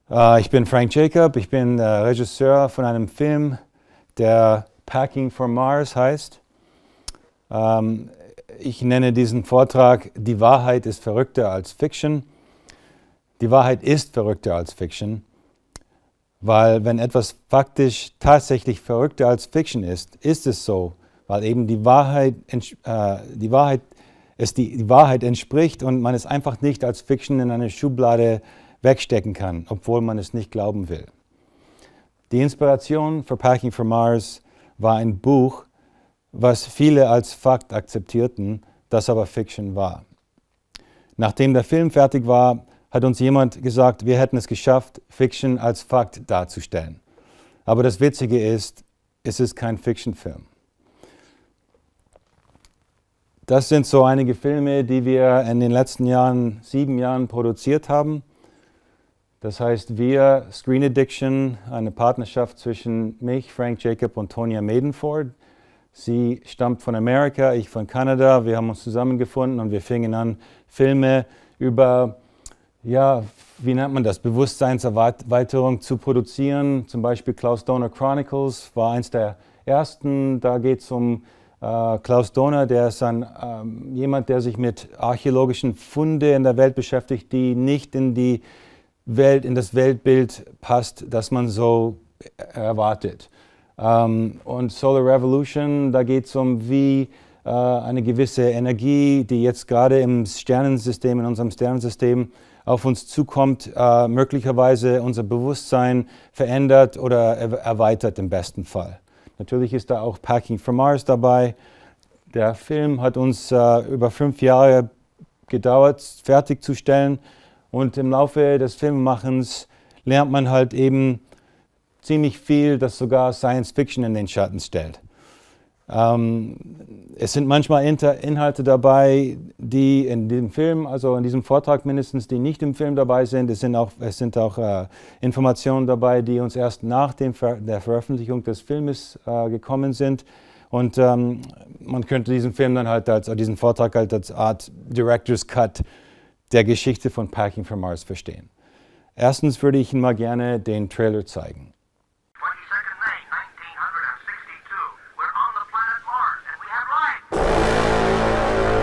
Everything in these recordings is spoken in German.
Ich bin Frank Jacob, ich bin Regisseur von einem Film, der Packing for Mars heißt. Ich nenne diesen Vortrag "Die Wahrheit ist verrückter als Fiction". Die Wahrheit ist verrückter als Fiction, weil wenn etwas faktisch tatsächlich verrückter als Fiction ist, ist es so, weil eben die Wahrheit entspricht und man es einfach nicht als Fiction in eine Schublade wegstecken kann, obwohl man es nicht glauben will. Die Inspiration für Packing for Mars war ein Buch, was viele als Fakt akzeptierten, das aber Fiction war. Nachdem der Film fertig war, hat uns jemand gesagt, wir hätten es geschafft, Fiction als Fakt darzustellen. Aber das Witzige ist, es ist kein Fiction-Film. Das sind so einige Filme, die wir in den letzten 7 Jahren produziert haben. Das heißt, wir, Screen Addiction, eine Partnerschaft zwischen mich, Frank Jacob und Tonya Maidenford. Sie stammt von Amerika, ich von Kanada. Wir haben uns zusammengefunden und wir fingen an, Filme über, ja, wie nennt man das, Bewusstseinserweiterung zu produzieren. Zum Beispiel Klaus Dohner Chronicles war eins der ersten. Da geht es um Klaus Dohner, der ist jemand, der sich mit archäologischen Funden in der Welt beschäftigt, die nicht in das Weltbild passt, das man so erwartet. Und Solar Revolution, da geht es um, wie eine gewisse Energie, die jetzt gerade im Sternensystem, in unserem Sternensystem auf uns zukommt, möglicherweise unser Bewusstsein verändert oder erweitert im besten Fall. Natürlich ist da auch Packing for Mars dabei. Der Film hat uns über 5 Jahre gedauert, fertigzustellen. Und im Laufe des Filmemachens lernt man halt eben ziemlich viel, das sogar Science Fiction in den Schatten stellt. Es sind manchmal Inhalte dabei, die in dem Film, also in diesem Vortrag mindestens, die nicht im Film dabei sind. Es sind auch Informationen dabei, die uns erst nach der Veröffentlichung des Filmes gekommen sind. Und man könnte diesen Film dann halt diesen Vortrag halt als Art Director's Cut der Geschichte von Packing for Mars verstehen. Erstens würde ich Ihnen mal gerne den Trailer zeigen. 22nd May, 1962. We're on the planet Mars and we have life.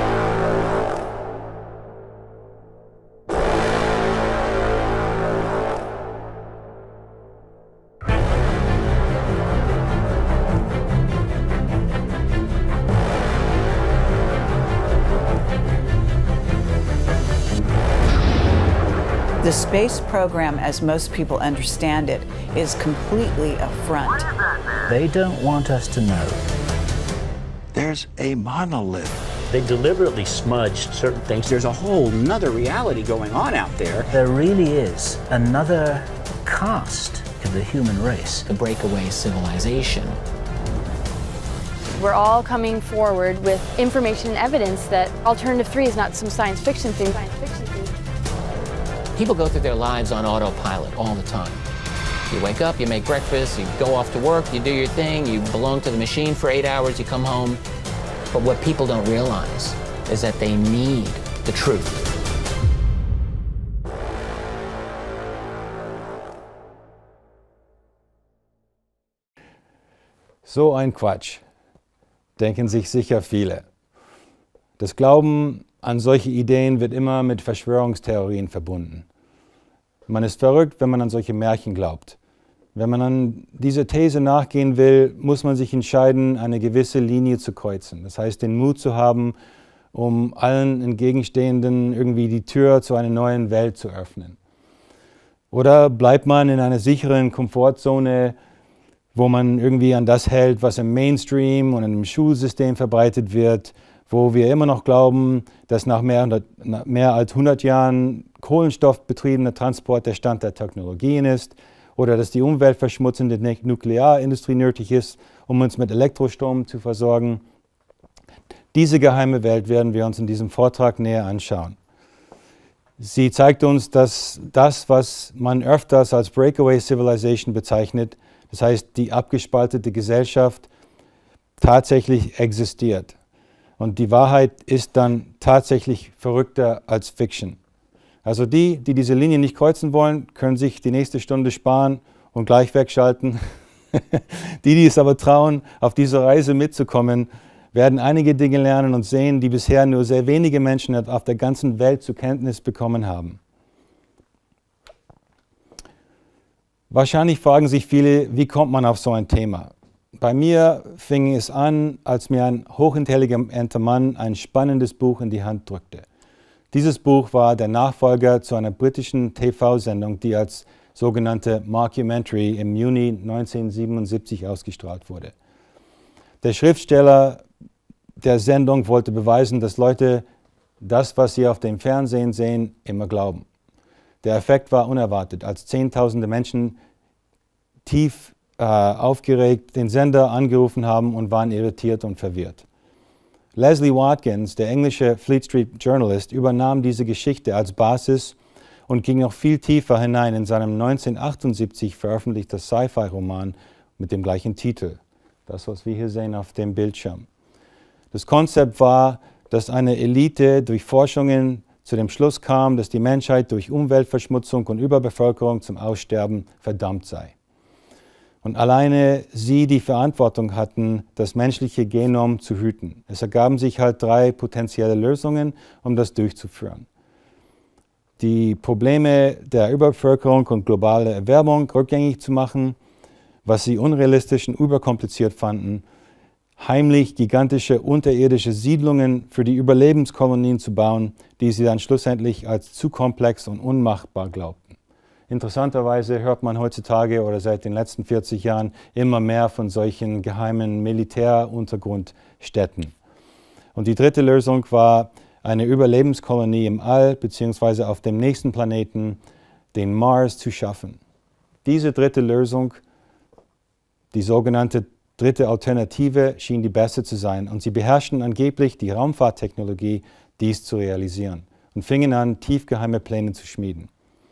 The space program, as most people understand it, is completely a front. They don't want us to know. There's a monolith. They deliberately smudged certain things. There's a whole nother reality going on out there. There really is another caste of the human race. The breakaway civilization. We're all coming forward with information and evidence that Alternative 3 is not some science fiction thing. People go through their lives on autopilot all the time. You wake up, you make breakfast, you go off to work, you do your thing, you belong to the machine for 8 hours, you come home. But what people don't realize is that they need the truth. So ein Quatsch, denken sich sicher viele. Das Glauben an solche Ideen wird immer mit Verschwörungstheorien verbunden. Man ist verrückt, wenn man an solche Märchen glaubt. Wenn man an diese These nachgehen will, muss man sich entscheiden, eine gewisse Linie zu kreuzen. Das heißt, den Mut zu haben, um allen Entgegenstehenden irgendwie die Tür zu einer neuen Welt zu öffnen. Oder bleibt man in einer sicheren Komfortzone, wo man irgendwie an das hält, was im Mainstream und im Schulsystem verbreitet wird, wo wir immer noch glauben, dass nach mehr als 100 Jahren kohlenstoffbetriebener Transport der Stand der Technologien ist oder dass die umweltverschmutzende Nuklearindustrie nötig ist, um uns mit Elektrostrom zu versorgen. Diese geheime Welt werden wir uns in diesem Vortrag näher anschauen. Sie zeigt uns, dass das, was man öfters als Breakaway Civilization bezeichnet, das heißt die abgespaltete Gesellschaft, tatsächlich existiert. Und die Wahrheit ist dann tatsächlich verrückter als Fiction. Also die diese Linie nicht kreuzen wollen, können sich die nächste Stunde sparen und gleich wegschalten. Die es aber trauen, auf diese Reise mitzukommen, werden einige Dinge lernen und sehen, die bisher nur sehr wenige Menschen auf der ganzen Welt zur Kenntnis bekommen haben. Wahrscheinlich fragen sich viele, wie kommt man auf so ein Thema? Bei mir fing es an, als mir ein hochintelligenter Mann ein spannendes Buch in die Hand drückte. Dieses Buch war der Nachfolger zu einer britischen TV-Sendung, die als sogenannte Mockumentary im Juni 1977 ausgestrahlt wurde. Der Schriftsteller der Sendung wollte beweisen, dass Leute das, was sie auf dem Fernsehen sehen, immer glauben. Der Effekt war unerwartet, als Zehntausende Menschen tief aufgeregt den Sender angerufen haben und waren irritiert und verwirrt. Leslie Watkins, der englische Fleet Street Journalist, übernahm diese Geschichte als Basis und ging noch viel tiefer hinein in seinem 1978 veröffentlichten Sci-Fi-Roman mit dem gleichen Titel. Das, was wir hier sehen auf dem Bildschirm. Das Konzept war, dass eine Elite durch Forschungen zu dem Schluss kam, dass die Menschheit durch Umweltverschmutzung und Überbevölkerung zum Aussterben verdammt sei. Und alleine sie die Verantwortung hatten, das menschliche Genom zu hüten. Es ergaben sich halt 3 potenzielle Lösungen, um das durchzuführen. Die Probleme der Überbevölkerung und globale Erwärmung rückgängig zu machen, was sie unrealistisch und überkompliziert fanden, heimlich gigantische unterirdische Siedlungen für die Überlebenskolonien zu bauen, die sie dann schlussendlich als zu komplex und unmachbar glaubten. Interessanterweise hört man heutzutage oder seit den letzten 40 Jahren immer mehr von solchen geheimen Militäruntergrundstädten. Und die 3. Lösung war, eine Überlebenskolonie im All bzw. auf dem nächsten Planeten, den Mars, zu schaffen. Diese 3. Lösung, die sogenannte 3. Alternative, schien die beste zu sein und sie beherrschten angeblich die Raumfahrttechnologie, dies zu realisieren und fingen an, tiefgeheime Pläne zu schmieden.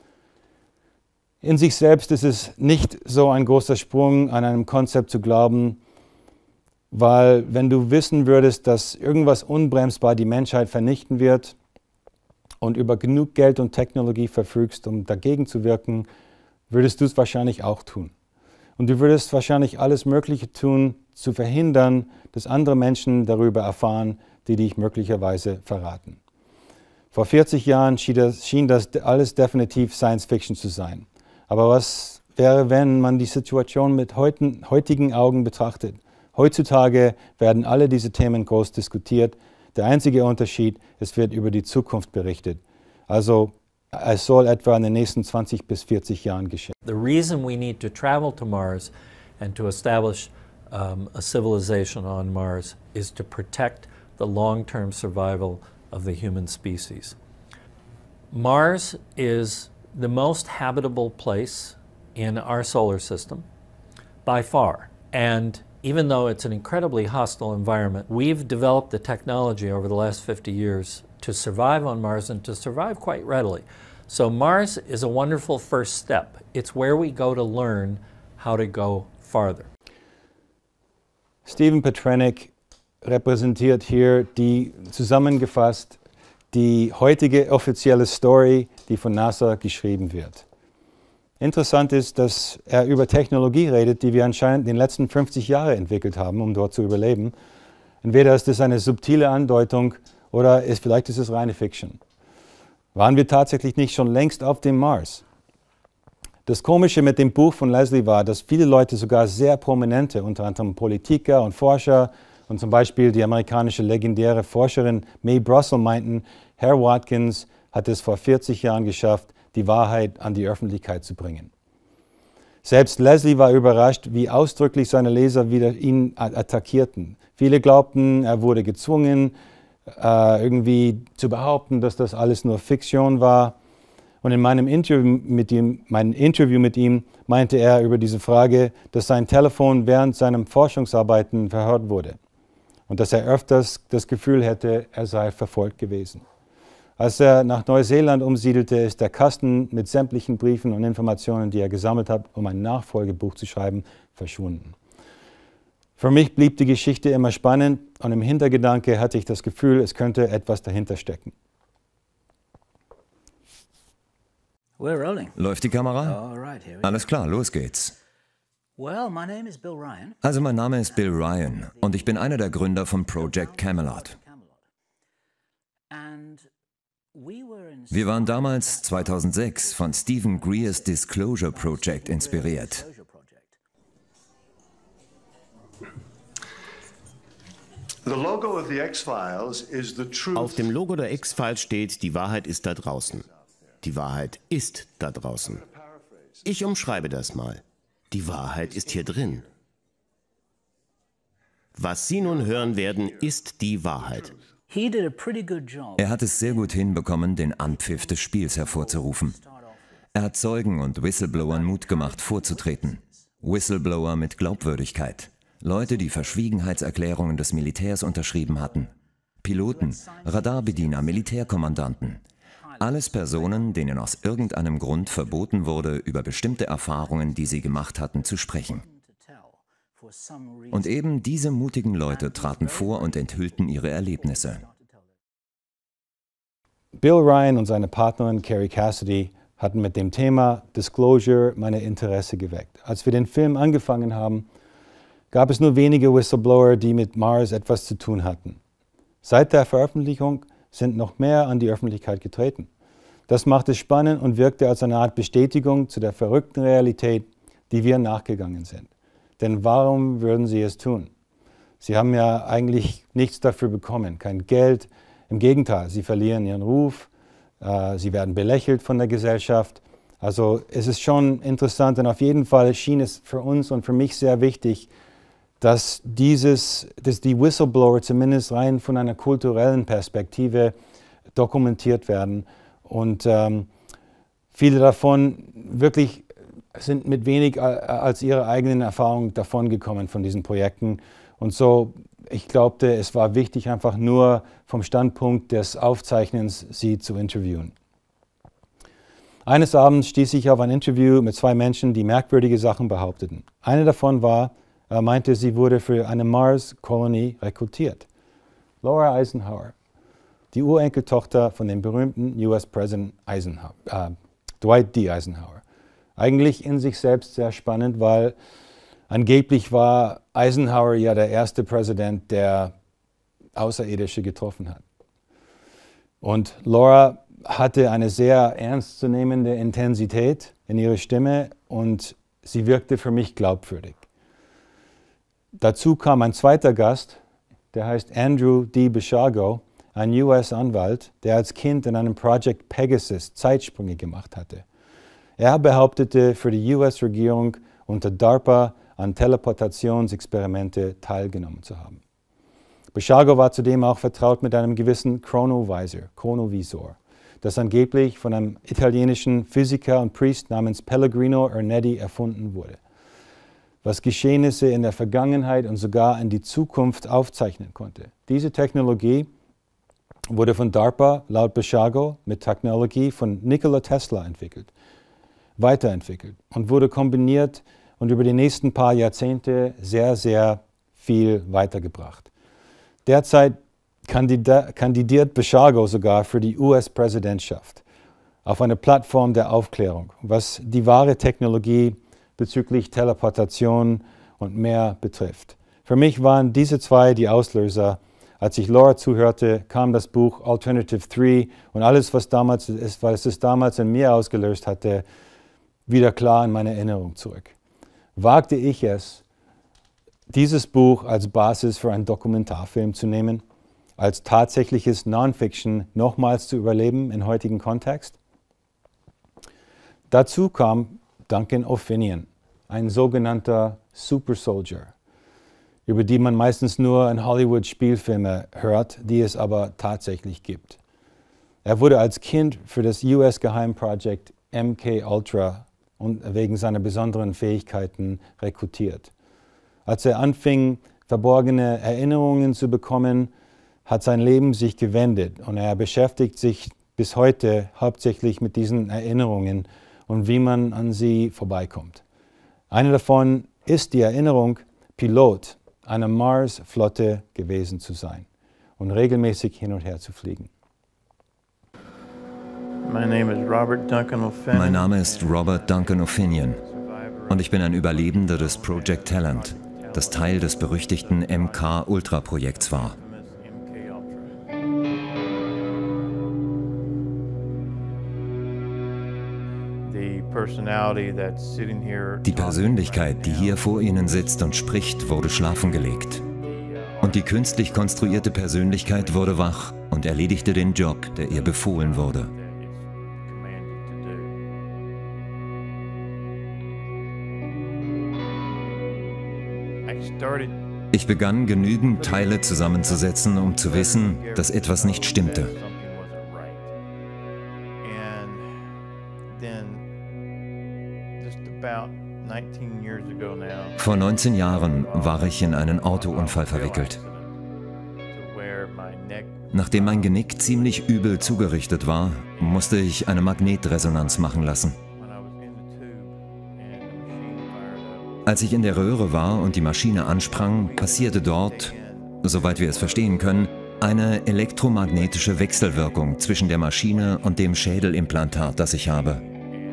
In sich selbst ist es nicht so ein großer Sprung, an einem Konzept zu glauben, weil wenn du wissen würdest, dass irgendwas unbremsbar die Menschheit vernichten wird und über genug Geld und Technologie verfügst, um dagegen zu wirken, würdest du es wahrscheinlich auch tun. Und du würdest wahrscheinlich alles Mögliche tun, zu verhindern, dass andere Menschen darüber erfahren, die dich möglicherweise verraten. Vor 40 Jahren schien das alles definitiv Science Fiction zu sein. Aber was wäre, wenn man die Situation mit heutigen Augen betrachtet? Heutzutage werden alle diese Themen groß diskutiert. Der einzige Unterschied, es wird über die Zukunft berichtet. Also es soll etwa in den nächsten 20 bis 40 Jahren geschehen. The reason we need to travel to Mars and to establish a civilization on Mars is to protect the long-term survival of the human species. Mars is the most habitable place in our solar system by far. And even though it's an incredibly hostile environment, we've developed the technology over the last 50 years to survive on Mars and to survive quite readily. So Mars is a wonderful first step. It's where we go to learn how to go farther. Steven Petranek repräsentiert hier zusammengefasst die heutige offizielle Story, die von NASA geschrieben wird. Interessant ist, dass er über Technologie redet, die wir anscheinend in den letzten 50 Jahren entwickelt haben, um dort zu überleben. Entweder ist es eine subtile Andeutung oder vielleicht ist es reine Fiction. Waren wir tatsächlich nicht schon längst auf dem Mars? Das Komische mit dem Buch von Leslie war, dass viele Leute, sogar sehr prominente, unter anderem Politiker und Forscher und zum Beispiel die amerikanische legendäre Forscherin Mae Brussell meinten, Herr Watkins hat es vor 40 Jahren geschafft, die Wahrheit an die Öffentlichkeit zu bringen. Selbst Leslie war überrascht, wie ausdrücklich seine Leser wieder ihn attackierten. Viele glaubten, er wurde gezwungen, irgendwie zu behaupten, dass das alles nur Fiktion war. Und in meinem Interview mit ihm meinte er über diese Frage, dass sein Telefon während seinen Forschungsarbeiten verhört wurde und dass er öfters das Gefühl hätte, er sei verfolgt gewesen. Als er nach Neuseeland umsiedelte, ist der Kasten mit sämtlichen Briefen und Informationen, die er gesammelt hat, um ein Nachfolgebuch zu schreiben, verschwunden. Für mich blieb die Geschichte immer spannend und im Hintergedanke hatte ich das Gefühl, es könnte etwas dahinter stecken. We're rolling. Läuft die Kamera? All right, here we Alles klar, los geht's. Well, my name is Bill Ryan. Also mein Name ist Bill Ryan und ich bin einer der Gründer von Project Camelot. Wir waren damals, 2006, von Stephen Greers Disclosure Project inspiriert. Auf dem Logo der X-Files steht, die Wahrheit ist da draußen. Die Wahrheit ist da draußen. Ich umschreibe das mal. Die Wahrheit ist hier drin. Was Sie nun hören werden, ist die Wahrheit. Er hat es sehr gut hinbekommen, den Anpfiff des Spiels hervorzurufen. Er hat Zeugen und Whistleblowern Mut gemacht, vorzutreten. Whistleblower mit Glaubwürdigkeit. Leute, die Verschwiegenheitserklärungen des Militärs unterschrieben hatten. Piloten, Radarbediener, Militärkommandanten. Alles Personen, denen aus irgendeinem Grund verboten wurde, über bestimmte Erfahrungen, die sie gemacht hatten, zu sprechen. Und eben diese mutigen Leute traten vor und enthüllten ihre Erlebnisse. Bill Ryan und seine Partnerin Carrie Cassidy hatten mit dem Thema Disclosure meine Interesse geweckt. Als wir den Film angefangen haben, gab es nur wenige Whistleblower, die mit Mars etwas zu tun hatten. Seit der Veröffentlichung sind noch mehr an die Öffentlichkeit getreten. Das macht es spannend und wirkte als eine Art Bestätigung zu der verrückten Realität, die wir nachgegangen sind. Denn warum würden sie es tun? Sie haben ja eigentlich nichts dafür bekommen, kein Geld. Im Gegenteil, sie verlieren ihren Ruf, sie werden belächelt von der Gesellschaft. Also es ist schon interessant und auf jeden Fall schien es für uns und für mich sehr wichtig, dass die Whistleblower zumindest rein von einer kulturellen Perspektive dokumentiert werden. Und viele davon wirklich sind mit wenig als ihre eigenen Erfahrungen davongekommen von diesen Projekten. Und so, ich glaubte, es war wichtig, einfach nur vom Standpunkt des Aufzeichnens sie zu interviewen. Eines Abends stieß ich auf ein Interview mit zwei Menschen, die merkwürdige Sachen behaupteten. Eine davon meinte, sie wurde für eine Mars-Kolonie rekrutiert. Laura Eisenhower, die Urenkeltochter von dem berühmten US-Präsident Dwight D. Eisenhower. Eigentlich in sich selbst sehr spannend, weil angeblich war Eisenhower ja der erste Präsident, der Außerirdische getroffen hat. Und Laura hatte eine sehr ernstzunehmende Intensität in ihrer Stimme und sie wirkte für mich glaubwürdig. Dazu kam ein zweiter Gast, der heißt Andrew D. Basiago, ein US-Anwalt, der als Kind in einem Project Pegasus Zeitsprünge gemacht hatte. Er behauptete, für die US-Regierung unter DARPA an Teleportationsexperimente teilgenommen zu haben. Basiago war zudem auch vertraut mit einem gewissen Chronovisor, das angeblich von einem italienischen Physiker und Priest namens Pellegrino Ernetti erfunden wurde, was Geschehnisse in der Vergangenheit und sogar in die Zukunft aufzeichnen konnte. Diese Technologie wurde von DARPA laut Basiago mit Technologie von Nikola Tesla weiterentwickelt und wurde kombiniert und über die nächsten paar Jahrzehnte sehr, sehr viel weitergebracht. Derzeit kandidiert Basiago sogar für die US-Präsidentschaft auf eine Plattform der Aufklärung, was die wahre Technologie bezüglich Teleportation und mehr betrifft. Für mich waren diese zwei die Auslöser. Als ich Laura zuhörte, kam das Buch Alternative 3 und alles, was es damals in mir ausgelöst hatte, wieder klar in meine Erinnerung zurück. Wagte ich es, dieses Buch als Basis für einen Dokumentarfilm zu nehmen, als tatsächliches Non-Fiction nochmals zu überleben im heutigen Kontext? Dazu kam Duncan O'Finioan, ein sogenannter Super Soldier, über die man meistens nur in Hollywood-Spielfilme hört, die es aber tatsächlich gibt. Er wurde als Kind für das US-Geheimprojekt MK-Ultra und wegen seiner besonderen Fähigkeiten rekrutiert. Als er anfing, verborgene Erinnerungen zu bekommen, hat sein Leben sich gewendet und er beschäftigt sich bis heute hauptsächlich mit diesen Erinnerungen und wie man an sie vorbeikommt. Eine davon ist die Erinnerung, Pilot einer Mars-Flotte gewesen zu sein und regelmäßig hin und her zu fliegen. Mein Name ist Robert Duncan O'Finian und ich bin ein Überlebender des Project Talent, das Teil des berüchtigten MK-Ultra-Projekts war. Die Persönlichkeit, die hier vor Ihnen sitzt und spricht, wurde schlafen gelegt. Und die künstlich konstruierte Persönlichkeit wurde wach und erledigte den Job, der ihr befohlen wurde. Ich begann, genügend Teile zusammenzusetzen, um zu wissen, dass etwas nicht stimmte. Vor 19 Jahren war ich in einen Autounfall verwickelt. Nachdem mein Genick ziemlich übel zugerichtet war, musste ich eine Magnetresonanz machen lassen. Als ich in der Röhre war und die Maschine ansprang, passierte dort, soweit wir es verstehen können, eine elektromagnetische Wechselwirkung zwischen der Maschine und dem Schädelimplantat, das ich habe.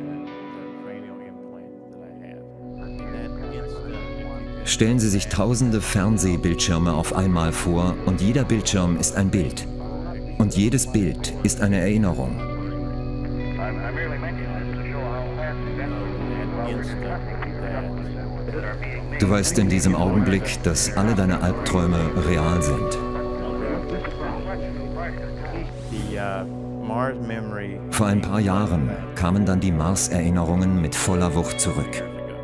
Stellen Sie sich tausende Fernsehbildschirme auf einmal vor und jeder Bildschirm ist ein Bild. Und jedes Bild ist eine Erinnerung. Du weißt in diesem Augenblick, dass alle deine Albträume real sind. Vor ein paar Jahren kamen dann die Mars-Erinnerungen mit voller Wucht zurück.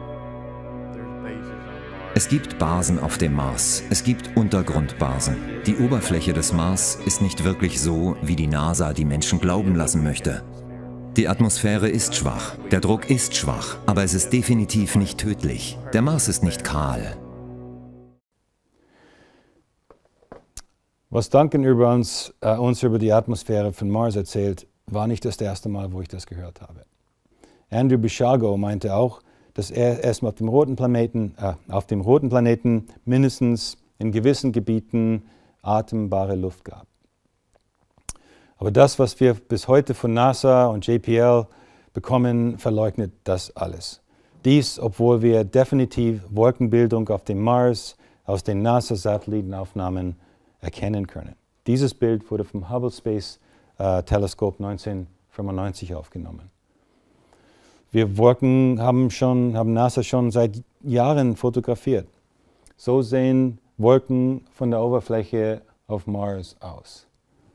Es gibt Basen auf dem Mars, es gibt Untergrundbasen. Die Oberfläche des Mars ist nicht wirklich so, wie die NASA die Menschen glauben lassen möchte. Die Atmosphäre ist schwach, der Druck ist schwach, aber es ist definitiv nicht tödlich. Der Mars ist nicht kahl. Was Duncan uns über die Atmosphäre von Mars erzählt, war nicht das erste Mal, wo ich das gehört habe. Andrew Basiago meinte auch, dass er erst auf dem roten Planeten mindestens in gewissen Gebieten atembare Luft gab. Aber das, was wir bis heute von NASA und JPL bekommen, verleugnet das alles. Dies, obwohl wir definitiv Wolkenbildung auf dem Mars aus den NASA-Satellitenaufnahmen erkennen können. Dieses Bild wurde vom Hubble Space Teleskop 1995 aufgenommen. Wir Wolken haben NASA schon seit Jahren fotografiert. So sehen Wolken von der Oberfläche auf Mars aus.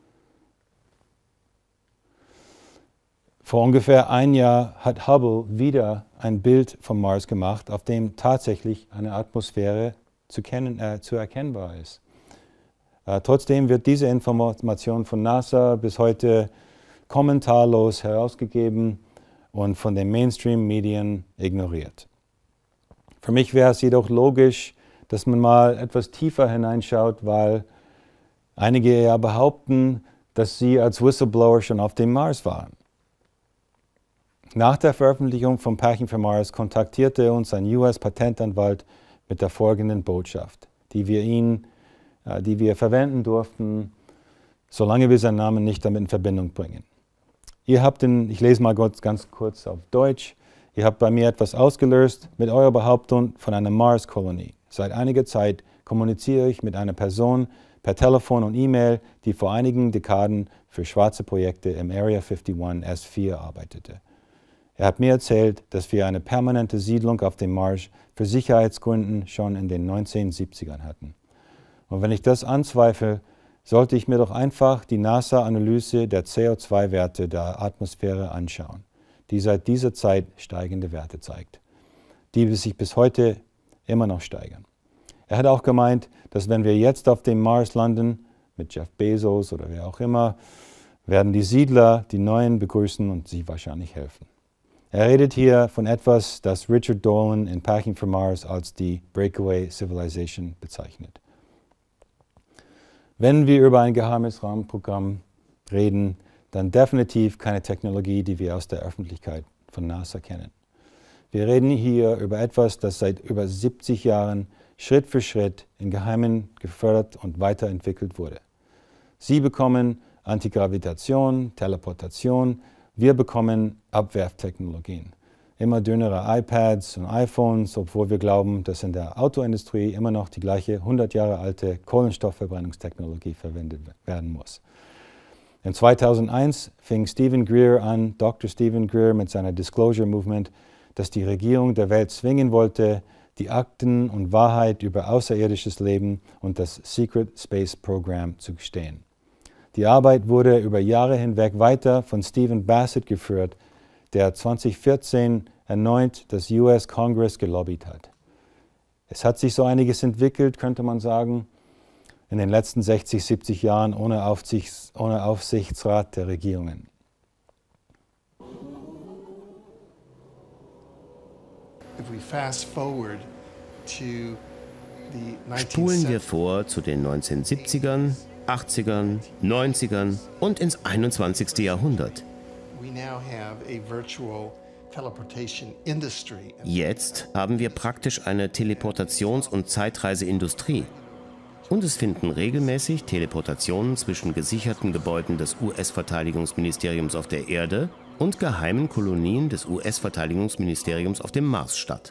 Vor ungefähr einem Jahr hat Hubble wieder ein Bild vom Mars gemacht, auf dem tatsächlich eine Atmosphäre zu erkennbar ist. Trotzdem wird diese Information von NASA bis heute kommentarlos herausgegeben und von den Mainstream-Medien ignoriert. Für mich wäre es jedoch logisch, dass man mal etwas tiefer hineinschaut, weil einige ja behaupten, dass sie als Whistleblower schon auf dem Mars waren. Nach der Veröffentlichung von Packing for Mars kontaktierte uns ein US-Patentanwalt mit der folgenden Botschaft, die wir verwenden durften, solange wir seinen Namen nicht damit in Verbindung bringen. Ich lese mal ganz kurz auf Deutsch. Ihr habt bei mir etwas ausgelöst mit eurer Behauptung von einer Mars-Kolonie. Seit einiger Zeit kommuniziere ich mit einer Person per Telefon und E-Mail, die vor einigen Dekaden für schwarze Projekte im Area 51 S4 arbeitete. Er hat mir erzählt, dass wir eine permanente Siedlung auf dem Mars für Sicherheitsgründen schon in den 1970ern hatten. Und wenn ich das anzweifle, sollte ich mir doch einfach die NASA-Analyse der CO2-Werte der Atmosphäre anschauen, die seit dieser Zeit steigende Werte zeigt, die sich bis heute immer noch steigern. Er hat auch gemeint, dass wenn wir jetzt auf dem Mars landen, mit Jeff Bezos oder wer auch immer, werden die Siedler die Neuen begrüßen und sie wahrscheinlich helfen. Er redet hier von etwas, das Richard Dolan in Packing for Mars als die Breakaway Civilization bezeichnet. Wenn wir über ein geheimes Rahmenprogramm reden, dann definitiv keine Technologie, die wir aus der Öffentlichkeit von NASA kennen. Wir reden hier über etwas, das seit über 70 Jahren Schritt für Schritt im Geheimen gefördert und weiterentwickelt wurde. Sie bekommen Antigravitation, Teleportation, Wir bekommen Abwerftechnologien. Immer dünnere iPads und iPhones, obwohl wir glauben, dass in der Autoindustrie immer noch die gleiche 100 Jahre alte Kohlenstoffverbrennungstechnologie verwendet werden muss. In 2001 fing Stephen Greer an, Dr. Stephen Greer mit seiner Disclosure Movement, dass die Regierung der Welt zwingen wollte, die Akten und Wahrheit über außerirdisches Leben und das Secret Space Program zu gestehen. Die Arbeit wurde über Jahre hinweg weiter von Stephen Bassett geführt, der 2014 erneut das US Congress gelobbyt hat. Es hat sich so einiges entwickelt, könnte man sagen, in den letzten 60, 70 Jahren ohne Aufsichtsrat der Regierungen. Spulen wir vor zu den 1970ern, 80ern, 90ern und ins 21. Jahrhundert. Jetzt haben wir praktisch eine Teleportations- und Zeitreiseindustrie. Und es finden regelmäßig Teleportationen zwischen gesicherten Gebäuden des US-Verteidigungsministeriums auf der Erde und geheimen Kolonien des US-Verteidigungsministeriums auf dem Mars statt.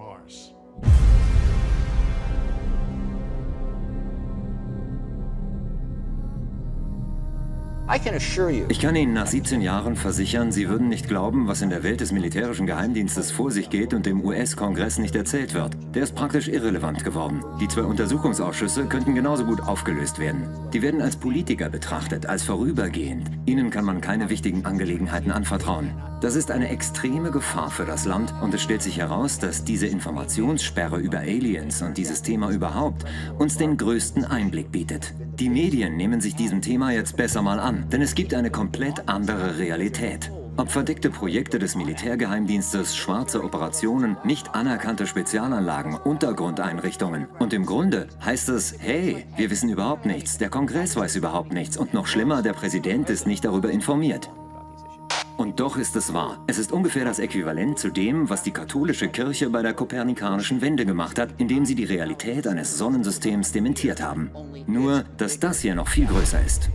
Ich kann Ihnen nach 17 Jahren versichern, Sie würden nicht glauben, was in der Welt des militärischen Geheimdienstes vor sich geht und dem US-Kongress nicht erzählt wird. Der ist praktisch irrelevant geworden. Die 2 Untersuchungsausschüsse könnten genauso gut aufgelöst werden. Die werden als Politiker betrachtet, als vorübergehend. Ihnen kann man keine wichtigen Angelegenheiten anvertrauen. Das ist eine extreme Gefahr für das Land und es stellt sich heraus, dass diese Informationssperre über Aliens und dieses Thema überhaupt uns den größten Einblick bietet. Die Medien nehmen sich diesem Thema jetzt besser mal an, denn es gibt eine komplett andere Realität. Ob verdeckte Projekte des Militärgeheimdienstes, schwarze Operationen, nicht anerkannte Spezialanlagen, Untergrundeinrichtungen. Und im Grunde heißt es, hey, wir wissen überhaupt nichts, der Kongress weiß überhaupt nichts und noch schlimmer, der Präsident ist nicht darüber informiert. Und doch ist es wahr. Es ist ungefähr das Äquivalent zu dem, was die katholische Kirche bei der kopernikanischen Wende gemacht hat, indem sie die Realität eines Sonnensystems dementiert haben. Nur, dass das hier noch viel größer ist.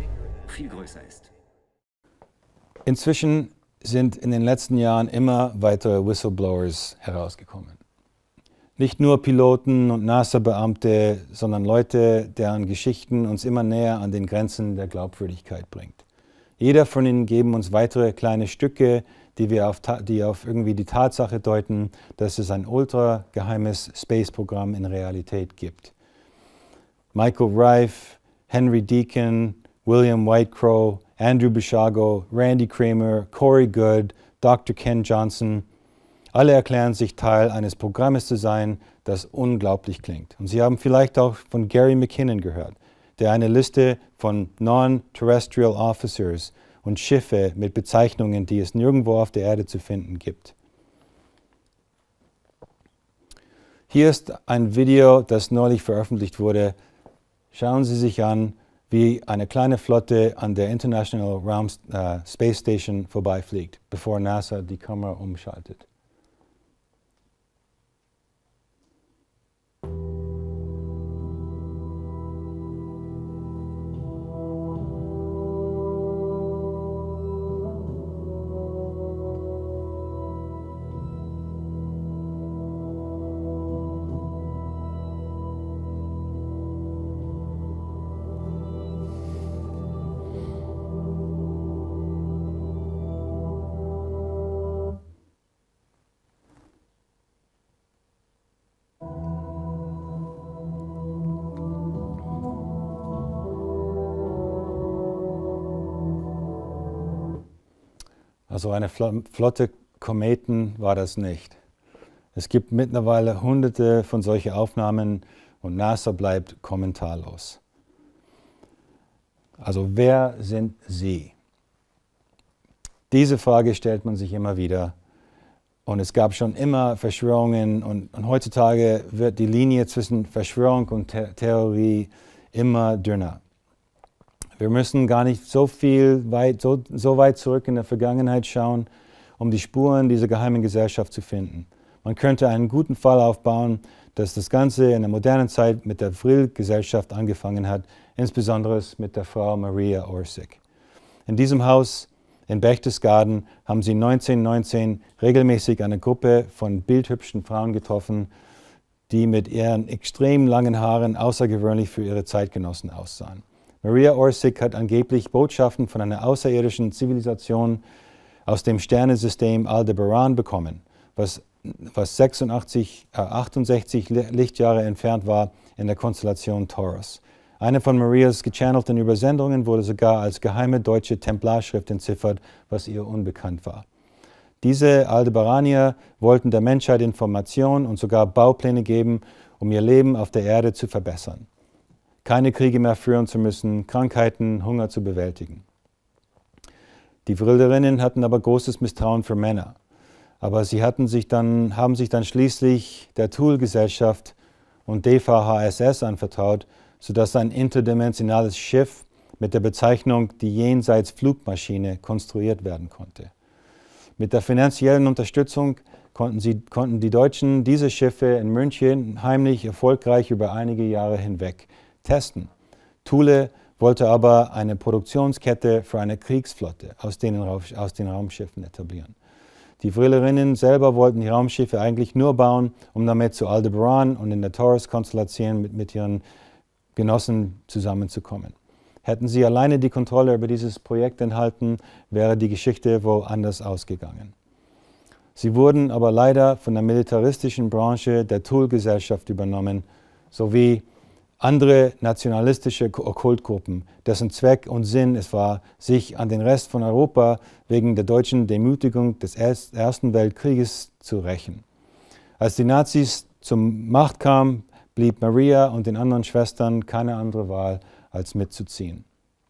Inzwischen sind in den letzten Jahren immer weitere Whistleblowers herausgekommen. Nicht nur Piloten und NASA-Beamte, sondern Leute, deren Geschichten uns immer näher an den Grenzen der Glaubwürdigkeit bringt. Jeder von ihnen geben uns weitere kleine Stücke, die auf irgendwie die Tatsache deuten, dass es ein ultra-geheimes Space-Programm in Realität gibt. Michael Rife, Henry Deacon, William Whitecrow, Andrew Basiago, Randy Kramer, Corey Goode, Dr. Ken Johnson, alle erklären sich Teil eines Programmes zu sein, das unglaublich klingt. Und Sie haben vielleicht auch von Gary McKinnon gehört, der eine Liste von Non-Terrestrial Officers und Schiffe mit Bezeichnungen, die es nirgendwo auf der Erde zu finden gibt. Hier ist ein Video, das neulich veröffentlicht wurde. Schauen Sie sich an, wie eine kleine Flotte an der International Space Station vorbeifliegt, bevor NASA die Kamera umschaltet. Also eine Flotte Kometen war das nicht. Es gibt mittlerweile hunderte von solchen Aufnahmen und NASA bleibt kommentarlos. Also wer sind Sie? Diese Frage stellt man sich immer wieder. Und es gab schon immer Verschwörungen und heutzutage wird die Linie zwischen Verschwörung und Theorie immer dünner. Wir müssen gar nicht so weit zurück in der Vergangenheit schauen, um die Spuren dieser geheimen Gesellschaft zu finden. Man könnte einen guten Fall aufbauen, dass das Ganze in der modernen Zeit mit der Vril-Gesellschaft angefangen hat, insbesondere mit der Frau Maria Orsic. In diesem Haus in Berchtesgaden haben sie 1919 regelmäßig eine Gruppe von bildhübschen Frauen getroffen, die mit ihren extrem langen Haaren außergewöhnlich für ihre Zeitgenossen aussahen. Maria Orsic hat angeblich Botschaften von einer außerirdischen Zivilisation aus dem Sternensystem Aldebaran bekommen, was 68 Lichtjahre entfernt war in der Konstellation Taurus. Eine von Marias gechannelten Übersendungen wurde sogar als geheime deutsche Templarschrift entziffert, was ihr unbekannt war. Diese Aldebaranier wollten der Menschheit Informationen und sogar Baupläne geben, um ihr Leben auf der Erde zu verbessern. Keine Kriege mehr führen zu müssen, Krankheiten, Hunger zu bewältigen. Die Vrillerinnen hatten aber großes Misstrauen für Männer. Aber sie haben sich dann schließlich der Thule-Gesellschaft und DVHSS anvertraut, sodass ein interdimensionales Schiff mit der Bezeichnung die Jenseits-Flugmaschine konstruiert werden konnte. Mit der finanziellen Unterstützung konnten die Deutschen diese Schiffe in München heimlich erfolgreich über einige Jahre hinweg testen. Thule wollte aber eine Produktionskette für eine Kriegsflotte aus den Raumschiffen etablieren. Die Vrillerinnen selber wollten die Raumschiffe eigentlich nur bauen, um damit zu Aldebaran und in der Taurus-Konstellation mit ihren Genossen zusammenzukommen. Hätten sie alleine die Kontrolle über dieses Projekt enthalten, wäre die Geschichte wohl anders ausgegangen. Sie wurden aber leider von der militaristischen Branche der Thule-Gesellschaft übernommen, sowie andere nationalistische Okkultgruppen, dessen Zweck und Sinn es war, sich an den Rest von Europa wegen der deutschen Demütigung des Ersten Weltkrieges zu rächen. Als die Nazis zur Macht kamen, blieb Maria und den anderen Schwestern keine andere Wahl, als mitzuziehen.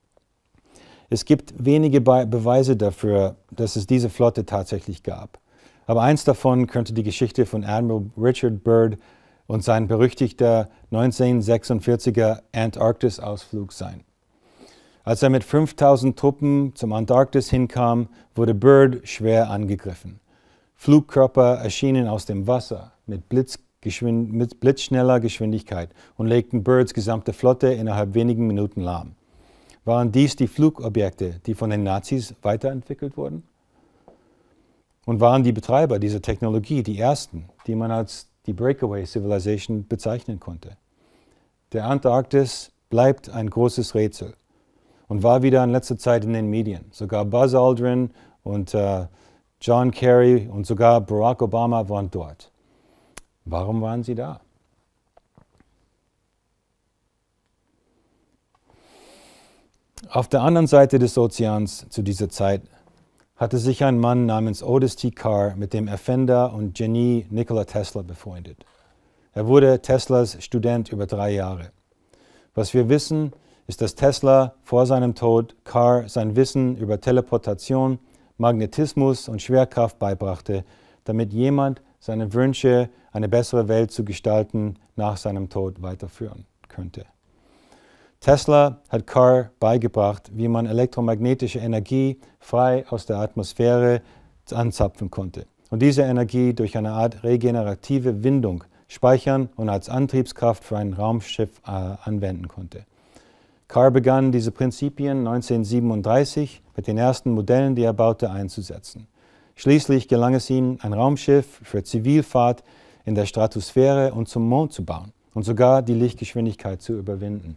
Es gibt wenige Beweise dafür, dass es diese Flotte tatsächlich gab. Aber eins davon könnte die Geschichte von Admiral Richard Byrd und sein berüchtigter 1946er Antarktis-Ausflug sein. Als er mit 5000 Truppen zum Antarktis hinkam, wurde Byrd schwer angegriffen. Flugkörper erschienen aus dem Wasser mit blitzschneller Geschwindigkeit und legten Byrds gesamte Flotte innerhalb wenigen Minuten lahm. Waren dies die Flugobjekte, die von den Nazis weiterentwickelt wurden? Und waren die Betreiber dieser Technologie die ersten, die man als die Breakaway Civilization bezeichnen konnte? Der Antarktis bleibt ein großes Rätsel und war wieder in letzter Zeit in den Medien. Sogar Buzz Aldrin und John Kerry und sogar Barack Obama waren dort. Warum waren sie da? Auf der anderen Seite des Ozeans zu dieser Zeit hatte sich ein Mann namens Otis T. Carr mit dem Erfinder und Genie Nikola Tesla befreundet. Er wurde Teslas Student über 3 Jahre. Was wir wissen, ist, dass Tesla vor seinem Tod Carr sein Wissen über Teleportation, Magnetismus und Schwerkraft beibrachte, damit jemand seine Wünsche, eine bessere Welt zu gestalten, nach seinem Tod weiterführen könnte. Tesla hat Carr beigebracht, wie man elektromagnetische Energie frei aus der Atmosphäre anzapfen konnte und diese Energie durch eine Art regenerative Windung speichern und als Antriebskraft für ein Raumschiff anwenden konnte. Carr begann diese Prinzipien 1937 mit den ersten Modellen, die er baute, einzusetzen. Schließlich gelang es ihm, ein Raumschiff für Zivilfahrt in der Stratosphäre und zum Mond zu bauen und sogar die Lichtgeschwindigkeit zu überwinden.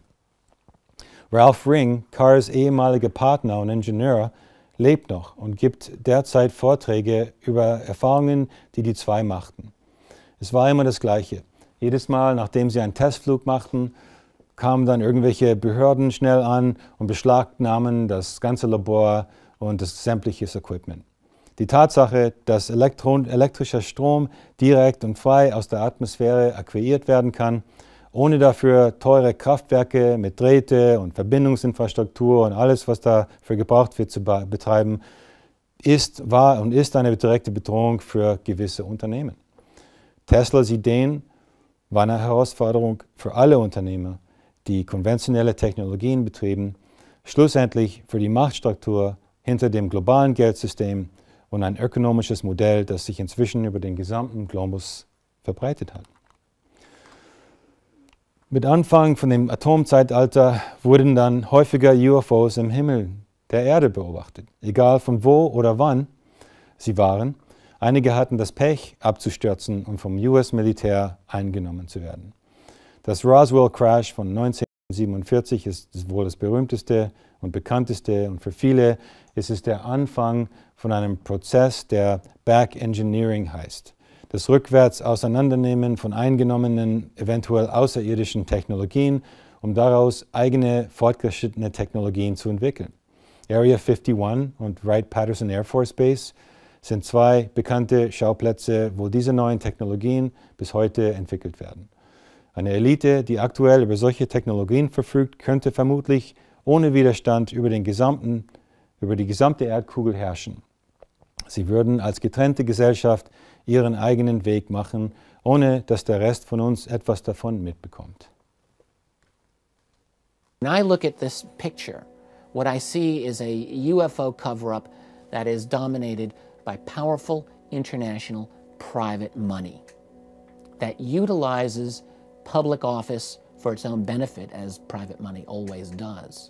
Ralph Ring, Carrs ehemaliger Partner und Ingenieur, lebt noch und gibt derzeit Vorträge über Erfahrungen, die die zwei machten. Es war immer das Gleiche. Jedes Mal, nachdem sie einen Testflug machten, kamen dann irgendwelche Behörden schnell an und beschlagnahmen das ganze Labor und das sämtliche Equipment. Die Tatsache, dass elektrischer Strom direkt und frei aus der Atmosphäre akquiriert werden kann, ohne dafür teure Kraftwerke mit Drähte und Verbindungsinfrastruktur und alles, was dafür gebraucht wird, zu betreiben, war und ist eine direkte Bedrohung für gewisse Unternehmen. Teslas Ideen waren eine Herausforderung für alle Unternehmer, die konventionelle Technologien betrieben, schlussendlich für die Machtstruktur hinter dem globalen Geldsystem und ein ökonomisches Modell, das sich inzwischen über den gesamten Globus verbreitet hat. Mit Anfang von dem Atomzeitalter wurden dann häufiger UFOs im Himmel der Erde beobachtet, egal von wo oder wann sie waren. Einige hatten das Pech, abzustürzen und vom US-Militär eingenommen zu werden. Das Roswell-Crash von 1947 ist wohl das berühmteste und bekannteste, und für viele ist es der Anfang von einem Prozess, der Back Engineering heißt. Das rückwärts Auseinandernehmen von eingenommenen, eventuell außerirdischen Technologien, um daraus eigene fortgeschrittene Technologien zu entwickeln. Area 51 und Wright-Patterson Air Force Base sind zwei bekannte Schauplätze, wo diese neuen Technologien bis heute entwickelt werden. Eine Elite, die aktuell über solche Technologien verfügt, könnte vermutlich ohne Widerstand über die gesamte Erdkugel herrschen. Sie würden als getrennte Gesellschaft ihren eigenen Weg machen, ohne dass der Rest von uns etwas davon mitbekommt. When I look at this picture, what I see is a UFO cover-up that is dominated by powerful international private money that utilizes public office for its own benefit, as private money always does.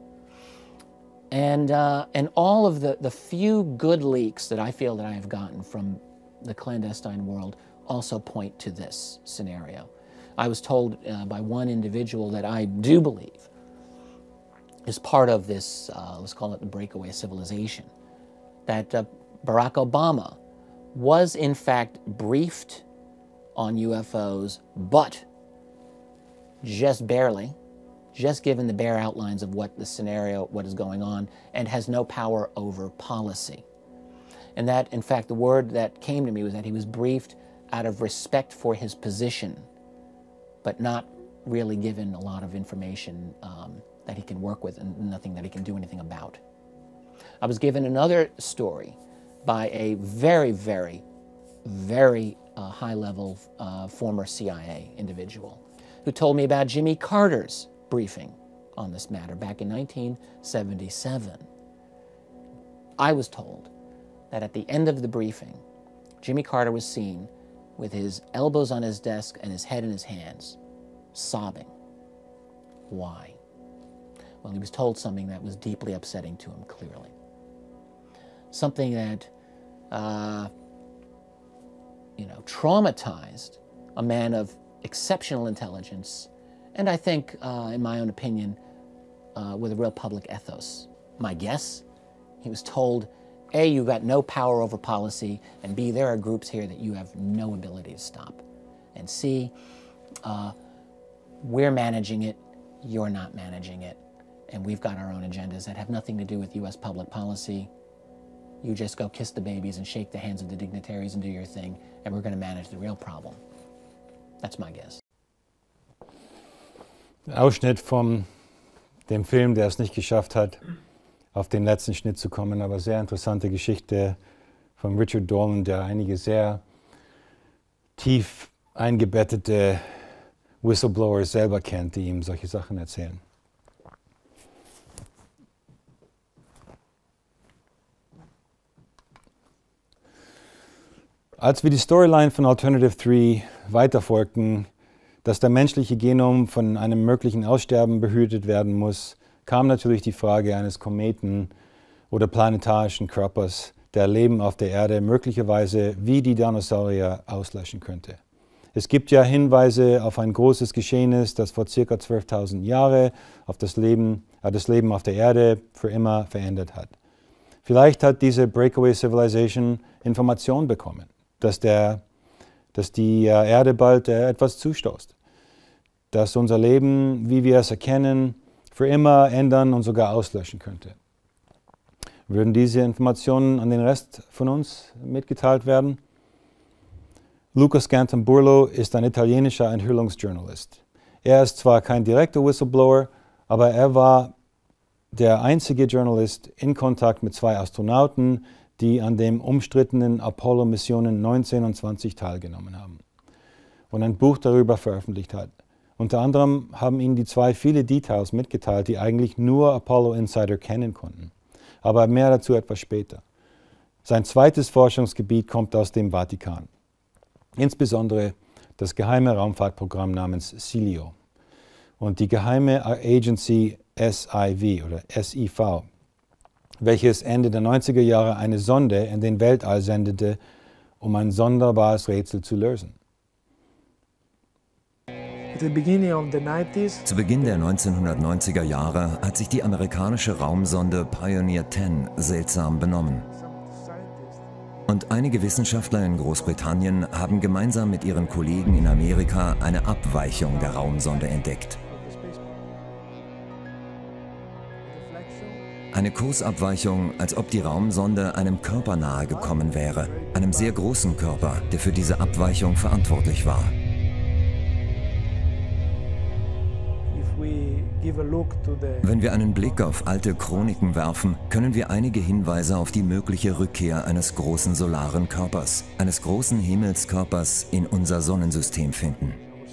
And all of the few good leaks that I feel that I have gotten from the clandestine world also point to this scenario. I was told by one individual that I do believe is part of this, let's call it the breakaway civilization, that Barack Obama was in fact briefed on UFOs, but just barely, just given the bare outlines of what the scenario, what is going on, and has no power over policy. And that, in fact, the word that came to me was that he was briefed out of respect for his position, but not really given a lot of information that he can work with and nothing that he can do anything about. I was given another story by a very, very, very high-level former CIA individual who told me about Jimmy Carter's briefing on this matter back in 1977. I was told that at the end of the briefing, Jimmy Carter was seen with his elbows on his desk and his head in his hands, sobbing. Why? Well, he was told something that was deeply upsetting to him, clearly. Something that, traumatized a man of exceptional intelligence, and I think, in my own opinion, with a real public ethos. My guess, he was told, A, you've got no power over policy, and B, there are groups here that you have no ability to stop. And C, we're managing it, you're not managing it, and we've got our own agendas that have nothing to do with U.S. public policy. You just go kiss the babies and shake the hands of the dignitaries and do your thing, and we're going to manage the real problem. That's my guess. Ausschnitt von dem Film, der es nicht geschafft hat, auf den letzten Schnitt zu kommen, aber sehr interessante Geschichte von Richard Dolan, der einige sehr tief eingebettete Whistleblowers selber kennt, die ihm solche Sachen erzählen. Als wir die Storyline von Alternative 3 weiterfolgten, dass der menschliche Genom von einem möglichen Aussterben behütet werden muss, kam natürlich die Frage eines Kometen oder planetarischen Körpers, der Leben auf der Erde möglicherweise wie die Dinosaurier auslöschen könnte. Es gibt ja Hinweise auf ein großes Geschehnis, das vor ca. 12.000 Jahren das Leben auf der Erde für immer verändert hat. Vielleicht hat diese Breakaway Civilization Informationen bekommen, dass die Erde bald etwas zustoßt, dass unser Leben, wie wir es erkennen, für immer ändern und sogar auslöschen könnte. Würden diese Informationen an den Rest von uns mitgeteilt werden? Luca Scantamburlo ist ein italienischer Enthüllungsjournalist. Er ist zwar kein direkter Whistleblower, aber er war der einzige Journalist in Kontakt mit zwei Astronauten, die an den umstrittenen Apollo-Missionen 19 und 20 teilgenommen haben und ein Buch darüber veröffentlicht hat. Unter anderem haben ihm die zwei viele Details mitgeteilt, die eigentlich nur Apollo-Insider kennen konnten. Aber mehr dazu etwas später. Sein zweites Forschungsgebiet kommt aus dem Vatikan. Insbesondere das geheime Raumfahrtprogramm namens SILIO und die geheime Agency SIV oder SIV, welches Ende der 90er Jahre eine Sonde in den Weltall sendete, um ein sonderbares Rätsel zu lösen. Zu Beginn der 1990er Jahre hat sich die amerikanische Raumsonde Pioneer 10 seltsam benommen. Und einige Wissenschaftler in Großbritannien haben gemeinsam mit ihren Kollegen in Amerika eine Abweichung der Raumsonde entdeckt. Eine Kursabweichung, als ob die Raumsonde einem Körper nahe gekommen wäre, einem sehr großen Körper, der für diese Abweichung verantwortlich war. Wenn wir einen Blick auf alte Chroniken werfen, können wir einige Hinweise auf die mögliche Rückkehr eines großen solaren Körpers, eines großen Himmelskörpers in unser Sonnensystem finden.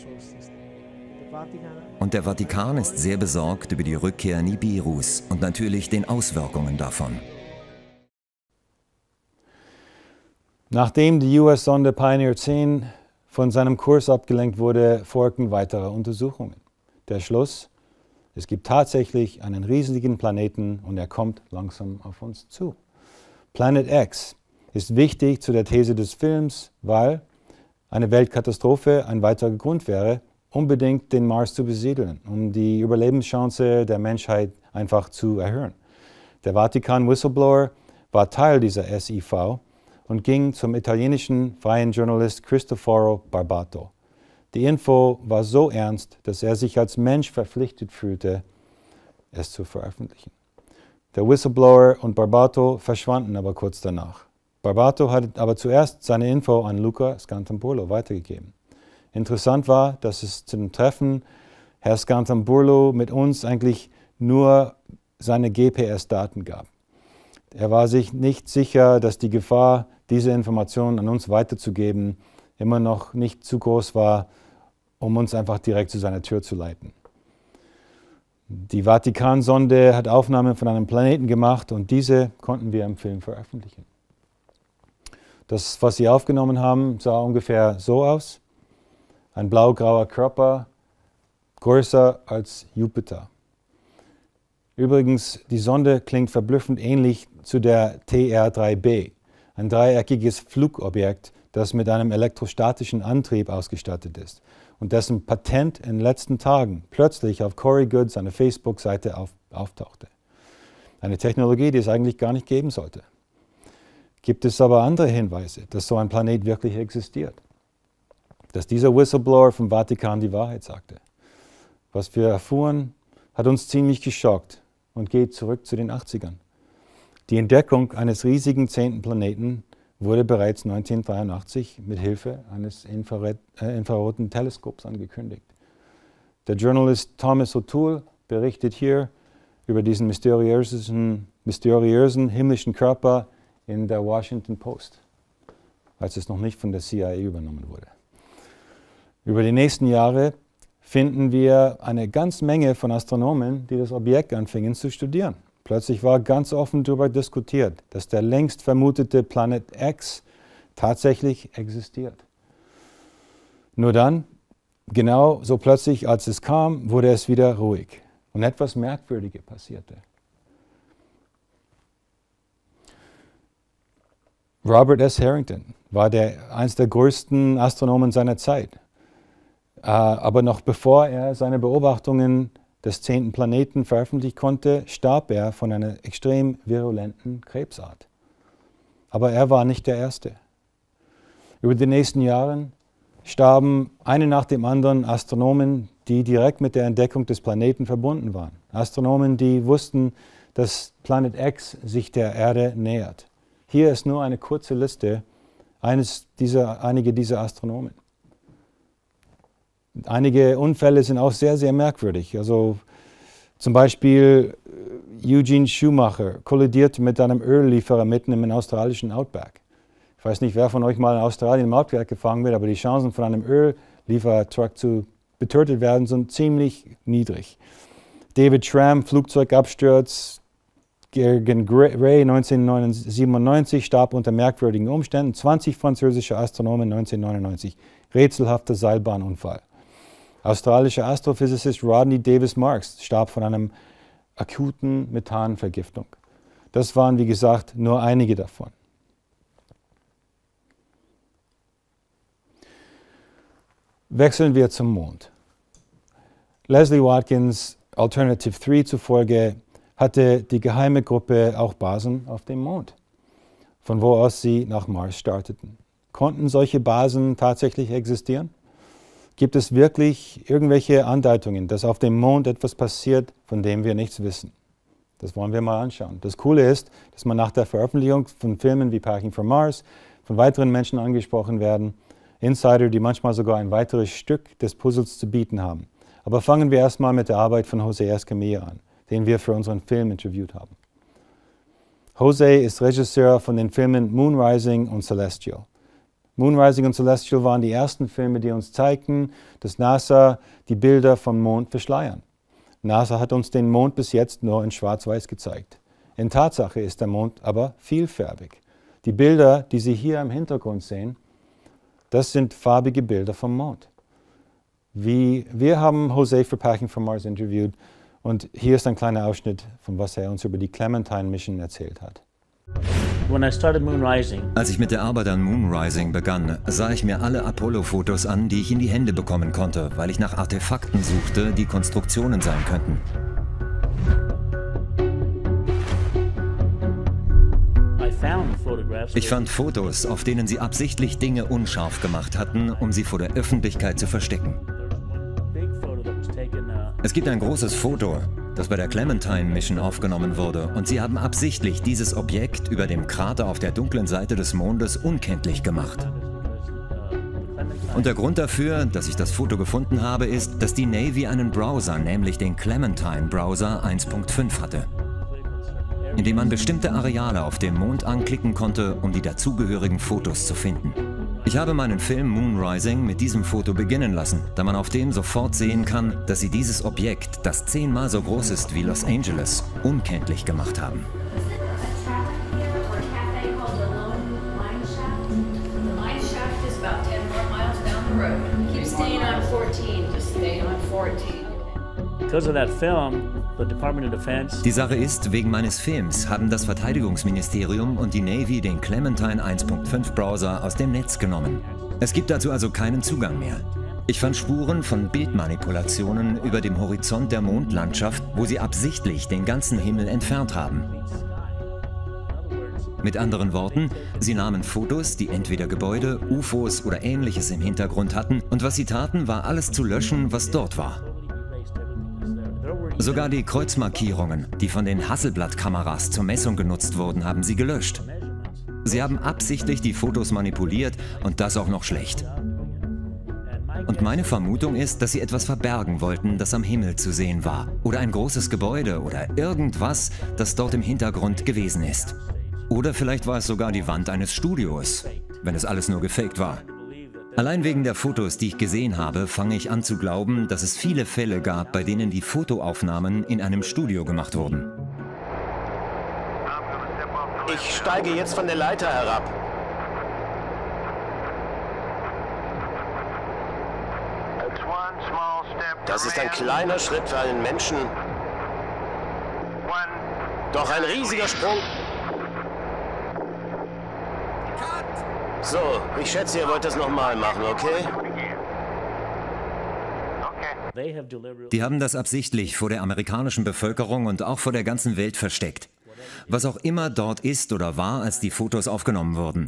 Und der Vatikan ist sehr besorgt über die Rückkehr Nibiru's und natürlich den Auswirkungen davon. Nachdem die US-Sonde Pioneer 10 von seinem Kurs abgelenkt wurde, folgten weitere Untersuchungen. Der Schluss: Es gibt tatsächlich einen riesigen Planeten und er kommt langsam auf uns zu. Planet X ist wichtig zu der These des Films, weil eine Weltkatastrophe ein weiterer Grund wäre, unbedingt den Mars zu besiedeln, um die Überlebenschance der Menschheit einfach zu erhöhen. Der Vatikan-Whistleblower war Teil dieser SIV und ging zum italienischen freien Journalist Cristoforo Barbato. Die Info war so ernst, dass er sich als Mensch verpflichtet fühlte, es zu veröffentlichen. Der Whistleblower und Barbato verschwanden aber kurz danach. Barbato hat aber zuerst seine Info an Luca Scantamburlo weitergegeben. Interessant war, dass es zum Treffen Herr Scantamburlo mit uns eigentlich nur seine GPS-Daten gab. Er war sich nicht sicher, dass die Gefahr, diese Informationen an uns weiterzugeben, immer noch nicht zu groß war, um uns einfach direkt zu seiner Tür zu leiten. Die Vatikan-Sonde hat Aufnahmen von einem Planeten gemacht und diese konnten wir im Film veröffentlichen. Das, was sie aufgenommen haben, sah ungefähr so aus. Ein blau-grauer Körper, größer als Jupiter. Übrigens, die Sonde klingt verblüffend ähnlich zu der TR-3B, ein dreieckiges Flugobjekt, das mit einem elektrostatischen Antrieb ausgestattet ist und dessen Patent in den letzten Tagen plötzlich auf Corey Goode, seiner Facebook-Seite, auftauchte. Eine Technologie, die es eigentlich gar nicht geben sollte. Gibt es aber andere Hinweise, dass so ein Planet wirklich existiert? Dass dieser Whistleblower vom Vatikan die Wahrheit sagte. Was wir erfuhren, hat uns ziemlich geschockt und geht zurück zu den 80ern. Die Entdeckung eines riesigen 10. Planeten wurde bereits 1983 mit Hilfe eines infraroten Teleskops angekündigt. Der Journalist Thomas O'Toole berichtet hier über diesen mysteriösen himmlischen Körper in der Washington Post, als es noch nicht von der CIA übernommen wurde. Über die nächsten Jahre finden wir eine ganze Menge von Astronomen, die das Objekt anfingen zu studieren. Plötzlich war ganz offen darüber diskutiert, dass der längst vermutete Planet X tatsächlich existiert. Nur dann, genau so plötzlich, als es kam, wurde es wieder ruhig und etwas Merkwürdiges passierte. Robert S. Harrington war eines der größten Astronomen seiner Zeit. Aber noch bevor er seine Beobachtungen des 10. Planeten veröffentlichen konnte, starb er von einer extrem virulenten Krebsart. Aber er war nicht der Erste. Über die nächsten Jahre starben eine nach dem anderen Astronomen, die direkt mit der Entdeckung des Planeten verbunden waren. Astronomen, die wussten, dass Planet X sich der Erde nähert. Hier ist nur eine kurze Liste einige dieser Astronomen. Einige Unfälle sind auch sehr, sehr merkwürdig. Also zum Beispiel Eugene Schumacher kollidierte mit einem Öllieferer mitten im australischen Outback. Ich weiß nicht, wer von euch mal in Australien im Outback gefangen wird, aber die Chancen von einem Ölliefertruck zu getötet werden sind ziemlich niedrig. David Schramm, Flugzeugabsturz. Gergen Ray 1997 starb unter merkwürdigen Umständen. 20 französische Astronomen 1999. Rätselhafter Seilbahnunfall. Australischer Astrophysicist Rodney Davis Marks starb von einer akuten Methanvergiftung. Das waren, wie gesagt, nur einige davon. Wechseln wir zum Mond. Leslie Watkins, Alternative 3 zufolge, hatte die geheime Gruppe auch Basen auf dem Mond, von wo aus sie nach Mars starteten. Konnten solche Basen tatsächlich existieren? Gibt es wirklich irgendwelche Andeutungen, dass auf dem Mond etwas passiert, von dem wir nichts wissen? Das wollen wir mal anschauen. Das Coole ist, dass man nach der Veröffentlichung von Filmen wie Packing for Mars von weiteren Menschen angesprochen werden, Insider, die manchmal sogar ein weiteres Stück des Puzzles zu bieten haben. Aber fangen wir erstmal mit der Arbeit von José Escamilla an, den wir für unseren Film interviewt haben. José ist Regisseur von den Filmen Moonrising und Celestial. Moonrising und Celestial waren die ersten Filme, die uns zeigten, dass NASA die Bilder vom Mond verschleiern. NASA hat uns den Mond bis jetzt nur in Schwarz-Weiß gezeigt. In Tatsache ist der Mond aber vielfarbig. Die Bilder, die Sie hier im Hintergrund sehen, das sind farbige Bilder vom Mond. Wir haben José für Packing for Mars interviewt und hier ist ein kleiner Ausschnitt von was er uns über die Clementine Mission erzählt hat. Als ich mit der Arbeit an Moonrising begann, sah ich mir alle Apollo-Fotos an, die ich in die Hände bekommen konnte, weil ich nach Artefakten suchte, die Konstruktionen sein könnten. Ich fand Fotos, auf denen sie absichtlich Dinge unscharf gemacht hatten, um sie vor der Öffentlichkeit zu verstecken. Es gibt ein großes Foto, das bei der Clementine Mission aufgenommen wurde, und sie haben absichtlich dieses Objekt über dem Krater auf der dunklen Seite des Mondes unkenntlich gemacht. Und der Grund dafür, dass ich das Foto gefunden habe, ist, dass die Navy einen Browser, nämlich den Clementine Browser 1.5 hatte, in dem man bestimmte Areale auf dem Mond anklicken konnte, um die dazugehörigen Fotos zu finden. Ich habe meinen Film Moonrising mit diesem Foto beginnen lassen, da man auf dem sofort sehen kann, dass sie dieses Objekt, das 10-mal so groß ist wie Los Angeles, unkenntlich gemacht haben. Die Sache ist, wegen meines Films haben das Verteidigungsministerium und die Navy den Clementine 1.5 Browser aus dem Netz genommen. Es gibt dazu also keinen Zugang mehr. Ich fand Spuren von Bildmanipulationen über dem Horizont der Mondlandschaft, wo sie absichtlich den ganzen Himmel entfernt haben. Mit anderen Worten, sie nahmen Fotos, die entweder Gebäude, UFOs oder Ähnliches im Hintergrund hatten, und was sie taten, war alles zu löschen, was dort war. Sogar die Kreuzmarkierungen, die von den Hasselblad-Kameras zur Messung genutzt wurden, haben sie gelöscht. Sie haben absichtlich die Fotos manipuliert und das auch noch schlecht. Und meine Vermutung ist, dass sie etwas verbergen wollten, das am Himmel zu sehen war. Oder ein großes Gebäude oder irgendwas, das dort im Hintergrund gewesen ist. Oder vielleicht war es sogar die Wand eines Studios, wenn es alles nur gefaked war. Allein wegen der Fotos, die ich gesehen habe, fange ich an zu glauben, dass es viele Fälle gab, bei denen die Fotoaufnahmen in einem Studio gemacht wurden. Ich steige jetzt von der Leiter herab. Das ist ein kleiner Schritt für einen Menschen, doch ein riesiger Sprung. So, ich schätze, ihr wollt das nochmal machen, okay? Die haben das absichtlich vor der amerikanischen Bevölkerung und auch vor der ganzen Welt versteckt. Was auch immer dort ist oder war, als die Fotos aufgenommen wurden.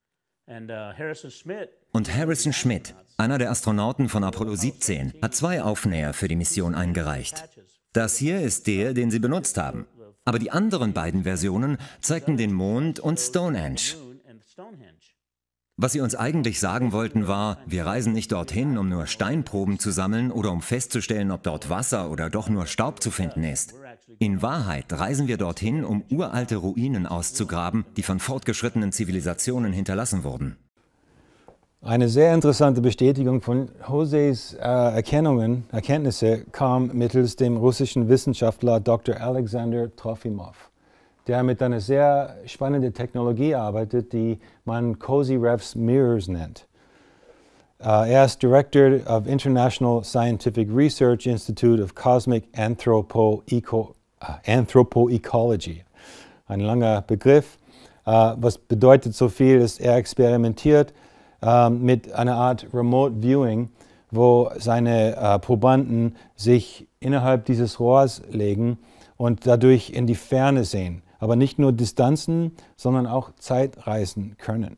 Und Harrison Schmitt, einer der Astronauten von Apollo 17, hat 2 Aufnäher für die Mission eingereicht. Das hier ist der, den sie benutzt haben. Aber die anderen beiden Versionen zeigten den Mond und Stonehenge. Was sie uns eigentlich sagen wollten war, wir reisen nicht dorthin, um nur Steinproben zu sammeln oder um festzustellen, ob dort Wasser oder doch nur Staub zu finden ist. In Wahrheit reisen wir dorthin, um uralte Ruinen auszugraben, die von fortgeschrittenen Zivilisationen hinterlassen wurden. Eine sehr interessante Bestätigung von Josés Erkenntnisse kam mittels dem russischen Wissenschaftler Dr. Alexander Trofimov, der mit einer sehr spannenden Technologie arbeitet, die man Cozy-Refs Mirrors nennt. Er ist Director of International Scientific Research Institute of Cosmic Anthropoecology. ein langer Begriff. Was bedeutet so viel, ist, er experimentiert mit einer Art Remote Viewing, wo seine Probanden sich innerhalb dieses Rohrs legen und dadurch in die Ferne sehen. Aber nicht nur Distanzen, sondern auch Zeitreisen können.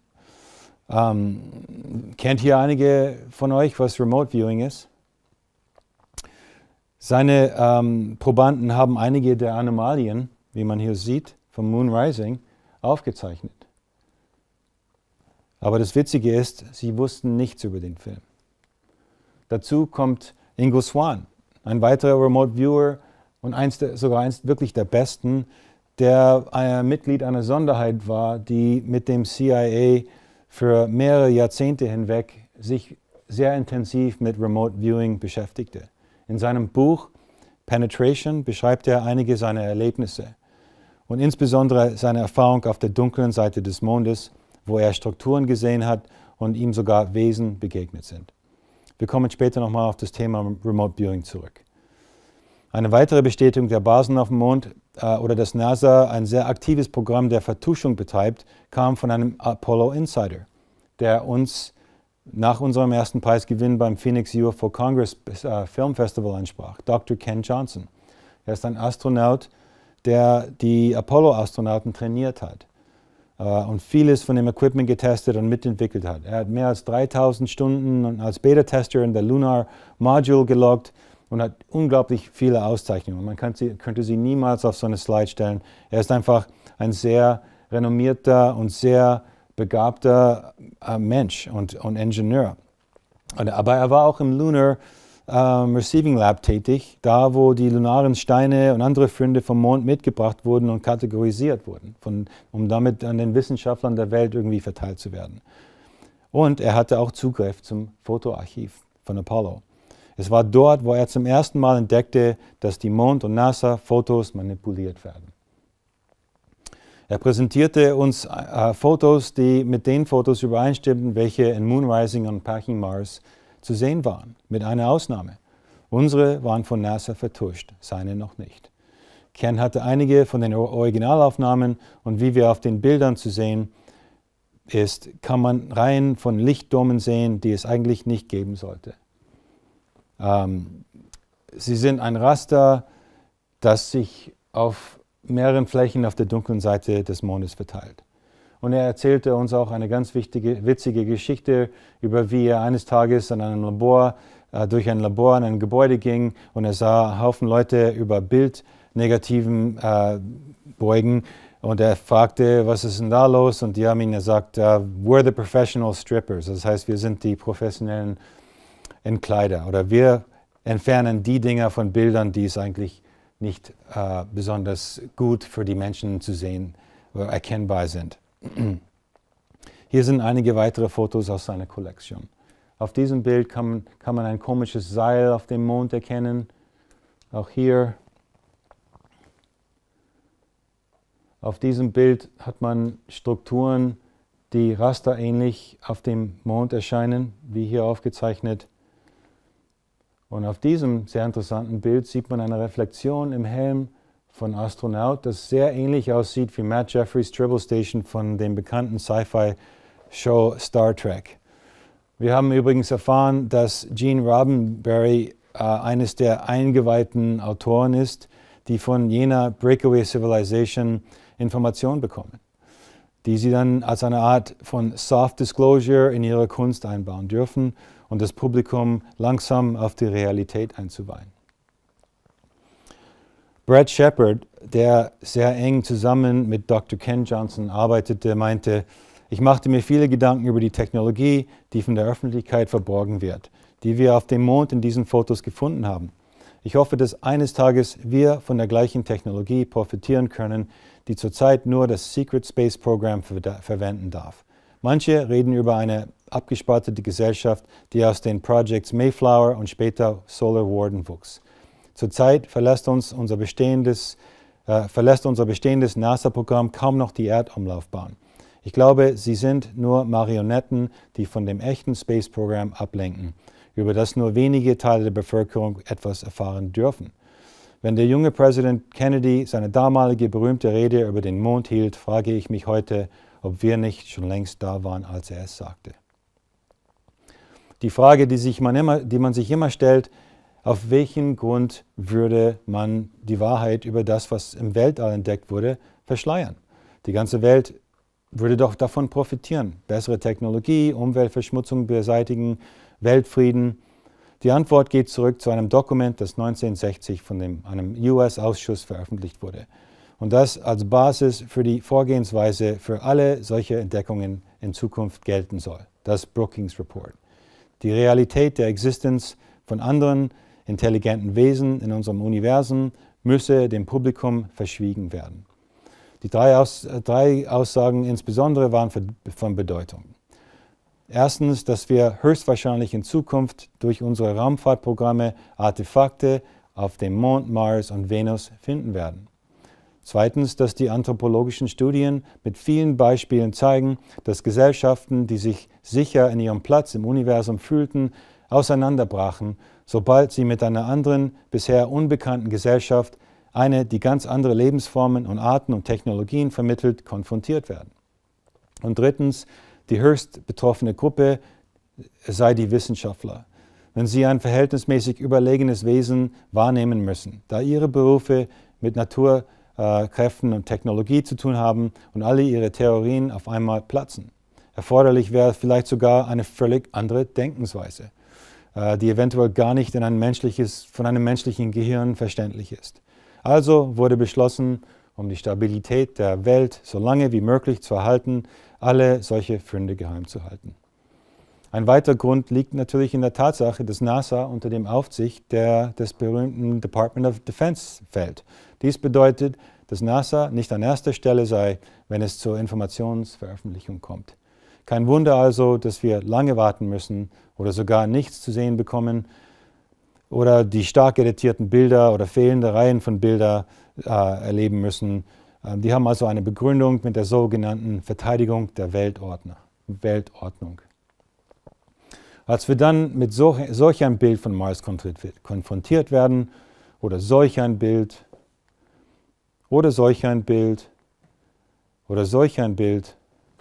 Kennt hier einige von euch, was Remote Viewing ist? Seine Probanden haben einige der Anomalien, wie man hier sieht, vom Moon Rising, aufgezeichnet. Aber das Witzige ist, sie wussten nichts über den Film. Dazu kommt Ingo Swann, ein weiterer Remote Viewer und sogar eins wirklich der besten, der ein Mitglied einer Sonderheit war, die mit dem CIA für mehrere Jahrzehnte hinweg sich sehr intensiv mit Remote Viewing beschäftigte. In seinem Buch Penetration beschreibt er einige seiner Erlebnisse und insbesondere seine Erfahrung auf der dunklen Seite des Mondes, wo er Strukturen gesehen hat und ihm sogar Wesen begegnet sind. Wir kommen später nochmal auf das Thema Remote Viewing zurück. Eine weitere Bestätigung der Basen auf dem Mond oder dass NASA ein sehr aktives Programm der Vertuschung betreibt, kam von einem Apollo Insider, der uns nach unserem ersten Preisgewinn beim Phoenix UFO Congress Film Festival ansprach, Dr. Ken Johnson. Er ist ein Astronaut, der die Apollo-Astronauten trainiert hat und vieles von dem Equipment getestet und mitentwickelt hat. Er hat mehr als 3000 Stunden als Beta-Tester in der Lunar Module geloggt und hat unglaublich viele Auszeichnungen. Man könnte sie niemals auf so eine Slide stellen. Er ist einfach ein sehr renommierter und sehr begabter Mensch und Ingenieur. Aber er war auch im Lunar Receiving Lab tätig, da wo die lunaren Steine und andere Funde vom Mond mitgebracht wurden und kategorisiert wurden, um damit an den Wissenschaftlern der Welt irgendwie verteilt zu werden. Und er hatte auch Zugriff zum Fotoarchiv von Apollo. Es war dort, wo er zum ersten Mal entdeckte, dass die Mond- und NASA-Fotos manipuliert werden. Er präsentierte uns Fotos, die mit den Fotos übereinstimmten, welche in Moon Rising und Packing Mars zu sehen waren, mit einer Ausnahme. Unsere waren von NASA vertuscht, seine noch nicht. Ken hatte einige von den Originalaufnahmen und wie wir auf den Bildern zu sehen ist, kann man Reihen von Lichtdomen sehen, die es eigentlich nicht geben sollte. Sie sind ein Raster, das sich auf mehreren Flächen auf der dunklen Seite des Mondes verteilt. Und er erzählte uns auch eine ganz witzige Geschichte über, wie er eines Tages durch ein Labor in ein Gebäude ging und er sah einen Haufen Leute über Bildnegativen beugen und er fragte, was ist denn da los? Und die haben ihm gesagt, we're the professional strippers. Das heißt, wir sind die professionellen Entkleider oder wir entfernen die Dinger von Bildern, die es eigentlich nicht besonders gut für die Menschen zu sehen oder erkennbar sind. Hier sind einige weitere Fotos aus seiner Kollektion. Auf diesem Bild kann man ein komisches Seil auf dem Mond erkennen. Auch hier. Auf diesem Bild hat man Strukturen, die rasterähnlich auf dem Mond erscheinen, wie hier aufgezeichnet. Und auf diesem sehr interessanten Bild sieht man eine Reflexion im Helm von Astronaut, das sehr ähnlich aussieht wie Matt Jeffries' Tribble Station von dem bekannten Sci-Fi-Show Star Trek. Wir haben übrigens erfahren, dass Gene Roddenberry eines der eingeweihten Autoren ist, die von jener Breakaway Civilization Informationen bekommen, die sie dann als eine Art von Soft Disclosure in ihre Kunst einbauen dürfen und das Publikum langsam auf die Realität einzuweihen. Brad Shepard, der sehr eng zusammen mit Dr. Ken Johnson arbeitete, meinte, ich machte mir viele Gedanken über die Technologie, die von der Öffentlichkeit verborgen wird, die wir auf dem Mond in diesen Fotos gefunden haben. Ich hoffe, dass eines Tages wir von der gleichen Technologie profitieren können, die zurzeit nur das Secret Space Program verwenden darf. Manche reden über eine abgespaltete Gesellschaft, die aus den Projects Mayflower und später Solar Warden wuchs. Zurzeit verlässt unser bestehendes NASA-Programm kaum noch die Erdumlaufbahn. Ich glaube, sie sind nur Marionetten, die von dem echten Space-Programm ablenken, über das nur wenige Teile der Bevölkerung etwas erfahren dürfen. Wenn der junge Präsident Kennedy seine damalige berühmte Rede über den Mond hielt, frage ich mich heute, ob wir nicht schon längst da waren, als er es sagte. Die Frage, die man sich immer stellt, auf welchen Grund würde man die Wahrheit über das, was im Weltall entdeckt wurde, verschleiern? Die ganze Welt würde doch davon profitieren. Bessere Technologie, Umweltverschmutzung beseitigen, Weltfrieden. Die Antwort geht zurück zu einem Dokument, das 1960 von einem US-Ausschuss veröffentlicht wurde und das als Basis für die Vorgehensweise für alle solche Entdeckungen in Zukunft gelten soll, das Brookings Report. Die Realität der Existenz von anderen intelligenten Wesen in unserem Universum müsse dem Publikum verschwiegen werden. Die drei Aussagen insbesondere waren von Bedeutung. Erstens, dass wir höchstwahrscheinlich in Zukunft durch unsere Raumfahrtprogramme Artefakte auf dem Mond, Mars und Venus finden werden. Zweitens, dass die anthropologischen Studien mit vielen Beispielen zeigen, dass Gesellschaften, die sich sicher in ihrem Platz im Universum fühlten, auseinanderbrachen, sobald sie mit einer anderen, bisher unbekannten Gesellschaft, eine, die ganz andere Lebensformen und Arten und Technologien vermittelt, konfrontiert werden. Und drittens, die höchst betroffene Gruppe sei die Wissenschaftler, wenn sie ein verhältnismäßig überlegenes Wesen wahrnehmen müssen, da ihre Berufe mit Naturkräften und Technologie zu tun haben und alle ihre Theorien auf einmal platzen. Erforderlich wäre vielleicht sogar eine völlig andere Denkensweise, die eventuell gar nicht von einem menschlichen Gehirn verständlich ist. Also wurde beschlossen, um die Stabilität der Welt so lange wie möglich zu erhalten, alle solche Funde geheim zu halten. Ein weiterer Grund liegt natürlich in der Tatsache, dass NASA unter dem Aufsicht des berühmten Department of Defense fällt. Dies bedeutet, dass NASA nicht an erster Stelle sei, wenn es zur Informationsveröffentlichung kommt. Kein Wunder also, dass wir lange warten müssen oder sogar nichts zu sehen bekommen oder die stark editierten Bilder oder fehlende Reihen von Bildern erleben müssen. Die haben also eine Begründung mit der sogenannten Verteidigung der Weltordnung. Als wir dann mit solch einem Bild von Mars konfrontiert werden, oder solch ein Bild, oder solch ein Bild, oder solch ein Bild,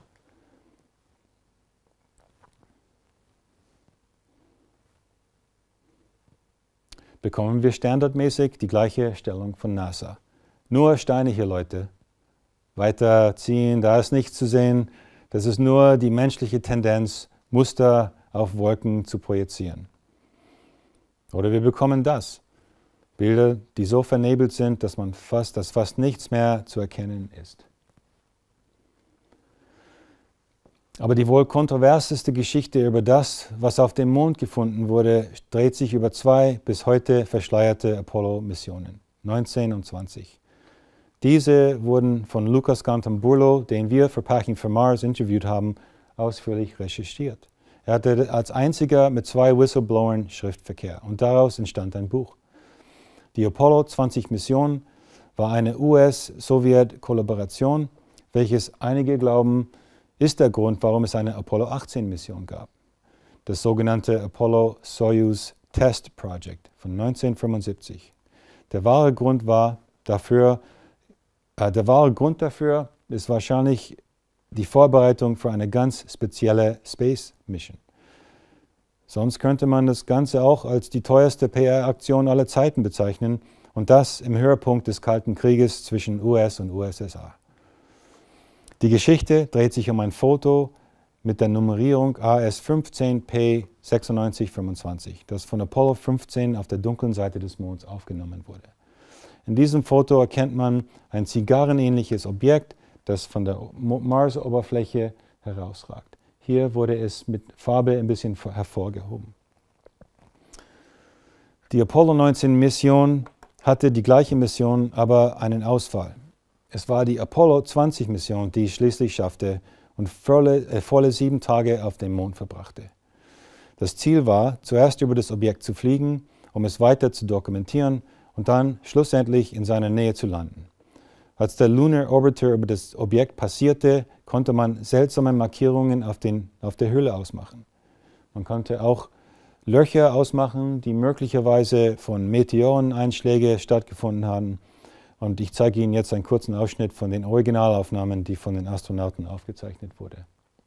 bekommen wir standardmäßig die gleiche Stellung von NASA. Nur Steine hier, Leute. Weiterziehen, da ist nichts zu sehen. Das ist nur die menschliche Tendenz, Muster auf Wolken zu projizieren. Oder wir bekommen das. Bilder, die so vernebelt sind, dass fast nichts mehr zu erkennen ist. Aber die wohl kontroverseste Geschichte über das, was auf dem Mond gefunden wurde, dreht sich über zwei bis heute verschleierte Apollo-Missionen, 19 und 20. Diese wurden von Lucas Gantamburlo, den wir für Packing for Mars interviewt haben, ausführlich recherchiert. Er hatte als einziger mit 2 Whistleblowern Schriftverkehr und daraus entstand ein Buch. Die Apollo 20 Mission war eine US-Sowjet-Kollaboration, welches einige glauben, ist der Grund, warum es eine Apollo 18 Mission gab. Das sogenannte Apollo-Soyuz Test Project von 1975. Der wahre Grund dafür ist wahrscheinlich die Vorbereitung für eine ganz spezielle Space Mission. Sonst könnte man das Ganze auch als die teuerste PR-Aktion aller Zeiten bezeichnen und das im Höhepunkt des Kalten Krieges zwischen US und USSR. Die Geschichte dreht sich um ein Foto mit der Nummerierung AS-15P9625, das von Apollo 15 auf der dunklen Seite des Monds aufgenommen wurde. In diesem Foto erkennt man ein zigarrenähnliches Objekt, das von der Marsoberfläche herausragt. Hier wurde es mit Farbe ein bisschen hervorgehoben. Die Apollo 19 Mission hatte die gleiche Mission, aber einen Ausfall. Es war die Apollo 20 Mission, die es schließlich schaffte und volle 7 Tage auf dem Mond verbrachte. Das Ziel war, zuerst über das Objekt zu fliegen, um es weiter zu dokumentieren und dann schlussendlich in seiner Nähe zu landen. Als der Lunar Orbiter über das Objekt passierte, konnte man seltsame Markierungen auf der Hülle ausmachen. Man konnte auch Löcher ausmachen, die möglicherweise von Meteoreneinschlägen stattgefunden haben. Und ich zeige Ihnen jetzt einen kurzen Ausschnitt von den Originalaufnahmen, die von den Astronauten aufgezeichnet wurden.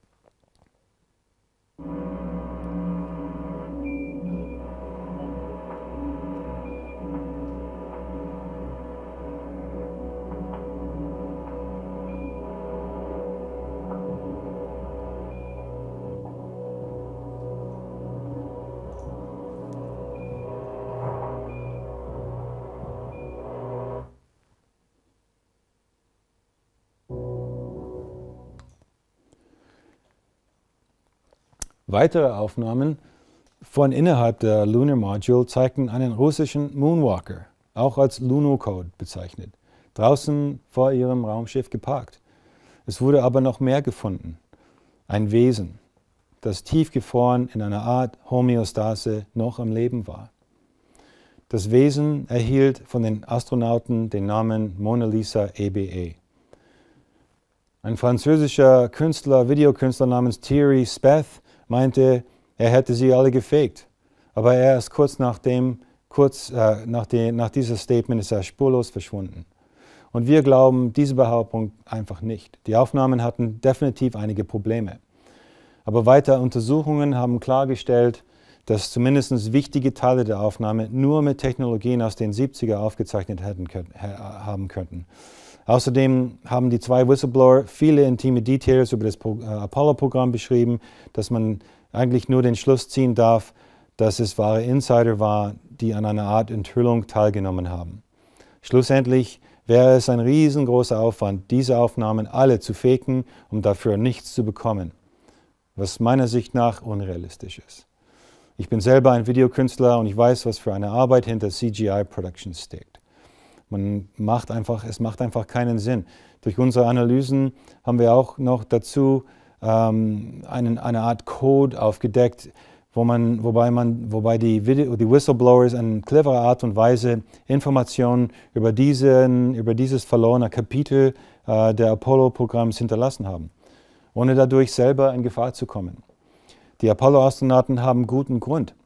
Weitere Aufnahmen von innerhalb der Lunar Module zeigten einen russischen Moonwalker, auch als Luno-Code bezeichnet, draußen vor ihrem Raumschiff geparkt. Es wurde aber noch mehr gefunden. Ein Wesen, das tiefgefroren in einer Art Homöostase noch am Leben war. Das Wesen erhielt von den Astronauten den Namen Mona Lisa EBE. Ein französischer Künstler, Videokünstler namens Thierry Speth meinte, er hätte sie alle gefaked. Aber erst kurz nach diesem Statement ist er spurlos verschwunden. Und wir glauben diese Behauptung einfach nicht. Die Aufnahmen hatten definitiv einige Probleme. Aber weitere Untersuchungen haben klargestellt, dass zumindest wichtige Teile der Aufnahme nur mit Technologien aus den 70er aufgezeichnet haben könnten. Außerdem haben die zwei Whistleblower viele intime Details über das Apollo-Programm beschrieben, dass man eigentlich nur den Schluss ziehen darf, dass es wahre Insider waren, die an einer Art Enthüllung teilgenommen haben. Schlussendlich wäre es ein riesengroßer Aufwand, diese Aufnahmen alle zu faken, um dafür nichts zu bekommen, was meiner Sicht nach unrealistisch ist. Ich bin selber ein Videokünstler und ich weiß, was für eine Arbeit hinter CGI-Productions steckt. Es macht einfach keinen Sinn. Durch unsere Analysen haben wir auch noch dazu eine Art Code aufgedeckt, wobei die Whistleblowers in cleverer Art und Weise Informationen über dieses verlorene Kapitel der Apollo-Programms hinterlassen haben, ohne dadurch selber in Gefahr zu kommen. Die Apollo-Astronauten haben guten Grund,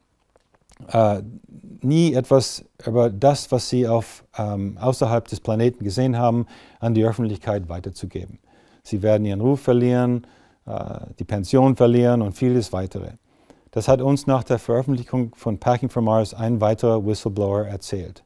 nie etwas über das, was sie außerhalb des Planeten gesehen haben, an die Öffentlichkeit weiterzugeben. Sie werden ihren Ruf verlieren, die Pension verlieren und vieles weitere. Das hat uns nach der Veröffentlichung von Packing for Mars ein weiterer Whistleblower erzählt.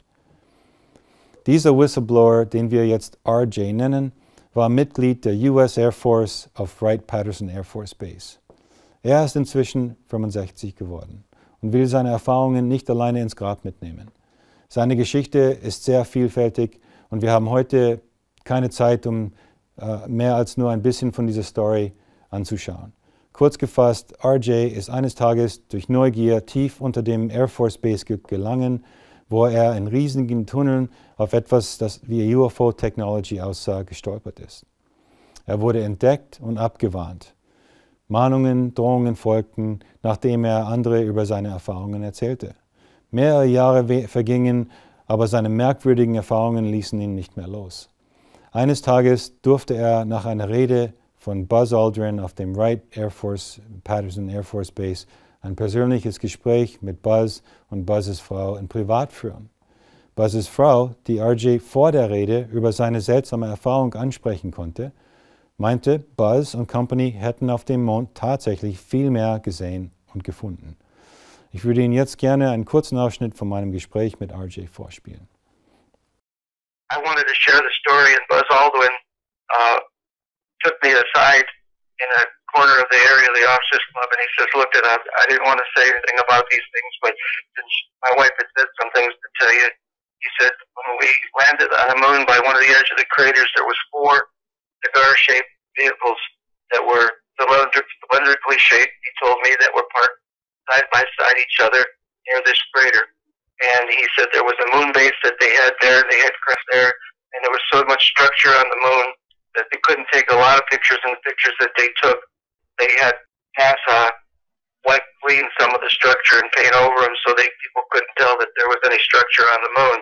Dieser Whistleblower, den wir jetzt RJ nennen, war Mitglied der US Air Force auf Wright-Patterson Air Force Base. Er ist inzwischen 65 geworden und will seine Erfahrungen nicht alleine ins Grab mitnehmen. Seine Geschichte ist sehr vielfältig und wir haben heute keine Zeit, um mehr als nur ein bisschen von dieser Story anzuschauen. Kurz gefasst, RJ ist eines Tages durch Neugier tief unter dem Air Force Base gelangen, wo er in riesigen Tunneln auf etwas, das wie UFO-Technology aussah, gestolpert ist. Er wurde entdeckt und abgewarnt. Mahnungen, Drohungen folgten, nachdem er andere über seine Erfahrungen erzählte. Mehrere Jahre vergingen, aber seine merkwürdigen Erfahrungen ließen ihn nicht mehr los. Eines Tages durfte er nach einer Rede von Buzz Aldrin auf dem Wright-Patterson Air Force Base ein persönliches Gespräch mit Buzz und Buzzes Frau in Privat führen. Buzzes Frau, die RJ vor der Rede über seine seltsame Erfahrung ansprechen konnte, meinte, Buzz und Company hätten auf dem Mond tatsächlich viel mehr gesehen und gefunden. Ich würde Ihnen jetzt gerne einen kurzen Ausschnitt von meinem Gespräch mit RJ vorspielen. I wanted to share the story, and Buzz Aldrin took me aside in a corner of the area of the Officers Club, and he says, look, I didn't want to say anything about these things, but since my wife had said some things to tell you, he said, when we landed on the moon by one of the edge of the craters, there was 4 cigar-shaped vehicles that were cylindrically shaped, he told me, that were parked side by side each other near this crater. And he said there was a moon base that they had there, they had crest there, and there was so much structure on the moon that they couldn't take a lot of pictures, and the pictures that they took, they had NASA wipe clean some of the structure and paint over them so people couldn't tell that there was any structure on the moon.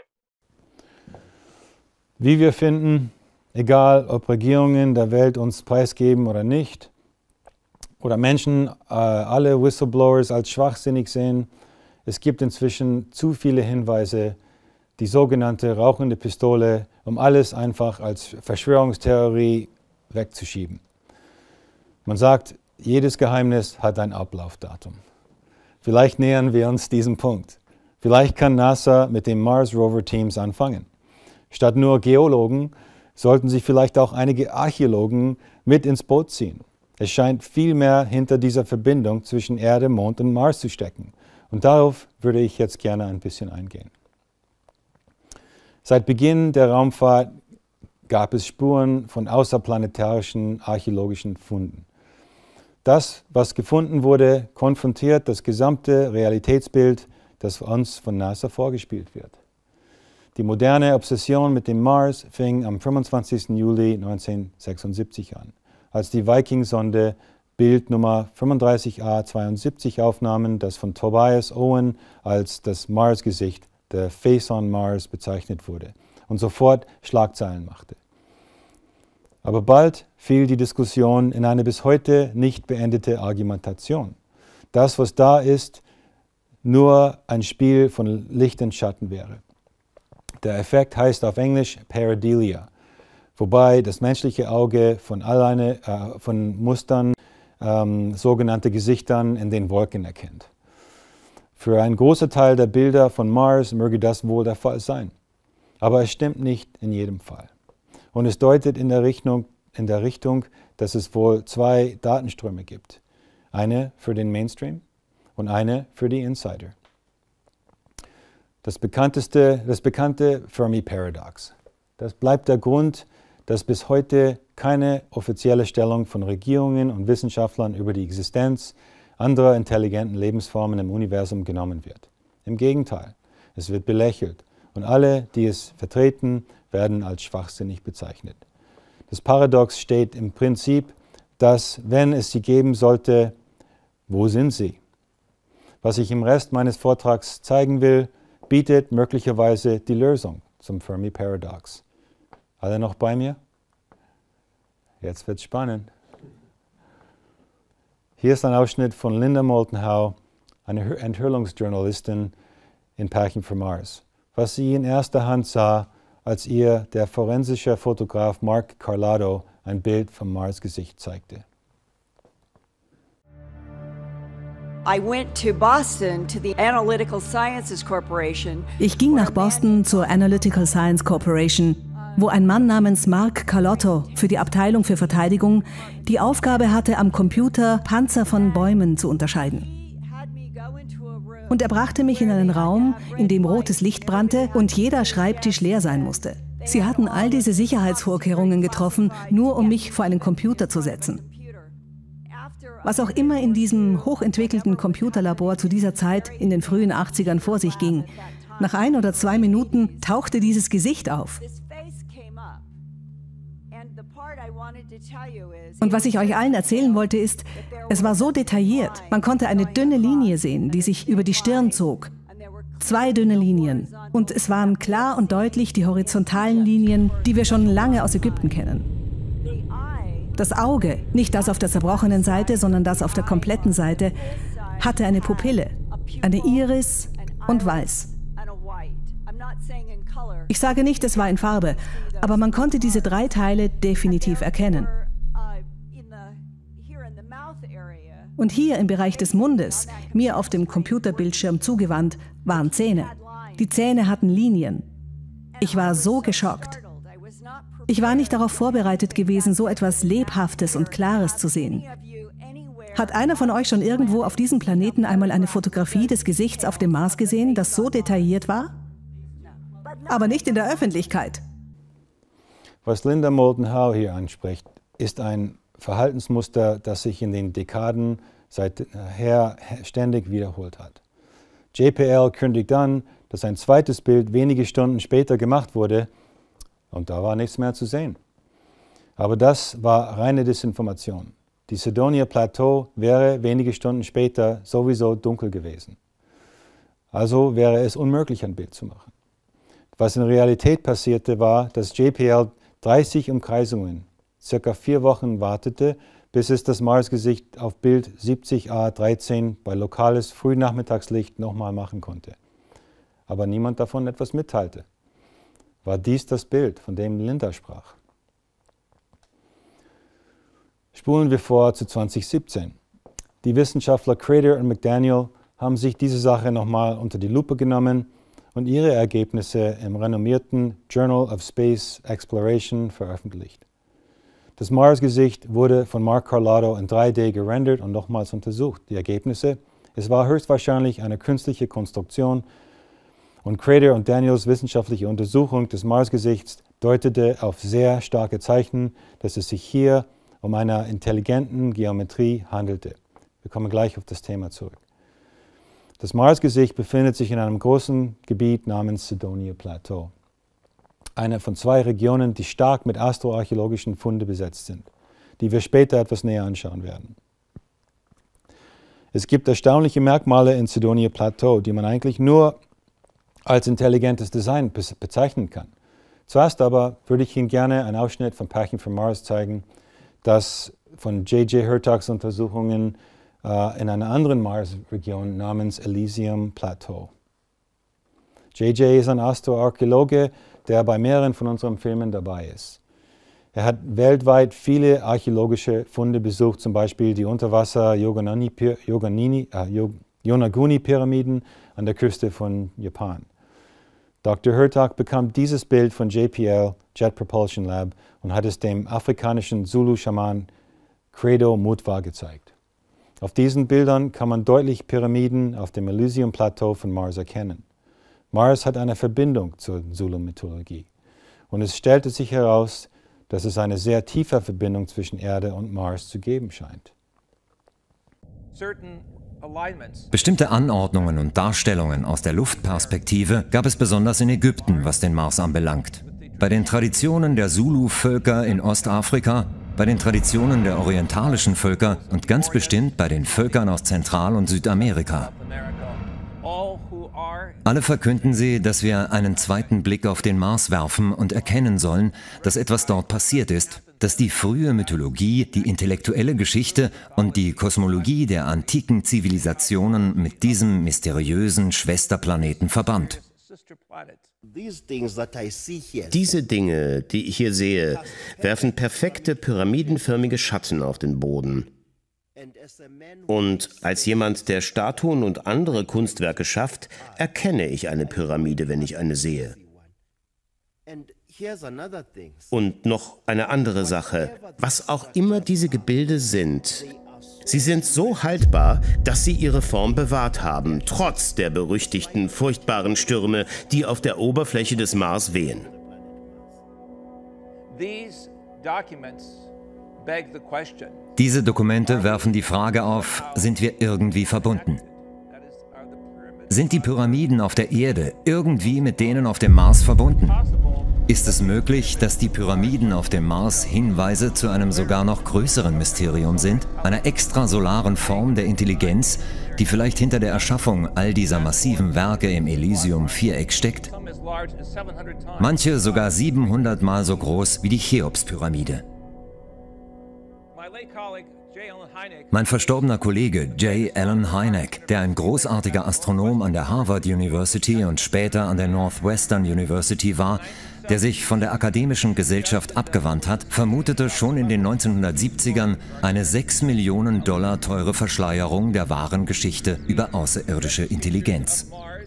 Wie wir finden, egal ob Regierungen der Welt uns preisgeben oder nicht, oder Menschen alle Whistleblowers als schwachsinnig sehen, es gibt inzwischen zu viele Hinweise, die sogenannte rauchende Pistole, um alles einfach als Verschwörungstheorie wegzuschieben. Man sagt, jedes Geheimnis hat ein Ablaufdatum. Vielleicht nähern wir uns diesem Punkt. Vielleicht kann NASA mit den Mars Rover Teams anfangen. Statt nur Geologen sollten sich vielleicht auch einige Archäologen mit ins Boot ziehen. Es scheint viel mehr hinter dieser Verbindung zwischen Erde, Mond und Mars zu stecken. Und darauf würde ich jetzt gerne ein bisschen eingehen. Seit Beginn der Raumfahrt gab es Spuren von außerplanetarischen archäologischen Funden. Das, was gefunden wurde, konfrontiert das gesamte Realitätsbild, das uns von NASA vorgespielt wird. Die moderne Obsession mit dem Mars fing am 25. Juli 1976 an, als die Viking-Sonde Bild Nummer 35A72 aufnahmen, das von Tobias Owen als das Mars-Gesicht, der Face on Mars, bezeichnet wurde und sofort Schlagzeilen machte. Aber bald fiel die Diskussion in eine bis heute nicht beendete Argumentation. Das, was da ist, nur ein Spiel von Licht und Schatten wäre. Der Effekt heißt auf Englisch Pareidolia, wobei das menschliche Auge von Mustern sogenannte Gesichtern in den Wolken erkennt. Für einen großen Teil der Bilder von Mars möge das wohl der Fall sein. Aber es stimmt nicht in jedem Fall. Und es deutet in der Richtung, dass es wohl zwei Datenströme gibt. Eine für den Mainstream und eine für die Insider. Das bekannte Fermi-Paradox. Das bleibt der Grund, dass bis heute keine offizielle Stellung von Regierungen und Wissenschaftlern über die Existenz anderer intelligenten Lebensformen im Universum genommen wird. Im Gegenteil, es wird belächelt und alle, die es vertreten, werden als schwachsinnig bezeichnet. Das Paradox steht im Prinzip, dass, wenn es sie geben sollte, wo sind sie? Was ich im Rest meines Vortrags zeigen will, bietet möglicherweise die Lösung zum Fermi-Paradox. Alle noch bei mir? Jetzt wird's spannend. Hier ist ein Ausschnitt von Linda Moulton Howe, eine Enthüllungsjournalistin in Packing for Mars, was sie in erster Hand sah, als ihr der forensische Fotograf Mark Carlotto ein Bild vom Mars-Gesicht zeigte. Ich ging nach Boston zur Analytical Science Corporation, wo ein Mann namens Mark Carlotto für die Abteilung für Verteidigung die Aufgabe hatte, am Computer Panzer von Bäumen zu unterscheiden. Und er brachte mich in einen Raum, in dem rotes Licht brannte und jeder Schreibtisch leer sein musste. Sie hatten all diese Sicherheitsvorkehrungen getroffen, nur um mich vor einen Computer zu setzen. Was auch immer in diesem hochentwickelten Computerlabor zu dieser Zeit in den frühen 80ern vor sich ging, nach 1 oder 2 Minuten tauchte dieses Gesicht auf. Und was ich euch allen erzählen wollte ist, es war so detailliert, man konnte eine dünne Linie sehen, die sich über die Stirn zog. 2 dünne Linien. Und es waren klar und deutlich die horizontalen Linien, die wir schon lange aus Ägypten kennen. Das Auge, nicht das auf der zerbrochenen Seite, sondern das auf der kompletten Seite, hatte eine Pupille, eine Iris und weiß. Ich sage nicht, es war in Farbe, aber man konnte diese 3 Teile definitiv erkennen. Und hier im Bereich des Mundes, mir auf dem Computerbildschirm zugewandt, waren Zähne. Die Zähne hatten Linien. Ich war so geschockt. Ich war nicht darauf vorbereitet gewesen, so etwas Lebhaftes und Klares zu sehen. Hat einer von euch schon irgendwo auf diesem Planeten einmal eine Fotografie des Gesichts auf dem Mars gesehen, das so detailliert war? Aber nicht in der Öffentlichkeit. Was Linda Moulton Howe hier anspricht, ist ein Verhaltensmuster, das sich in den Dekaden seither ständig wiederholt hat. JPL kündigt an, dass ein zweites Bild wenige Stunden später gemacht wurde und da war nichts mehr zu sehen. Aber das war reine Desinformation. Die Cydonia Plateau wäre wenige Stunden später sowieso dunkel gewesen. Also wäre es unmöglich, ein Bild zu machen. Was in Realität passierte, war, dass JPL 30 Umkreisungen, circa 4 Wochen wartete, bis es das Marsgesicht auf Bild 70a13 bei lokales Frühnachmittagslicht nochmal machen konnte. Aber niemand davon etwas mitteilte. War dies das Bild, von dem Linda sprach? Spulen wir vor zu 2017. Die Wissenschaftler Crater und McDaniel haben sich diese Sache nochmal unter die Lupe genommen und ihre Ergebnisse im renommierten Journal of Space Exploration veröffentlicht. Das Marsgesicht wurde von Mark Carlotto in 3D gerendert und nochmals untersucht. Die Ergebnisse: Es war höchstwahrscheinlich eine künstliche Konstruktion und Crater und Daniels wissenschaftliche Untersuchung des Marsgesichts deutete auf sehr starke Zeichen, dass es sich hier um eine intelligente Geometrie handelte. Wir kommen gleich auf das Thema zurück. Das Marsgesicht befindet sich in einem großen Gebiet namens Cydonia Plateau. Eine von 2 Regionen, die stark mit astroarchäologischen Funden besetzt sind, die wir später etwas näher anschauen werden. Es gibt erstaunliche Merkmale in Cydonia Plateau, die man eigentlich nur als intelligentes Design bezeichnen kann. Zuerst aber würde ich Ihnen gerne einen Ausschnitt von Pärchen für Mars zeigen, das von J.J. Hertogs Untersuchungen in einer anderen Mars-Region namens Elysium Plateau. J.J. ist ein Astroarchäologe, der bei mehreren von unseren Filmen dabei ist. Er hat weltweit viele archäologische Funde besucht, zum Beispiel die Yonaguni-Pyramiden an der Küste von Japan. Dr. Hertog bekam dieses Bild von JPL, Jet Propulsion Lab, und hat es dem afrikanischen Zulu-Schaman Credo Mutwa gezeigt. Auf diesen Bildern kann man deutlich Pyramiden auf dem Elysium-Plateau von Mars erkennen. Mars hat eine Verbindung zur Zulu-Mythologie. Und es stellte sich heraus, dass es eine sehr tiefe Verbindung zwischen Erde und Mars zu geben scheint. Bestimmte Anordnungen und Darstellungen aus der Luftperspektive gab es besonders in Ägypten, was den Mars anbelangt. Bei den Traditionen der Zulu-Völker in Ostafrika, bei den Traditionen der orientalischen Völker und ganz bestimmt bei den Völkern aus Zentral- und Südamerika. Alle verkünden sie, dass wir einen zweiten Blick auf den Mars werfen und erkennen sollen, dass etwas dort passiert ist, das die frühe Mythologie, die intellektuelle Geschichte und die Kosmologie der antiken Zivilisationen mit diesem mysteriösen Schwesterplaneten verband. Diese Dinge, die ich hier sehe, werfen perfekte pyramidenförmige Schatten auf den Boden. Und als jemand, der Statuen und andere Kunstwerke schafft, erkenne ich eine Pyramide, wenn ich eine sehe. Und noch eine andere Sache. Was auch immer diese Gebilde sind, sie sind so haltbar, dass sie ihre Form bewahrt haben, trotz der berüchtigten, furchtbaren Stürme, die auf der Oberfläche des Mars wehen. Diese Dokumente werfen die Frage auf, sind wir irgendwie verbunden? Sind die Pyramiden auf der Erde irgendwie mit denen auf dem Mars verbunden? Ist es möglich, dass die Pyramiden auf dem Mars Hinweise zu einem sogar noch größeren Mysterium sind, einer extrasolaren Form der Intelligenz, die vielleicht hinter der Erschaffung all dieser massiven Werke im Elysium-Viereck steckt? Manche sogar 700 Mal so groß wie die Cheops-Pyramide. Mein verstorbener Kollege J. Allen Hynek, der ein großartiger Astronom an der Harvard University und später an der Northwestern University war, der sich von der akademischen Gesellschaft abgewandt hat, vermutete schon in den 1970ern eine 6 Millionen $ teure Verschleierung der wahren Geschichte über außerirdische Intelligenz.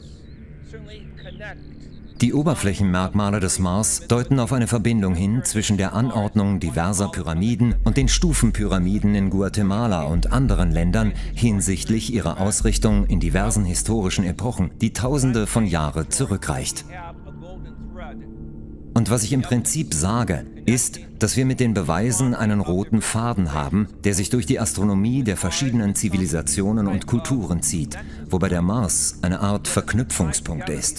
Die Oberflächenmerkmale des Mars deuten auf eine Verbindung hin zwischen der Anordnung diverser Pyramiden und den Stufenpyramiden in Guatemala und anderen Ländern hinsichtlich ihrer Ausrichtung in diversen historischen Epochen, die Tausende von Jahren zurückreicht. Und was ich im Prinzip sage, ist, dass wir mit den Beweisen einen roten Faden haben, der sich durch die Astronomie der verschiedenen Zivilisationen und Kulturen zieht, wobei der Mars eine Art Verknüpfungspunkt ist.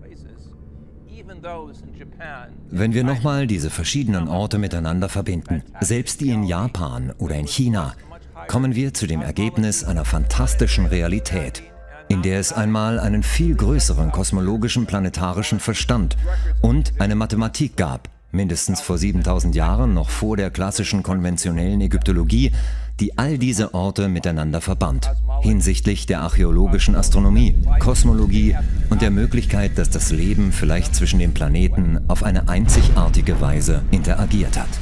Wenn wir nochmal diese verschiedenen Orte miteinander verbinden, selbst die in Japan oder in China, kommen wir zu dem Ergebnis einer fantastischen Realität, in der es einmal einen viel größeren kosmologischen planetarischen Verstand und eine Mathematik gab, mindestens vor 7000 Jahren, noch vor der klassischen konventionellen Ägyptologie, die all diese Orte miteinander verband, hinsichtlich der archäologischen Astronomie, Kosmologie und der Möglichkeit, dass das Leben vielleicht zwischen den Planeten auf eine einzigartige Weise interagiert hat.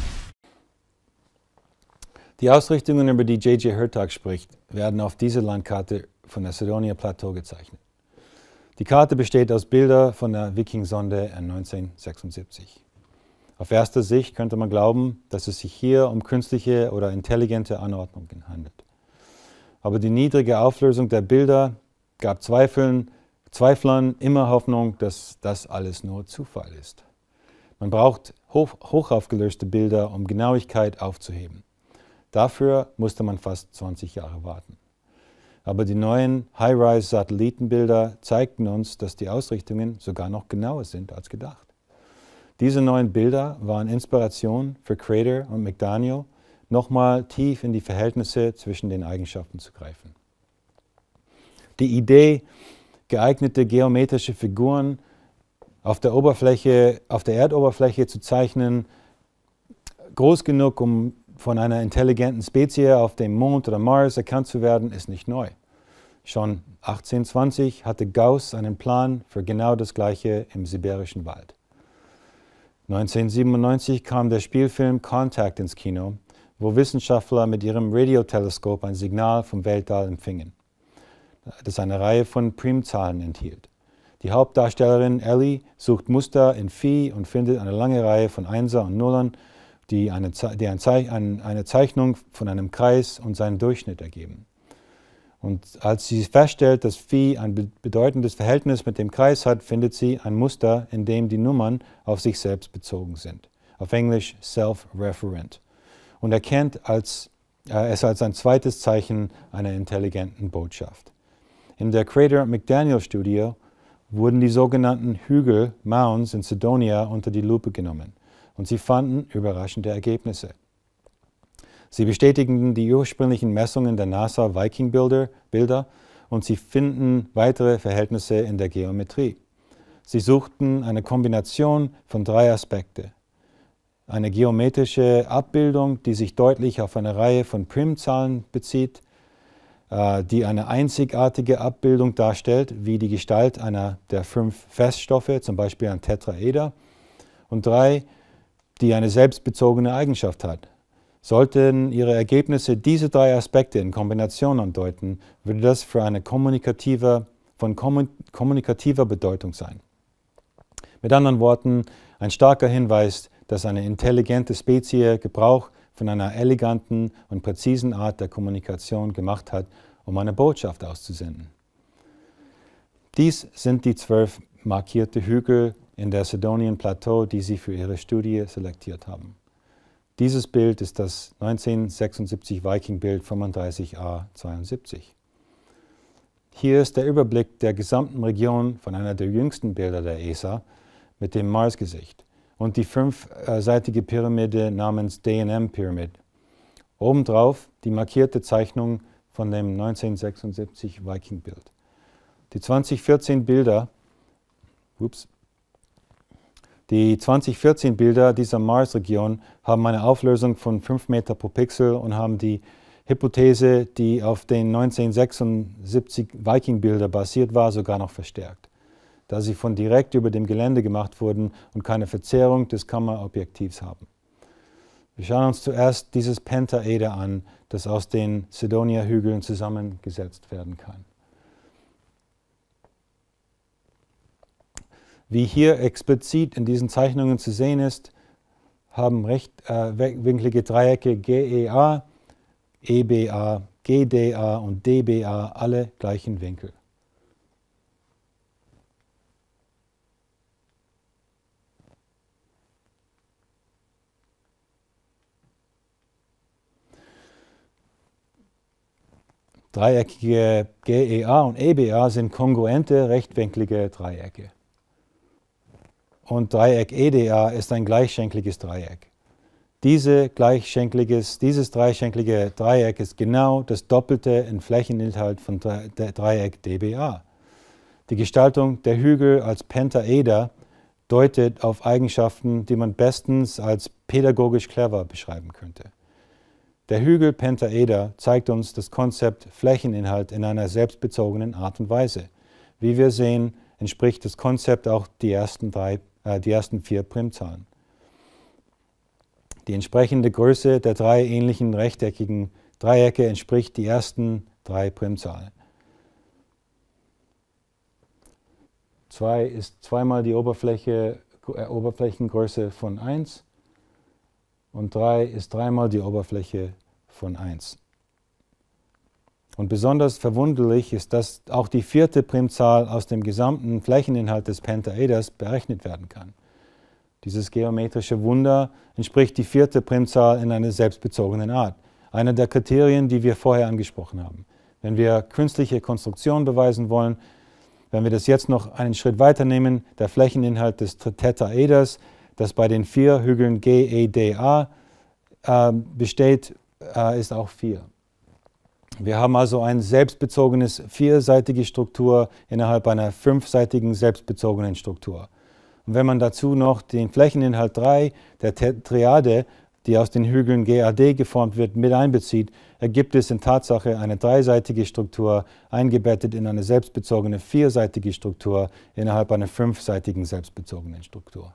Die Ausrichtungen, über die J.J. Hurtak spricht, werden auf dieser Landkarte von der Cydonia Plateau gezeichnet. Die Karte besteht aus Bildern von der Viking-Sonde 1976. Auf erster Sicht könnte man glauben, dass es sich hier um künstliche oder intelligente Anordnungen handelt. Aber die niedrige Auflösung der Bilder gab Zweiflern immer Hoffnung, dass das alles nur Zufall ist. Man braucht hochaufgelöste Bilder, um Genauigkeit aufzuheben. Dafür musste man fast 20 Jahre warten. Aber die neuen High-Rise-Satellitenbilder zeigten uns, dass die Ausrichtungen sogar noch genauer sind als gedacht. Diese neuen Bilder waren Inspiration für Crater und McDaniel, nochmal tief in die Verhältnisse zwischen den Eigenschaften zu greifen. Die Idee, geeignete geometrische Figuren auf der Erdoberfläche zu zeichnen, groß genug, um von einer intelligenten Spezies auf dem Mond oder Mars erkannt zu werden, ist nicht neu. Schon 1820 hatte Gauss einen Plan für genau das Gleiche im sibirischen Wald. 1997 kam der Spielfilm Contact ins Kino, wo Wissenschaftler mit ihrem Radioteleskop ein Signal vom Weltall empfingen, das eine Reihe von Primzahlen enthielt. Die Hauptdarstellerin Ellie sucht Muster in Phi und findet eine lange Reihe von Einser und Nullern, die eine Zeichnung von einem Kreis und seinen Durchschnitt ergeben. Und als sie feststellt, dass Phi ein bedeutendes Verhältnis mit dem Kreis hat, findet sie ein Muster, in dem die Nummern auf sich selbst bezogen sind. Auf Englisch self-referent. Und erkennt es als ein zweites Zeichen einer intelligenten Botschaft. In der Crater-McDaniel-Studie wurden die sogenannten Hügel, Mounds in Cydonia unter die Lupe genommen. Und sie fanden überraschende Ergebnisse. Sie bestätigten die ursprünglichen Messungen der NASA-Viking-Bilder und sie finden weitere Verhältnisse in der Geometrie. Sie suchten eine Kombination von 3 Aspekten. Eine geometrische Abbildung, die sich deutlich auf eine Reihe von Primzahlen bezieht, die eine einzigartige Abbildung darstellt, wie die Gestalt einer der 5 Feststoffe, zum Beispiel ein Tetraeder, und 3, die eine selbstbezogene Eigenschaft hat. Sollten Ihre Ergebnisse diese 3 Aspekte in Kombination andeuten, würde das für eine kommunikativer Bedeutung sein. Mit anderen Worten, ein starker Hinweis, dass eine intelligente Spezies Gebrauch von einer eleganten und präzisen Art der Kommunikation gemacht hat, um eine Botschaft auszusenden. Dies sind die 12 markierte Hügel in der Cydonian Plateau, die sie für ihre Studie selektiert haben. Dieses Bild ist das 1976 Viking-Bild 35A72. Hier ist der Überblick der gesamten Region von einer der jüngsten Bilder der ESA mit dem Marsgesicht und die 5-seitige Pyramide namens D&M Pyramid. Obendrauf die markierte Zeichnung von dem 1976 Viking-Bild. Die 2014 Bilder dieser Mars-Region haben eine Auflösung von 5 Meter pro Pixel und haben die Hypothese, die auf den 1976 Viking-Bilder basiert war, sogar noch verstärkt, da sie von direkt über dem Gelände gemacht wurden und keine Verzerrung des Kameraobjektivs haben. Wir schauen uns zuerst dieses Pentaeder an, das aus den Cydonia-Hügeln zusammengesetzt werden kann. Wie hier explizit in diesen Zeichnungen zu sehen ist, haben rechtwinklige Dreiecke GEA, EBA, GDA und DBA alle gleichen Winkel. Dreieckige GEA und EBA sind kongruente rechtwinklige Dreiecke. Und Dreieck EDA ist ein gleichschenkliges Dreieck. Dieses dreischenklige Dreieck ist genau das Doppelte in Flächeninhalt von der Dreieck DBA. Die Gestaltung der Hügel als Pentaeder deutet auf Eigenschaften, die man bestens als pädagogisch clever beschreiben könnte. Der Hügel Pentaeder zeigt uns das Konzept Flächeninhalt in einer selbstbezogenen Art und Weise. Wie wir sehen, entspricht das Konzept auch die ersten 4 Primzahlen. Die entsprechende Größe der 3 ähnlichen rechteckigen Dreiecke entspricht die ersten 3 Primzahlen. 2 ist zweimal die Oberflächengröße von 1 und 3 ist dreimal die Oberfläche von 1. Und besonders verwunderlich ist, dass auch die 4. Primzahl aus dem gesamten Flächeninhalt des Pentaeders berechnet werden kann. Dieses geometrische Wunder entspricht die 4. Primzahl in einer selbstbezogenen Art. Einer der Kriterien, die wir vorher angesprochen haben. Wenn wir künstliche Konstruktion beweisen wollen, wenn wir das jetzt noch einen Schritt weiter nehmen, der Flächeninhalt des Tetraeders, das bei den 4 Hügeln GEDA besteht, ist auch 4. Wir haben also eine selbstbezogenes 4-seitige Struktur innerhalb einer 5-seitigen selbstbezogenen Struktur. Und wenn man dazu noch den Flächeninhalt 3 der Triade, die aus den Hügeln GAD geformt wird, mit einbezieht, ergibt es in Tatsache eine 3-seitige Struktur, eingebettet in eine selbstbezogene 4-seitige Struktur innerhalb einer 5-seitigen selbstbezogenen Struktur.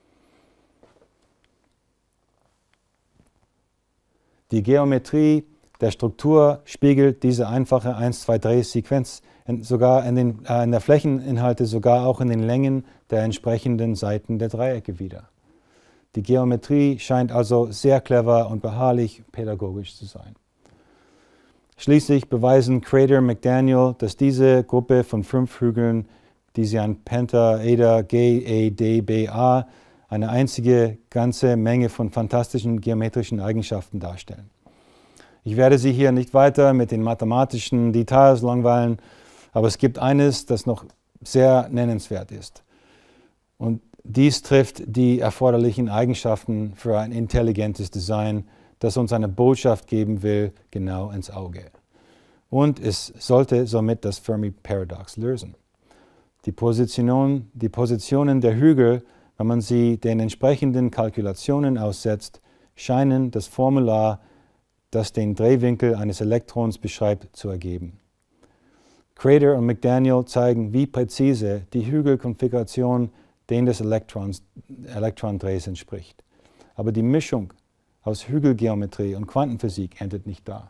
Die Geometrie der Struktur spiegelt diese einfache 1-2-3-Sequenz sogar in der Flächeninhalte, sogar auch in den Längen der entsprechenden Seiten der Dreiecke wider. Die Geometrie scheint also sehr clever und beharrlich pädagogisch zu sein. Schließlich beweisen Crater und McDaniel, dass diese Gruppe von 5 Hügeln, die sie an Pentaeder GEDBA, eine einzige ganze Menge von fantastischen geometrischen Eigenschaften darstellen. Ich werde Sie hier nicht weiter mit den mathematischen Details langweilen, aber es gibt eines, das noch sehr nennenswert ist. Und dies trifft die erforderlichen Eigenschaften für ein intelligentes Design, das uns eine Botschaft geben will, genau ins Auge. Und es sollte somit das Fermi-Paradox lösen. Die Positionen der Hügel, wenn man sie den entsprechenden Kalkulationen aussetzt, scheinen das Formular, das den Drehwinkel eines Elektrons beschreibt, zu ergeben. Crater und McDaniel zeigen, wie präzise die Hügelkonfiguration den des Elektrondrehs entspricht. Aber die Mischung aus Hügelgeometrie und Quantenphysik endet nicht da.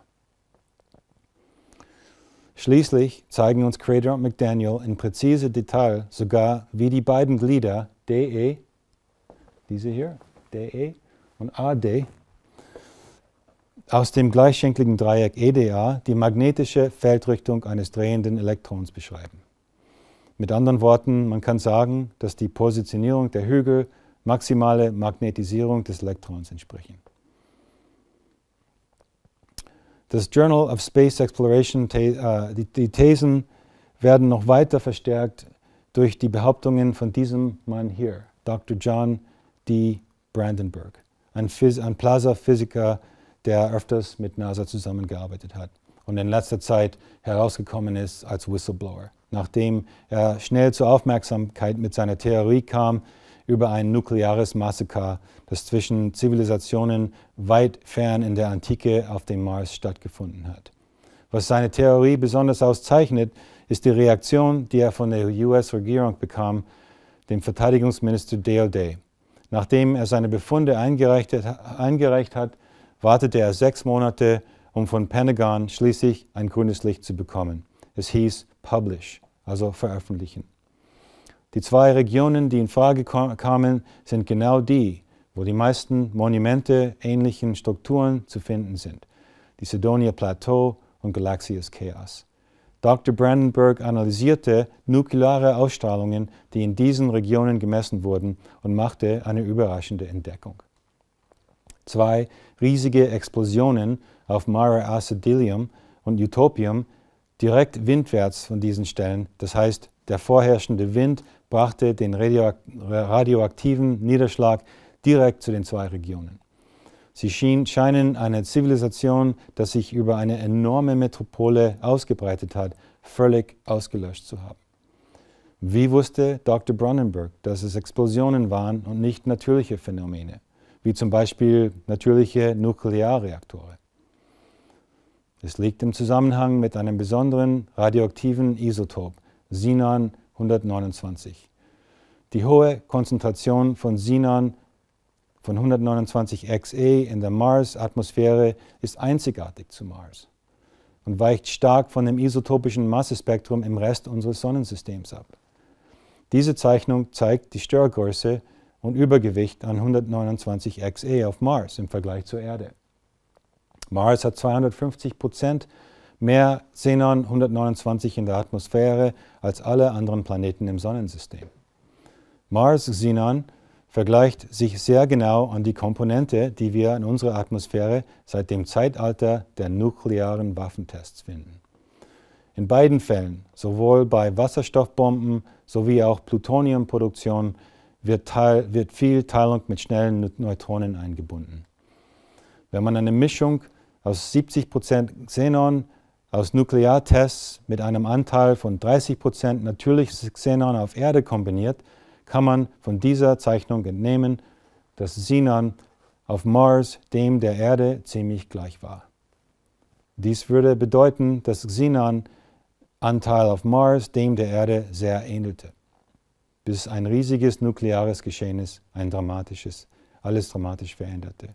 Schließlich zeigen uns Crater und McDaniel in präzise Detail sogar, wie die beiden Glieder DE, diese hier, DE und AD, aus dem gleichschenkligen Dreieck EDA die magnetische Feldrichtung eines drehenden Elektrons beschreiben. Mit anderen Worten, man kann sagen, dass die Positionierung der Hügel maximale Magnetisierung des Elektrons entsprechen. Das Journal of Space Exploration, die Thesen werden noch weiter verstärkt durch die Behauptungen von diesem Mann hier, Dr. John D. Brandenburg, ein Plaza-Physiker, der öfters mit NASA zusammengearbeitet hat und in letzter Zeit herausgekommen ist als Whistleblower, nachdem er schnell zur Aufmerksamkeit mit seiner Theorie kam über ein nukleares Massaker, das zwischen Zivilisationen weit fern in der Antike auf dem Mars stattgefunden hat. Was seine Theorie besonders auszeichnet, ist die Reaktion, die er von der US-Regierung bekam, dem Verteidigungsminister Dale Day. Nachdem er seine Befunde eingereicht hat, wartete er 6 Monate, um von Pentagon schließlich ein grünes Licht zu bekommen. Es hieß Publish, also veröffentlichen. Die 2 Regionen, die in Frage kamen, sind genau die, wo die meisten Monumente ähnlichen Strukturen zu finden sind. Die Cydonia Plateau und Galaxias Chaos. Dr. Brandenburg analysierte nukleare Ausstrahlungen, die in diesen Regionen gemessen wurden, und machte eine überraschende Entdeckung. 2 riesige Explosionen auf Mare Acidilium und Utopium direkt windwärts von diesen Stellen, das heißt, der vorherrschende Wind brachte den radioaktiven Niederschlag direkt zu den 2 Regionen. Sie scheinen eine Zivilisation, die sich über eine enorme Metropole ausgebreitet hat, völlig ausgelöscht zu haben. Wie wusste Dr. Brandenburg, dass es Explosionen waren und nicht natürliche Phänomene, wie zum Beispiel natürliche Nuklearreaktoren? Es liegt im Zusammenhang mit einem besonderen radioaktiven Isotop, Xenon 129. Die hohe Konzentration von Xenon von 129 Xe in der Mars-Atmosphäre ist einzigartig zu Mars und weicht stark von dem isotopischen Massespektrum im Rest unseres Sonnensystems ab. Diese Zeichnung zeigt die Störgröße und Übergewicht an 129 Xe auf Mars im Vergleich zur Erde. Mars hat 250% mehr Xenon 129 in der Atmosphäre als alle anderen Planeten im Sonnensystem. Mars Xenon vergleicht sich sehr genau an die Komponente, die wir in unserer Atmosphäre seit dem Zeitalter der nuklearen Waffentests finden. In beiden Fällen, sowohl bei Wasserstoffbomben sowie auch Plutoniumproduktion, wird viel Teilung mit schnellen Neutronen eingebunden. Wenn man eine Mischung aus 70% Xenon aus Nukleartests mit einem Anteil von 30% natürliches Xenon auf Erde kombiniert, kann man von dieser Zeichnung entnehmen, dass Xenon auf Mars dem der Erde ziemlich gleich war. Dies würde bedeuten, dass Xenon-Anteil auf Mars dem der Erde sehr ähnelte, bis ein riesiges nukleares Geschehnis alles dramatisch veränderte.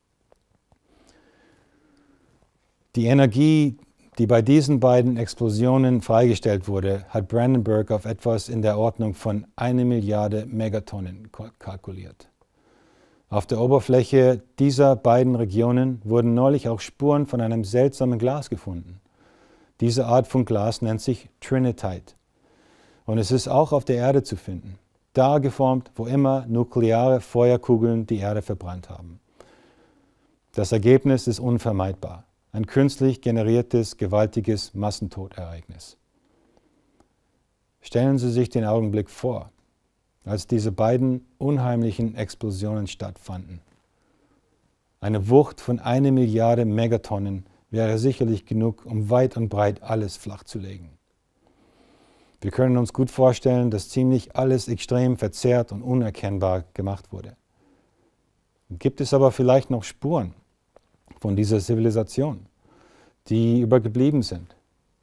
Die Energie, die bei diesen beiden Explosionen freigestellt wurde, hat Brandenburg auf etwas in der Ordnung von 1 Milliarde Megatonnen kalkuliert. Auf der Oberfläche dieser beiden Regionen wurden neulich auch Spuren von einem seltsamen Glas gefunden. Diese Art von Glas nennt sich Trinitite und es ist auch auf der Erde zu finden, da geformt, wo immer nukleare Feuerkugeln die Erde verbrannt haben. Das Ergebnis ist unvermeidbar. Ein künstlich generiertes, gewaltiges Massentodereignis. Stellen Sie sich den Augenblick vor, als diese beiden unheimlichen Explosionen stattfanden. Eine Wucht von 1 Milliarde Megatonnen wäre sicherlich genug, um weit und breit alles flachzulegen. Wir können uns gut vorstellen, dass ziemlich alles extrem verzerrt und unerkennbar gemacht wurde. Gibt es aber vielleicht noch Spuren von dieser Zivilisation, die übergeblieben sind?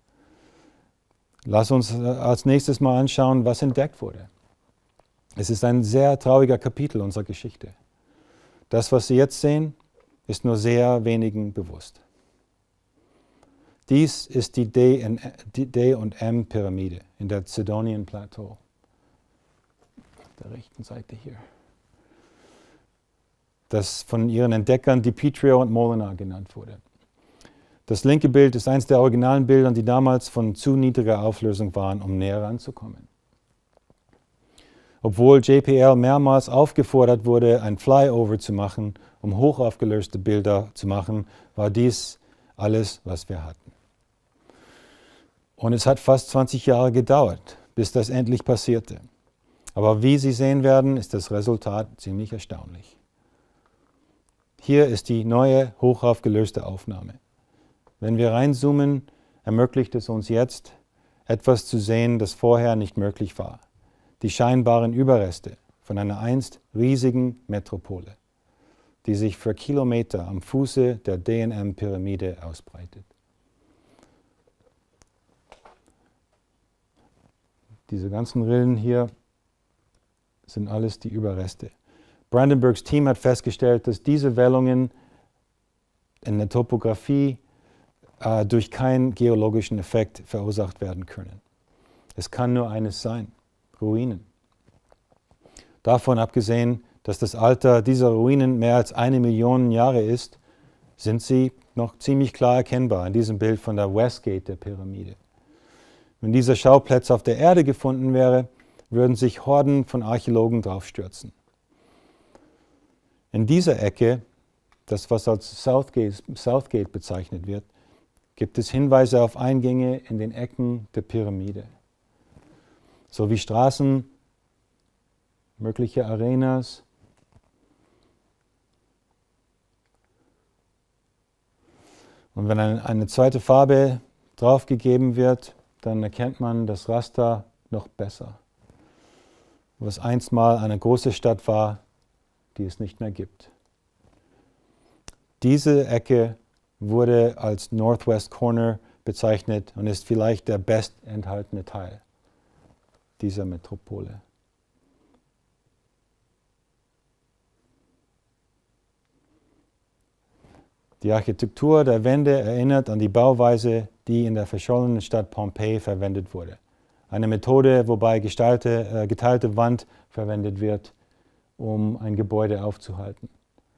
Lass uns als nächstes mal anschauen, was entdeckt wurde. Es ist ein sehr trauriger Kapitel unserer Geschichte. Das, was Sie jetzt sehen, ist nur sehr wenigen bewusst. Dies ist die D&M-Pyramide in der Zidonian Plateau. Auf der rechten Seite hier. Das von ihren Entdeckern DiPietro und Molinar genannt wurde. Das linke Bild ist eines der originalen Bilder, die damals von zu niedriger Auflösung waren, um näher ranzukommen. Obwohl JPL mehrmals aufgefordert wurde, ein Flyover zu machen, um hochaufgelöste Bilder zu machen, war dies alles, was wir hatten. Und es hat fast 20 Jahre gedauert, bis das endlich passierte. Aber wie Sie sehen werden, ist das Resultat ziemlich erstaunlich. Hier ist die neue, hochaufgelöste Aufnahme. Wenn wir reinzoomen, ermöglicht es uns jetzt, etwas zu sehen, das vorher nicht möglich war. Die scheinbaren Überreste von einer einst riesigen Metropole, die sich für Kilometer am Fuße der D&M-Pyramide ausbreitet. Diese ganzen Rillen hier sind alles die Überreste. Brandenburgs Team hat festgestellt, dass diese Wellungen in der Topographie durch keinen geologischen Effekt verursacht werden können. Es kann nur eines sein: Ruinen. Davon abgesehen, dass das Alter dieser Ruinen mehr als 1 Million Jahre ist, sind sie noch ziemlich klar erkennbar in diesem Bild von der Westgate der Pyramide. Wenn dieser Schauplatz auf der Erde gefunden wäre, würden sich Horden von Archäologen draufstürzen. In dieser Ecke, das was als Southgate bezeichnet wird, gibt es Hinweise auf Eingänge in den Ecken der Pyramide, sowie Straßen, mögliche Arenas. Und wenn eine zweite Farbe draufgegeben wird, dann erkennt man das Raster noch besser. was einst mal eine große Stadt war, die es nicht mehr gibt. Diese Ecke wurde als Northwest Corner bezeichnet und ist vielleicht der best enthaltene Teil dieser Metropole. Die Architektur der Wände erinnert an die Bauweise, die in der verschollenen Stadt Pompeji verwendet wurde. Eine Methode, wobei geteilte Wand verwendet wird, um ein Gebäude aufzuhalten.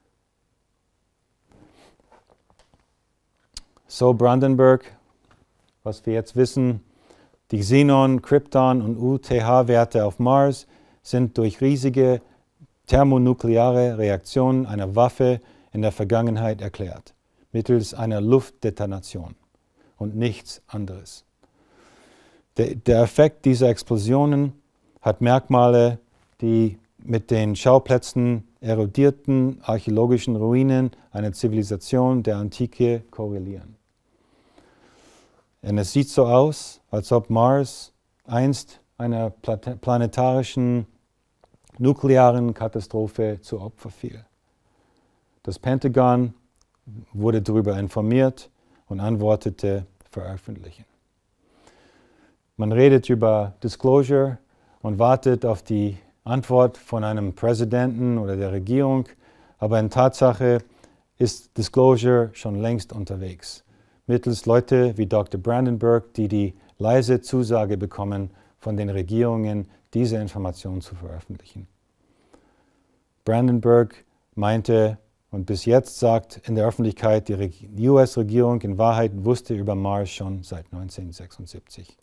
So Brandenburg, was wir jetzt wissen, die Xenon, Krypton und UTH-Werte auf Mars sind durch riesige thermonukleare Reaktionen einer Waffe in der Vergangenheit erklärt, mittels einer Luftdetonation und nichts anderes. Der Effekt dieser Explosionen hat Merkmale, die mit den Schauplätzen erodierten archäologischen Ruinen einer Zivilisation der Antike korrelieren. Und es sieht so aus, als ob Mars einst einer planetarischen nuklearen Katastrophe zu Opfer fiel. Das Pentagon wurde darüber informiert und antwortete veröffentlichen. Man redet über Disclosure und wartet auf die Antwort von einem Präsidenten oder der Regierung, aber in Tatsache ist Disclosure schon längst unterwegs, mittels Leute wie Dr. Brandenburg, die die leise Zusage bekommen von den Regierungen, diese Informationen zu veröffentlichen. Brandenburg meinte und bis jetzt sagt in der Öffentlichkeit, die US-Regierung in Wahrheit wusste über Mars schon seit 1976.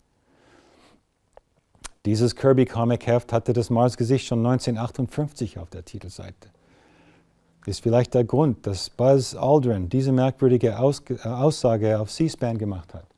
Dieses Kirby-Comic-Heft hatte das Mars-Gesicht schon 1958 auf der Titelseite. Ist vielleicht der Grund, dass Buzz Aldrin diese merkwürdige Aussage auf C-SPAN gemacht hat.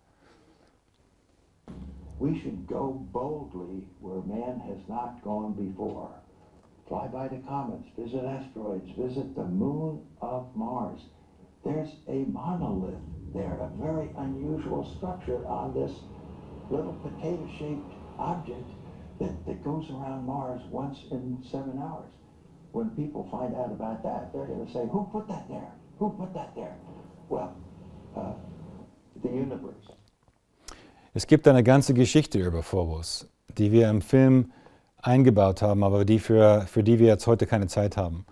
We should go boldly where man has not gone before. Fly by the comets, visit asteroids, visit the moon of Mars. There's a monolith there, a very unusual structure on this little potato-shaped object that goes around Mars once in 7 hours. When people find out about that, they're going to say, who put that there? Who put that there? Well, the universe. Es gibt eine ganze Geschichte über Phobos, die wir im Film eingebaut haben, aber für die wir jetzt heute keine Zeit haben.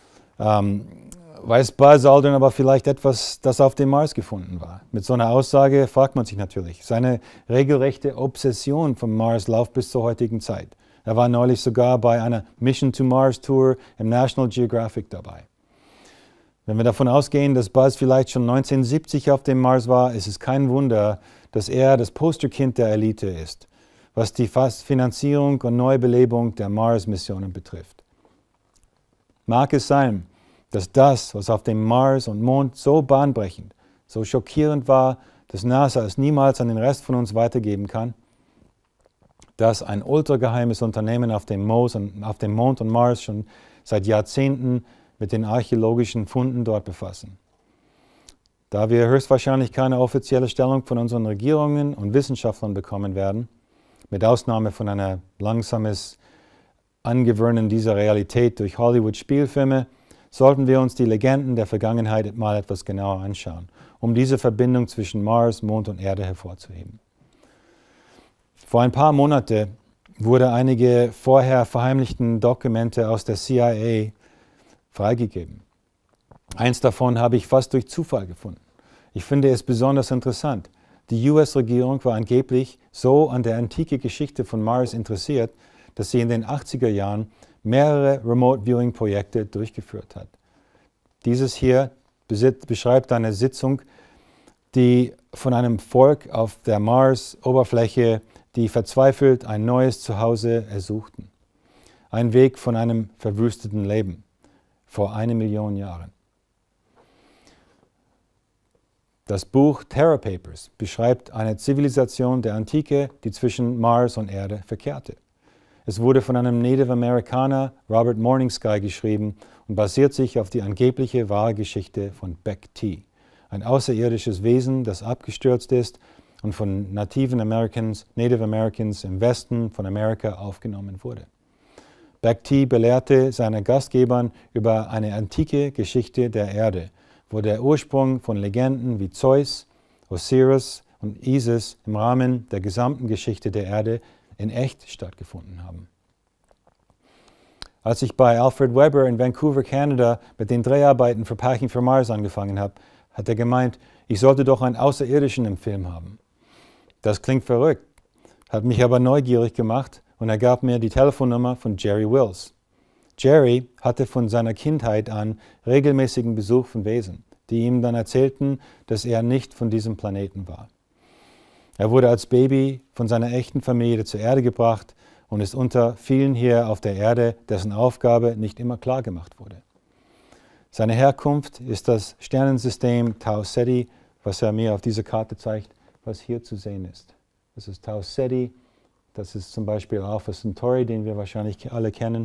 Weiß Buzz Aldrin aber vielleicht etwas, das auf dem Mars gefunden war? Mit so einer Aussage fragt man sich natürlich. Seine regelrechte Obsession vom Mars läuft bis zur heutigen Zeit. Er war neulich sogar bei einer Mission to Mars Tour im National Geographic dabei. Wenn wir davon ausgehen, dass Buzz vielleicht schon 1970 auf dem Mars war, ist es kein Wunder, dass er das Posterkind der Elite ist, was die Finanzierung und Neubelebung der Mars-Missionen betrifft. Mag es sein, dass das, was auf dem Mars und Mond so bahnbrechend, so schockierend war, dass NASA es niemals an den Rest von uns weitergeben kann, dass ein ultrageheimes Unternehmen auf dem Mond und Mars schon seit Jahrzehnten mit den archäologischen Funden dort befassen. Da wir höchstwahrscheinlich keine offizielle Stellung von unseren Regierungen und Wissenschaftlern bekommen werden, mit Ausnahme von einer langsames Angewöhnen dieser Realität durch Hollywood-Spielfilme, sollten wir uns die Legenden der Vergangenheit mal etwas genauer anschauen, um diese Verbindung zwischen Mars, Mond und Erde hervorzuheben. Vor ein paar Monaten wurde einige vorher verheimlichten Dokumente aus der CIA freigegeben. Eins davon habe ich fast durch Zufall gefunden. Ich finde es besonders interessant. Die US-Regierung war angeblich so an der antiken Geschichte von Mars interessiert, dass sie in den 80er Jahren mehrere Remote-Viewing-Projekte durchgeführt hat. Dieses hier beschreibt eine Sitzung, die von einem Volk auf der Mars-Oberfläche, die verzweifelt ein neues Zuhause ersuchten. Ein Weg von einem verwüsteten Leben vor 1 Million Jahren. Das Buch Terra Papers beschreibt eine Zivilisation der Antike, die zwischen Mars und Erde verkehrte. Es wurde von einem Native Amerikaner, Robert Morningsky, geschrieben und basiert sich auf die angebliche wahre Geschichte von Beck T., ein außerirdisches Wesen, das abgestürzt ist und von Native Americans im Westen von Amerika aufgenommen wurde. Bakhti belehrte seine Gastgebern über eine antike Geschichte der Erde, wo der Ursprung von Legenden wie Zeus, Osiris und Isis im Rahmen der gesamten Geschichte der Erde in echt stattgefunden haben. Als ich bei Alfred Weber in Vancouver, Kanada mit den Dreharbeiten für Packing for Mars angefangen habe, hat er gemeint, ich sollte doch einen Außerirdischen im Film haben. Das klingt verrückt, hat mich aber neugierig gemacht und er gab mir die Telefonnummer von Jerry Wills. Jerry hatte von seiner Kindheit an regelmäßigen Besuch von Wesen, die ihm dann erzählten, dass er nicht von diesem Planeten war. Er wurde als Baby von seiner echten Familie zur Erde gebracht und ist unter vielen hier auf der Erde, dessen Aufgabe nicht immer klar gemacht wurde. Seine Herkunft ist das Sternensystem Tau Ceti, was er mir auf dieser Karte zeigt, was hier zu sehen ist. Das ist Tau Ceti, das ist zum Beispiel Alpha Centauri, den wir wahrscheinlich alle kennen.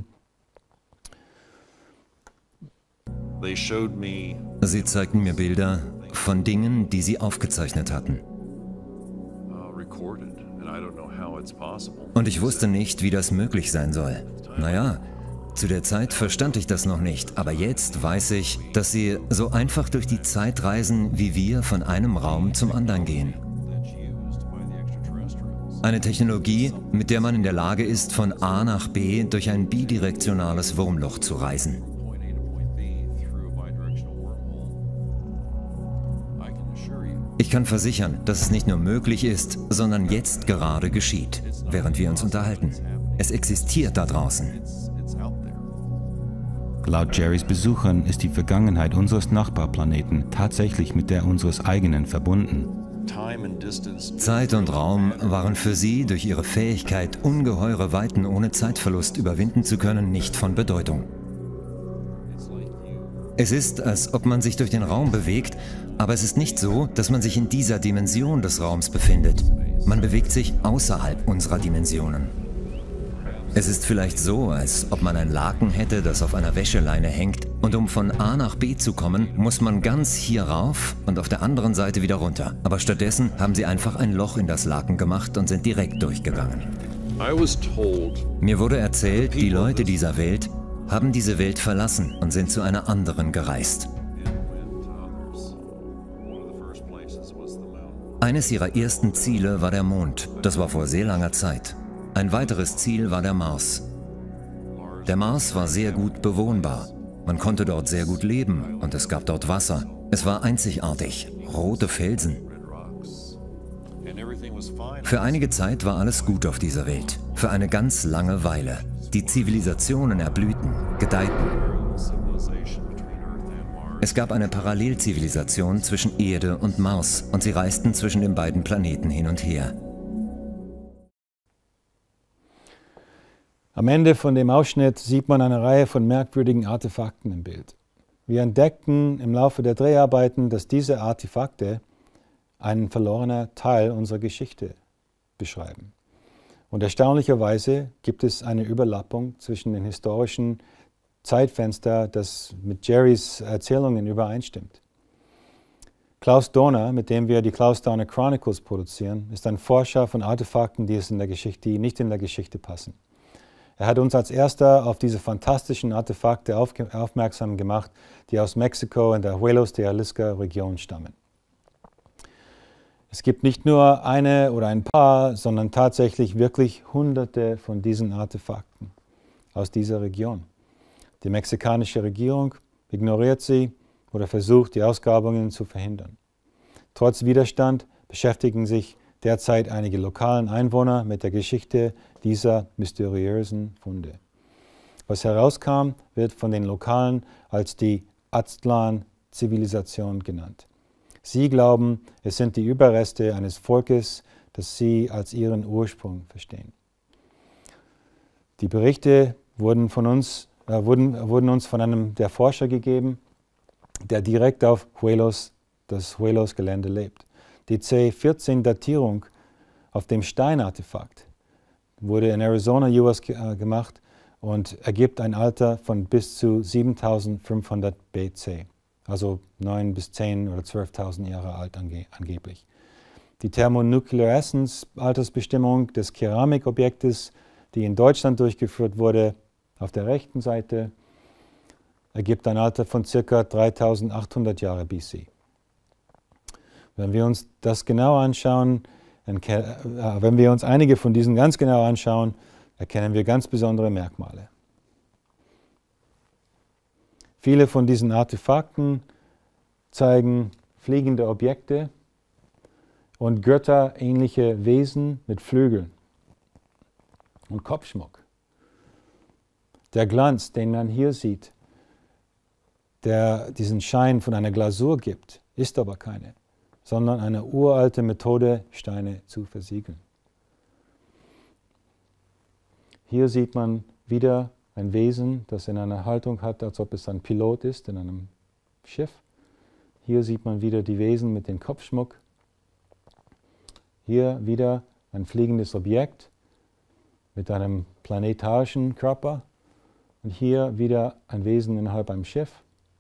Sie zeigten mir Bilder von Dingen, die sie aufgezeichnet hatten. Und ich wusste nicht, wie das möglich sein soll. Naja, zu der Zeit verstand ich das noch nicht, aber jetzt weiß ich, dass sie so einfach durch die Zeit reisen, wie wir von einem Raum zum anderen gehen. Eine Technologie, mit der man in der Lage ist, von A nach B durch ein bidirektionales Wurmloch zu reisen. Ich kann versichern, dass es nicht nur möglich ist, sondern jetzt gerade geschieht, während wir uns unterhalten. Es existiert da draußen. Laut Jerrys Besuchern ist die Vergangenheit unseres Nachbarplaneten tatsächlich mit der unseres eigenen verbunden. Zeit und Raum waren für sie durch ihre Fähigkeit, ungeheure Weiten ohne Zeitverlust überwinden zu können, nicht von Bedeutung. Es ist, als ob man sich durch den Raum bewegt, aber es ist nicht so, dass man sich in dieser Dimension des Raums befindet. Man bewegt sich außerhalb unserer Dimensionen. Es ist vielleicht so, als ob man ein Laken hätte, das auf einer Wäscheleine hängt, und um von A nach B zu kommen, muss man ganz hier rauf und auf der anderen Seite wieder runter. Aber stattdessen haben sie einfach ein Loch in das Laken gemacht und sind direkt durchgegangen. Mir wurde erzählt, die Leute dieser Welt haben diese Welt verlassen und sind zu einer anderen gereist. Eines ihrer ersten Ziele war der Mond. Das war vor sehr langer Zeit. Ein weiteres Ziel war der Mars. Der Mars war sehr gut bewohnbar. Man konnte dort sehr gut leben und es gab dort Wasser. Es war einzigartig, rote Felsen. Für einige Zeit war alles gut auf dieser Welt. Für eine ganz lange Weile. Die Zivilisationen erblühten, gedeihten. Es gab eine Parallelzivilisation zwischen Erde und Mars und sie reisten zwischen den beiden Planeten hin und her. Am Ende von dem Ausschnitt sieht man eine Reihe von merkwürdigen Artefakten im Bild. Wir entdeckten im Laufe der Dreharbeiten, dass diese Artefakte einen verlorenen Teil unserer Geschichte beschreiben. Und erstaunlicherweise gibt es eine Überlappung zwischen den historischen Zeitfenster, das mit Jerrys Erzählungen übereinstimmt. Klaus Dohner, mit dem wir die Klaus Dohner Chronicles produzieren, ist ein Forscher von Artefakten, die nicht in der Geschichte passen. Er hat uns als erster auf diese fantastischen Artefakte aufmerksam gemacht, die aus Mexiko in der Huelos de Jalisco Region stammen. Es gibt nicht nur eine oder ein paar, sondern tatsächlich wirklich Hunderte von diesen Artefakten aus dieser Region. Die mexikanische Regierung ignoriert sie oder versucht, die Ausgrabungen zu verhindern. Trotz Widerstand beschäftigen sich derzeit einige lokalen Einwohner mit der Geschichte dieser mysteriösen Funde. Was herauskam, wird von den Lokalen als die Aztlan-Zivilisation genannt. Sie glauben, es sind die Überreste eines Volkes, das sie als ihren Ursprung verstehen. Die Berichte wurden uns von einem der Forscher gegeben, der direkt auf das Huelos-Gelände lebt. Die C14-Datierung auf dem Steinartefakt wurde in Arizona, US gemacht und ergibt ein Alter von bis zu 7500 BC, also 9.000 bis 10.000 oder 12.000 Jahre alt angeblich. Die Thermonuclearescence-Altersbestimmung des Keramikobjektes, die in Deutschland durchgeführt wurde, Auf der rechten Seite ergibt ein Alter von ca. 3800 Jahre BC. Wenn wir uns das genau anschauen, wenn wir uns einige von diesen ganz genau anschauen, erkennen wir ganz besondere Merkmale. Viele von diesen Artefakten zeigen fliegende Objekte und götterähnliche Wesen mit Flügeln und Kopfschmuck. Der Glanz, den man hier sieht, der diesen Schein von einer Glasur gibt, ist aber keine, sondern eine uralte Methode, Steine zu versiegeln. Hier sieht man wieder ein Wesen, das in einer Haltung hat, als ob es ein Pilot ist in einem Schiff. Hier sieht man wieder die Wesen mit dem Kopfschmuck. Hier wieder ein fliegendes Objekt mit einem planetarischen Körper. Und hier wieder ein Wesen innerhalb einem Schiff.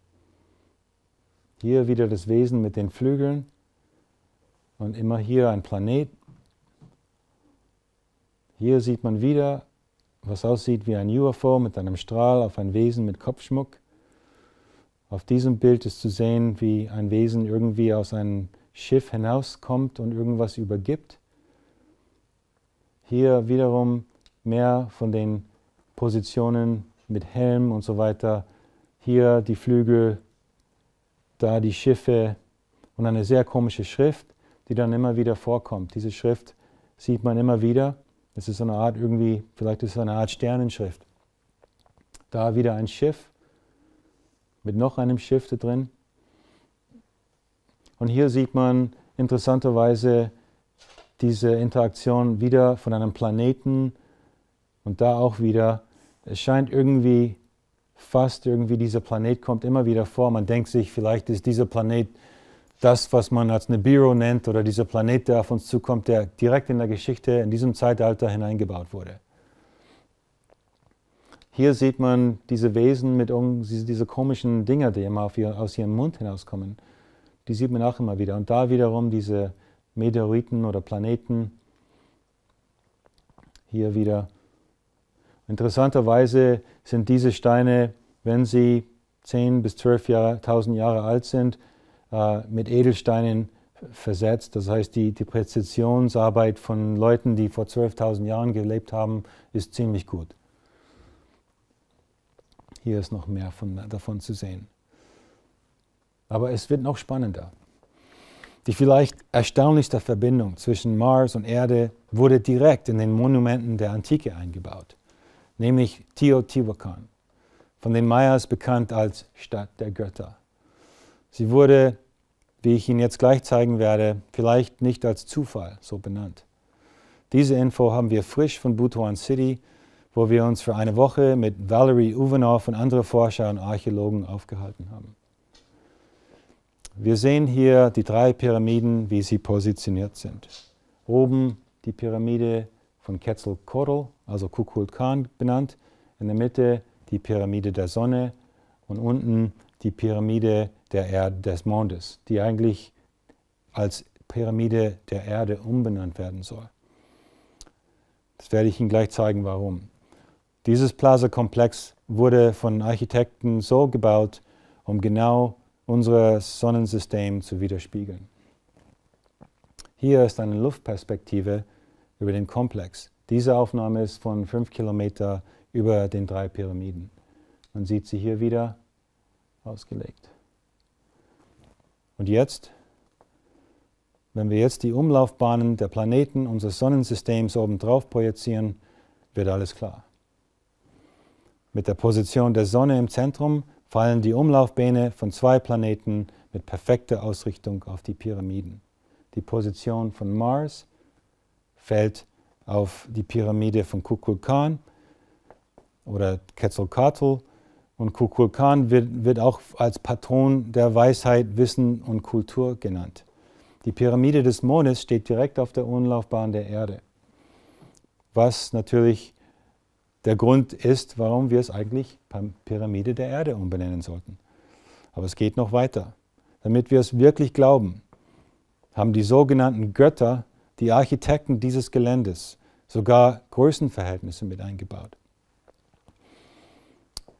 Hier wieder das Wesen mit den Flügeln. Und immer hier ein Planet. Hier sieht man wieder, was aussieht wie ein UFO mit einem Strahl auf ein Wesen mit Kopfschmuck. Auf diesem Bild ist zu sehen, wie ein Wesen irgendwie aus einem Schiff hinauskommt und irgendwas übergibt. Hier wiederum mehr von den Positionen mit Helm und so weiter. Hier die Flügel, da die Schiffe und eine sehr komische Schrift, die dann immer wieder vorkommt. Diese Schrift sieht man immer wieder. Es ist so eine Art irgendwie, vielleicht ist es eine Art Sternenschrift. Da wieder ein Schiff mit noch einem Schiff da drin. Und hier sieht man interessanterweise diese Interaktion wieder von einem Planeten und da auch wieder. Es scheint irgendwie, dieser Planet kommt immer wieder vor. Man denkt sich, vielleicht ist dieser Planet das, was man als Nibiru nennt, oder dieser Planet, der auf uns zukommt, der direkt in der Geschichte in diesem Zeitalter hineingebaut wurde. Hier sieht man diese Wesen mit diese komischen Dinger, die immer aus ihrem Mund hinauskommen. Die sieht man auch immer wieder. Und da wiederum diese Meteoriten oder Planeten. Hier wieder. Interessanterweise sind diese Steine, wenn sie 10.000 bis 12.000 Jahre alt sind, mit Edelsteinen versetzt. Das heißt, die Präzisionsarbeit von Leuten, die vor 12.000 Jahren gelebt haben, ist ziemlich gut. Hier ist noch mehr davon zu sehen. Aber es wird noch spannender. Die vielleicht erstaunlichste Verbindung zwischen Mars und Erde wurde direkt in den Monumenten der Antike eingebaut, nämlich Teotihuacan, von den Mayas bekannt als Stadt der Götter. Sie wurde, wie ich Ihnen jetzt gleich zeigen werde, vielleicht nicht als Zufall so benannt. Diese Info haben wir frisch von Butuan City, wo wir uns für eine Woche mit Valerie Uvanov und anderen Forscher und Archäologen aufgehalten haben. Wir sehen hier die 3 Pyramiden, wie sie positioniert sind. Oben die Pyramide von Quetzalcoatl, also Kukulkan benannt, in der Mitte die Pyramide der Sonne und unten die Pyramide der Erde, des Mondes, die eigentlich als Pyramide der Erde umbenannt werden soll. Das werde ich Ihnen gleich zeigen, warum. Dieses Plaza-Komplex wurde von Architekten so gebaut, um genau unser Sonnensystem zu widerspiegeln. Hier ist eine Luftperspektive über den Komplex. Diese Aufnahme ist von 5 Kilometer über den 3 Pyramiden. Man sieht sie hier wieder ausgelegt. Und jetzt, wenn wir jetzt die Umlaufbahnen der Planeten unseres Sonnensystems obendrauf projizieren, wird alles klar. Mit der Position der Sonne im Zentrum fallen die Umlaufbahnen von 2 Planeten mit perfekter Ausrichtung auf die Pyramiden. Die Position von Mars fällt auf die Pyramide von Kukulkan oder Quetzalcoatl. Und Kukulkan wird auch als Patron der Weisheit, Wissen und Kultur genannt. Die Pyramide des Mondes steht direkt auf der Umlaufbahn der Erde, was natürlich der Grund ist, warum wir es eigentlich Pyramide der Erde umbenennen sollten. Aber es geht noch weiter. Damit wir es wirklich glauben, haben die sogenannten Götter, die Architekten dieses Geländes, sogar Größenverhältnisse mit eingebaut.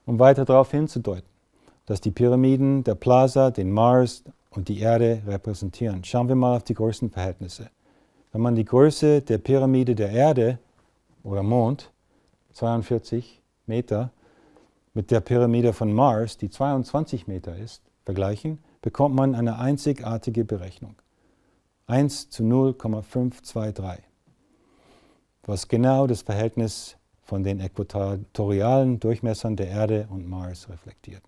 um weiter darauf hinzudeuten, dass die Pyramiden der Plaza den Mars und die Erde repräsentieren. Schauen wir mal auf die Größenverhältnisse. Wenn man die Größe der Pyramide der Erde oder Mond, 42 Meter, mit der Pyramide von Mars, die 22 Meter ist, vergleichen, bekommt man eine einzigartige Berechnung. 1 zu 0,523, was genau das Verhältnis von den äquatorialen Durchmessern der Erde und Mars reflektiert.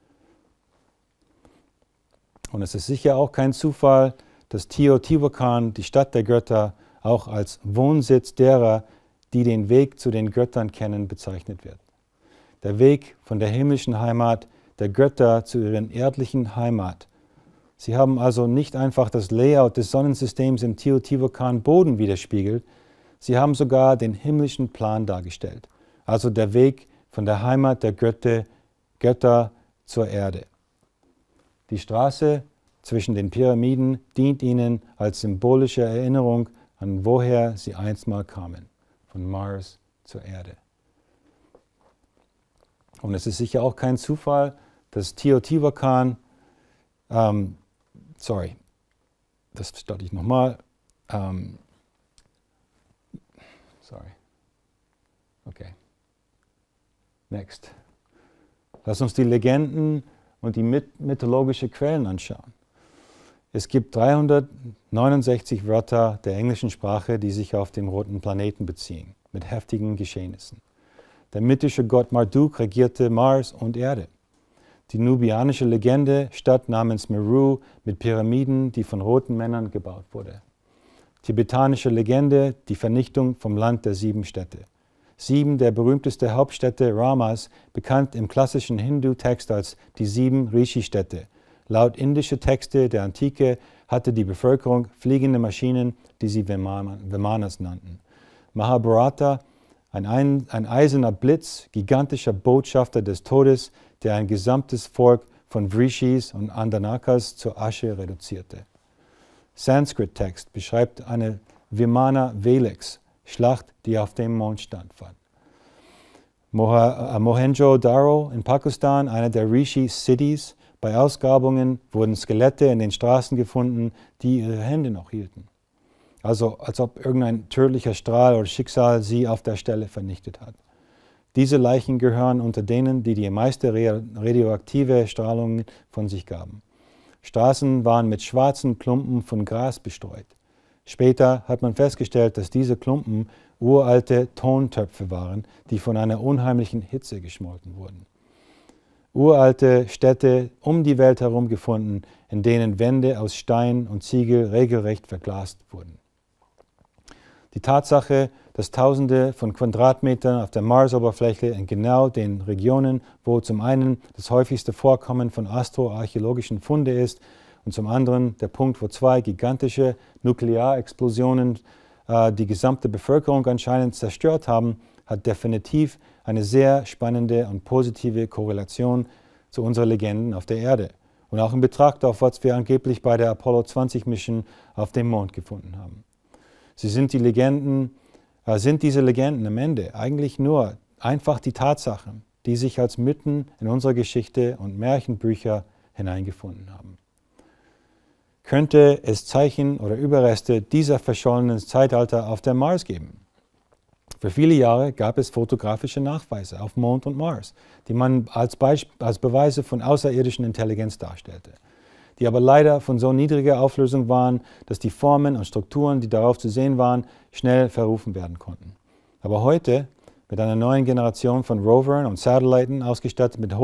Und es ist sicher auch kein Zufall, dass Teotihuacan, die Stadt der Götter, auch als Wohnsitz derer, die den Weg zu den Göttern kennen, bezeichnet wird. Der Weg von der himmlischen Heimat der Götter zu ihren erdlichen Heimat. Sie haben also nicht einfach das Layout des Sonnensystems im Teotihuacan-Boden widerspiegelt, sie haben sogar den himmlischen Plan dargestellt, also der Weg von der Heimat der Götter zur Erde. Die Straße zwischen den Pyramiden dient ihnen als symbolische Erinnerung an woher sie einstmal kamen, von Mars zur Erde. Und es ist sicher auch kein Zufall, dass Teotihuacan, das starte ich nochmal, Next. Lass uns die Legenden und die mythologische Quellen anschauen. Es gibt 369 Wörter der englischen Sprache, die sich auf den roten Planeten beziehen, mit heftigen Geschehnissen. Der mythische Gott Marduk regierte Mars und Erde. Die nubianische Legende, Stadt namens Meru mit Pyramiden, die von roten Männern gebaut wurde. Tibetanische Legende, die Vernichtung vom Land der 7 Städte. 7 der berühmteste Hauptstädte Ramas, bekannt im klassischen Hindu-Text als die 7 Rishi-Städte. Laut indischer Texte der Antike hatte die Bevölkerung fliegende Maschinen, die sie Vimanas nannten. Mahabharata, ein eiserner Blitz, gigantischer Botschafter des Todes, der ein gesamtes Volk von Vrishis und Andanakas zur Asche reduzierte. Sanskrit-Text beschreibt eine Vimana Velix, Schlacht, die auf dem Mond stattfand. Mohenjo-Daro in Pakistan, einer der Rishi-Cities. Bei Ausgrabungen wurden Skelette in den Straßen gefunden, die ihre Hände noch hielten. Also als ob irgendein tödlicher Strahl oder Schicksal sie auf der Stelle vernichtet hat. Diese Leichen gehören unter denen, die die meiste radioaktive Strahlung von sich gaben. Straßen waren mit schwarzen Klumpen von Gras bestreut. Später hat man festgestellt, dass diese Klumpen uralte Tontöpfe waren, die von einer unheimlichen Hitze geschmolzen wurden. Uralte Städte um die Welt herum gefunden, in denen Wände aus Stein und Ziegel regelrecht verglast wurden. Die Tatsache, dass Tausende von Quadratmetern auf der Marsoberfläche in genau den Regionen, wo zum einen das häufigste Vorkommen von astroarchäologischen Funde ist und zum anderen der Punkt, wo 2 gigantische Nuklearexplosionen die gesamte Bevölkerung anscheinend zerstört haben, hat definitiv eine sehr spannende und positive Korrelation zu unseren Legenden auf der Erde und auch in Betracht auf, was wir angeblich bei der Apollo 20 Mission auf dem Mond gefunden haben. Sind diese Legenden am Ende eigentlich nur einfach die Tatsachen, die sich als Mythen in unsere Geschichte und Märchenbücher hineingefunden haben? Könnte es Zeichen oder Überreste dieser verschollenen Zeitalter auf dem Mars geben? Für viele Jahre gab es fotografische Nachweise auf Mond und Mars, die man als Beweise von außerirdischen Intelligenz darstellte, die aber leider von so niedriger Auflösung waren, dass die Formen und Strukturen, die darauf zu sehen waren, schnell verrufen werden konnten. Aber heute, mit einer neuen Generation von Rovern und Satelliten ausgestattet mit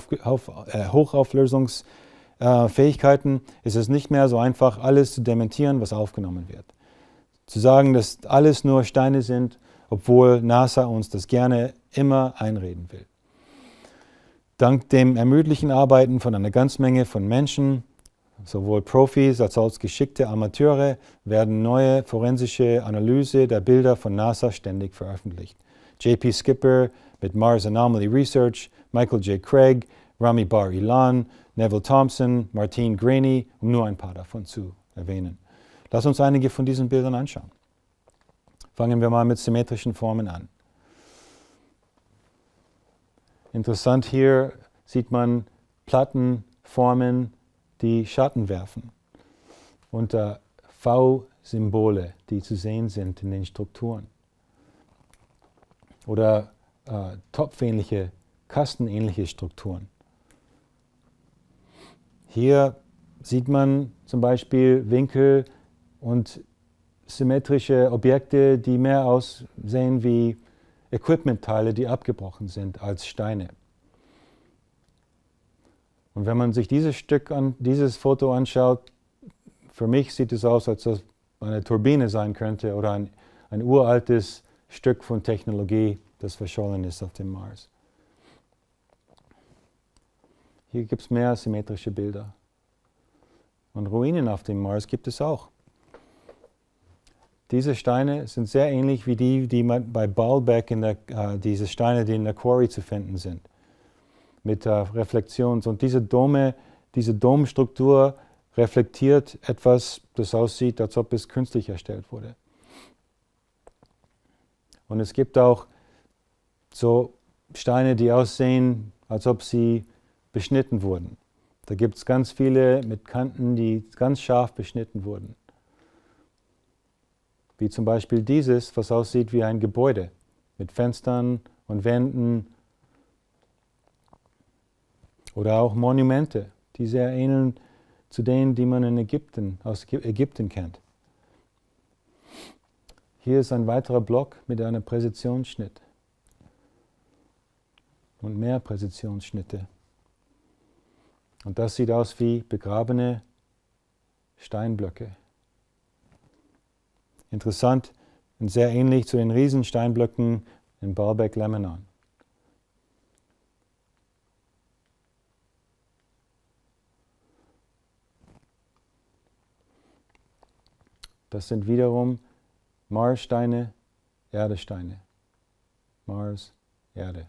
Hochauflösungsfähigkeiten, ist es nicht mehr so einfach, alles zu dementieren, was aufgenommen wird. Zu sagen, dass alles nur Steine sind, obwohl NASA uns das gerne immer einreden will. Dank dem ermüdlichen Arbeiten von einer ganzen Menge von Menschen, sowohl Profis als auch geschickte Amateure, werden neue forensische Analyse der Bilder von NASA ständig veröffentlicht. J.P. Skipper mit Mars Anomaly Research, Michael J. Craig, Rami Bar-Ilan, Neville Thompson, Martine Graney, um nur ein paar davon zu erwähnen. Lass uns einige von diesen Bildern anschauen. Fangen wir mal mit symmetrischen Formen an. Interessant hier sieht man Plattenformen, die Schatten werfen. Unter V-Symbole, die zu sehen sind in den Strukturen. Oder topfähnliche, kastenähnliche Strukturen. Hier sieht man zum Beispiel Winkel und symmetrische Objekte, die mehr aussehen wie Equipmentteile, die abgebrochen sind, als Steine. Und wenn man sich dieses Foto anschaut, für mich sieht es aus, als ob es eine Turbine sein könnte oder ein uraltes Stück von Technologie, das verschollen ist auf dem Mars. Hier gibt es mehr symmetrische Bilder. Und Ruinen auf dem Mars gibt es auch. Diese Steine sind sehr ähnlich wie die man bei Baalbek, diese Steine, die in der Quarry zu finden sind. Mit Reflexions- und diese Domstruktur reflektiert etwas, das aussieht, als ob es künstlich erstellt wurde. Und es gibt auch so Steine, die aussehen, als ob sie beschnitten wurden. Da gibt es ganz viele mit Kanten, die ganz scharf beschnitten wurden. Wie zum Beispiel dieses, was aussieht wie ein Gebäude mit Fenstern und Wänden. Oder auch Monumente, die sehr ähneln zu denen, die man in Ägypten, aus Ägypten kennt. Hier ist ein weiterer Block mit einem Präzisionsschnitt und mehr Präzisionsschnitte. Und das sieht aus wie begrabene Steinblöcke. Interessant und sehr ähnlich zu den Riesensteinblöcken in Baalbek, Lebanon. Das sind wiederum Marssteine, Erdesteine. Mars, Erde.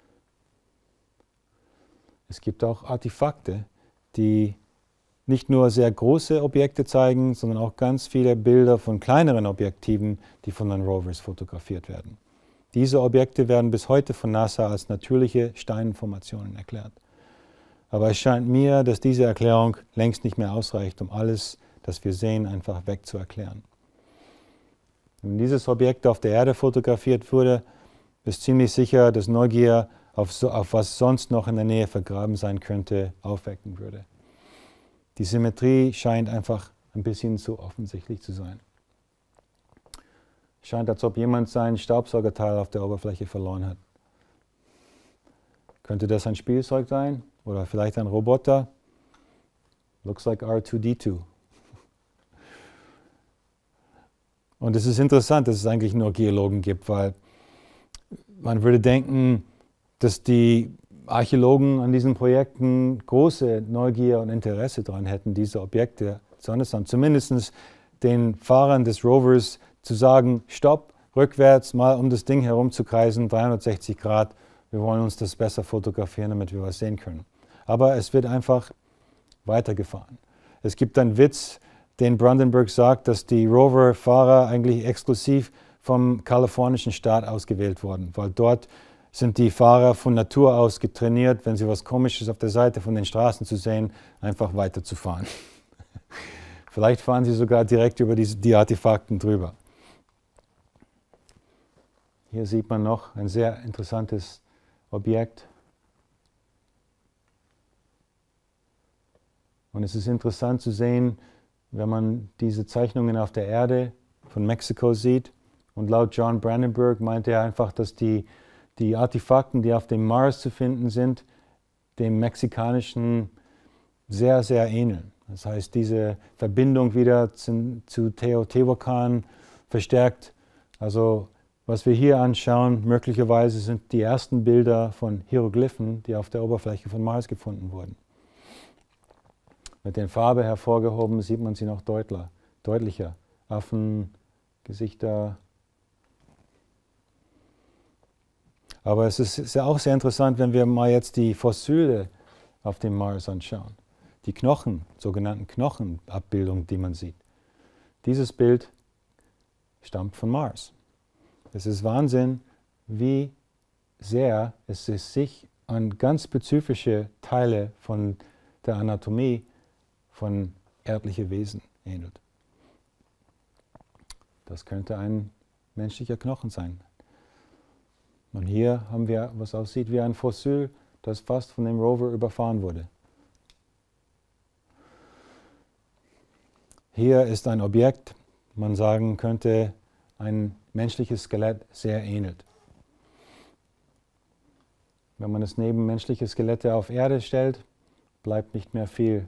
Es gibt auch Artefakte, die nicht nur sehr große Objekte zeigen, sondern auch ganz viele Bilder von kleineren Objektiven, die von den Rovers fotografiert werden. Diese Objekte werden bis heute von NASA als natürliche Steinformationen erklärt. Aber es scheint mir, dass diese Erklärung längst nicht mehr ausreicht, um alles, das wir sehen, einfach wegzuerklären. Wenn dieses Objekt auf der Erde fotografiert wurde, ist ziemlich sicher, dass Neugier auf was sonst noch in der Nähe vergraben sein könnte, aufwecken würde. Die Symmetrie scheint einfach ein bisschen zu offensichtlich zu sein. Scheint, als ob jemand sein Staubsaugerteil auf der Oberfläche verloren hat. Könnte das ein Spielzeug sein? Oder vielleicht ein Roboter? Looks like R2-D2. Und es ist interessant, dass es eigentlich nur Geologen gibt, weil man würde denken, dass die Archäologen an diesen Projekten große Neugier und Interesse daran hätten, diese Objekte zu untersuchen. Zumindest den Fahrern des Rovers zu sagen, stopp, rückwärts, mal um das Ding herumzukreisen, 360 Grad, wir wollen uns das besser fotografieren, damit wir was sehen können. Aber es wird einfach weitergefahren. Es gibt einen Witz, den Brandenburg sagt, dass die Rover-Fahrer eigentlich exklusiv vom kalifornischen Staat ausgewählt wurden, weil dort sind die Fahrer von Natur aus getrainiert, wenn sie was Komisches auf der Seite von den Straßen zu sehen, einfach weiterzufahren. Vielleicht fahren sie sogar direkt über die Artefakten drüber. Hier sieht man noch ein sehr interessantes Objekt. Und es ist interessant zu sehen, wenn man diese Zeichnungen auf der Erde von Mexiko sieht. Und laut John Brandenburg meinte er einfach, dass die Artefakten, die auf dem Mars zu finden sind, dem mexikanischen sehr, sehr ähneln. Das heißt, diese Verbindung wieder zu Teotihuacan verstärkt. Also was wir hier anschauen, möglicherweise sind die ersten Bilder von Hieroglyphen, die auf der Oberfläche von Mars gefunden wurden. Mit der Farbe hervorgehoben sieht man sie noch deutlicher. Affen, Gesichter. Aber es ist ja auch sehr interessant, wenn wir mal jetzt die Fossile auf dem Mars anschauen. Die Knochen, sogenannten Knochenabbildungen, die man sieht. Dieses Bild stammt von Mars. Es ist Wahnsinn, wie sehr es sich an ganz spezifische Teile von der Anatomie von erdlichen Wesen ähnelt. Das könnte ein menschlicher Knochen sein. Und hier haben wir, was aussieht wie ein Fossil, das fast von dem Rover überfahren wurde. Hier ist ein Objekt, man sagen könnte, ein menschliches Skelett sehr ähnelt. Wenn man es neben menschliche Skelette auf Erde stellt, bleibt nicht mehr viel.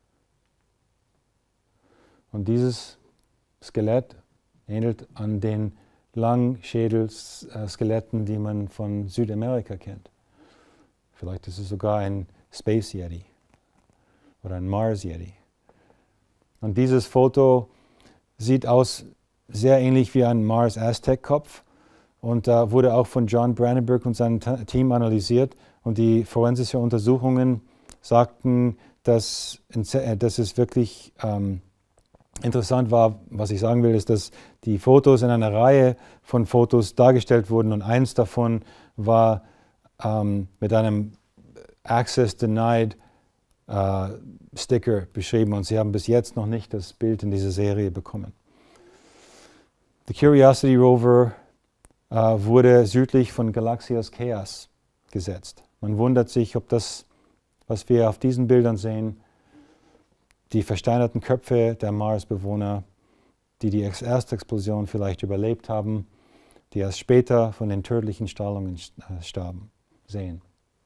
Und dieses Skelett ähnelt an den Langschädelskeletten, die man von Südamerika kennt. Vielleicht ist es sogar ein Space Yeti oder ein Mars Yeti. Und dieses Foto sieht aus sehr ähnlich wie ein Mars Aztec Kopf und wurde auch von John Brandenburg und seinem Team analysiert. Und die forensischen Untersuchungen sagten, dass es wirklich interessant war. Was ich sagen will, ist, dass die Fotos in einer Reihe von Fotos dargestellt wurden und eins davon war mit einem Access Denied Sticker beschrieben und sie haben bis jetzt noch nicht das Bild in dieser Serie bekommen. Der Curiosity Rover wurde südlich von Galaxias Chaos gesetzt. Man wundert sich, ob das, was wir auf diesen Bildern sehen, die versteinerten Köpfe der Marsbewohner, die die erste Explosion vielleicht überlebt haben, die erst später von den tödlichen Strahlungen starben, sehen.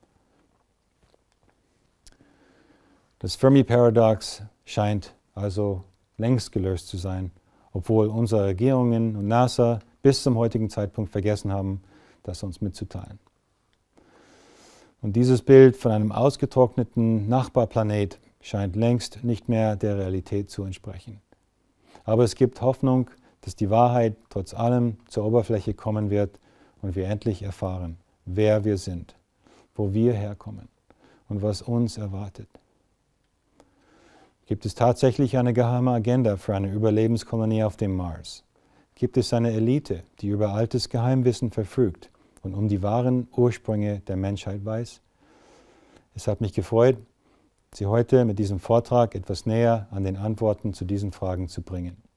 Das Fermi-Paradox scheint also längst gelöst zu sein, obwohl unsere Regierungen und NASA bis zum heutigen Zeitpunkt vergessen haben, das uns mitzuteilen. Und dieses Bild von einem ausgetrockneten Nachbarplanet scheint längst nicht mehr der Realität zu entsprechen. Aber es gibt Hoffnung, dass die Wahrheit trotz allem zur Oberfläche kommen wird und wir endlich erfahren, wer wir sind, wo wir herkommen und was uns erwartet. Gibt es tatsächlich eine geheime Agenda für eine Überlebenskolonie auf dem Mars? Gibt es eine Elite, die über altes Geheimwissen verfügt und um die wahren Ursprünge der Menschheit weiß? Es hat mich gefreut, Sie heute mit diesem Vortrag etwas näher an den Antworten zu diesen Fragen zu bringen.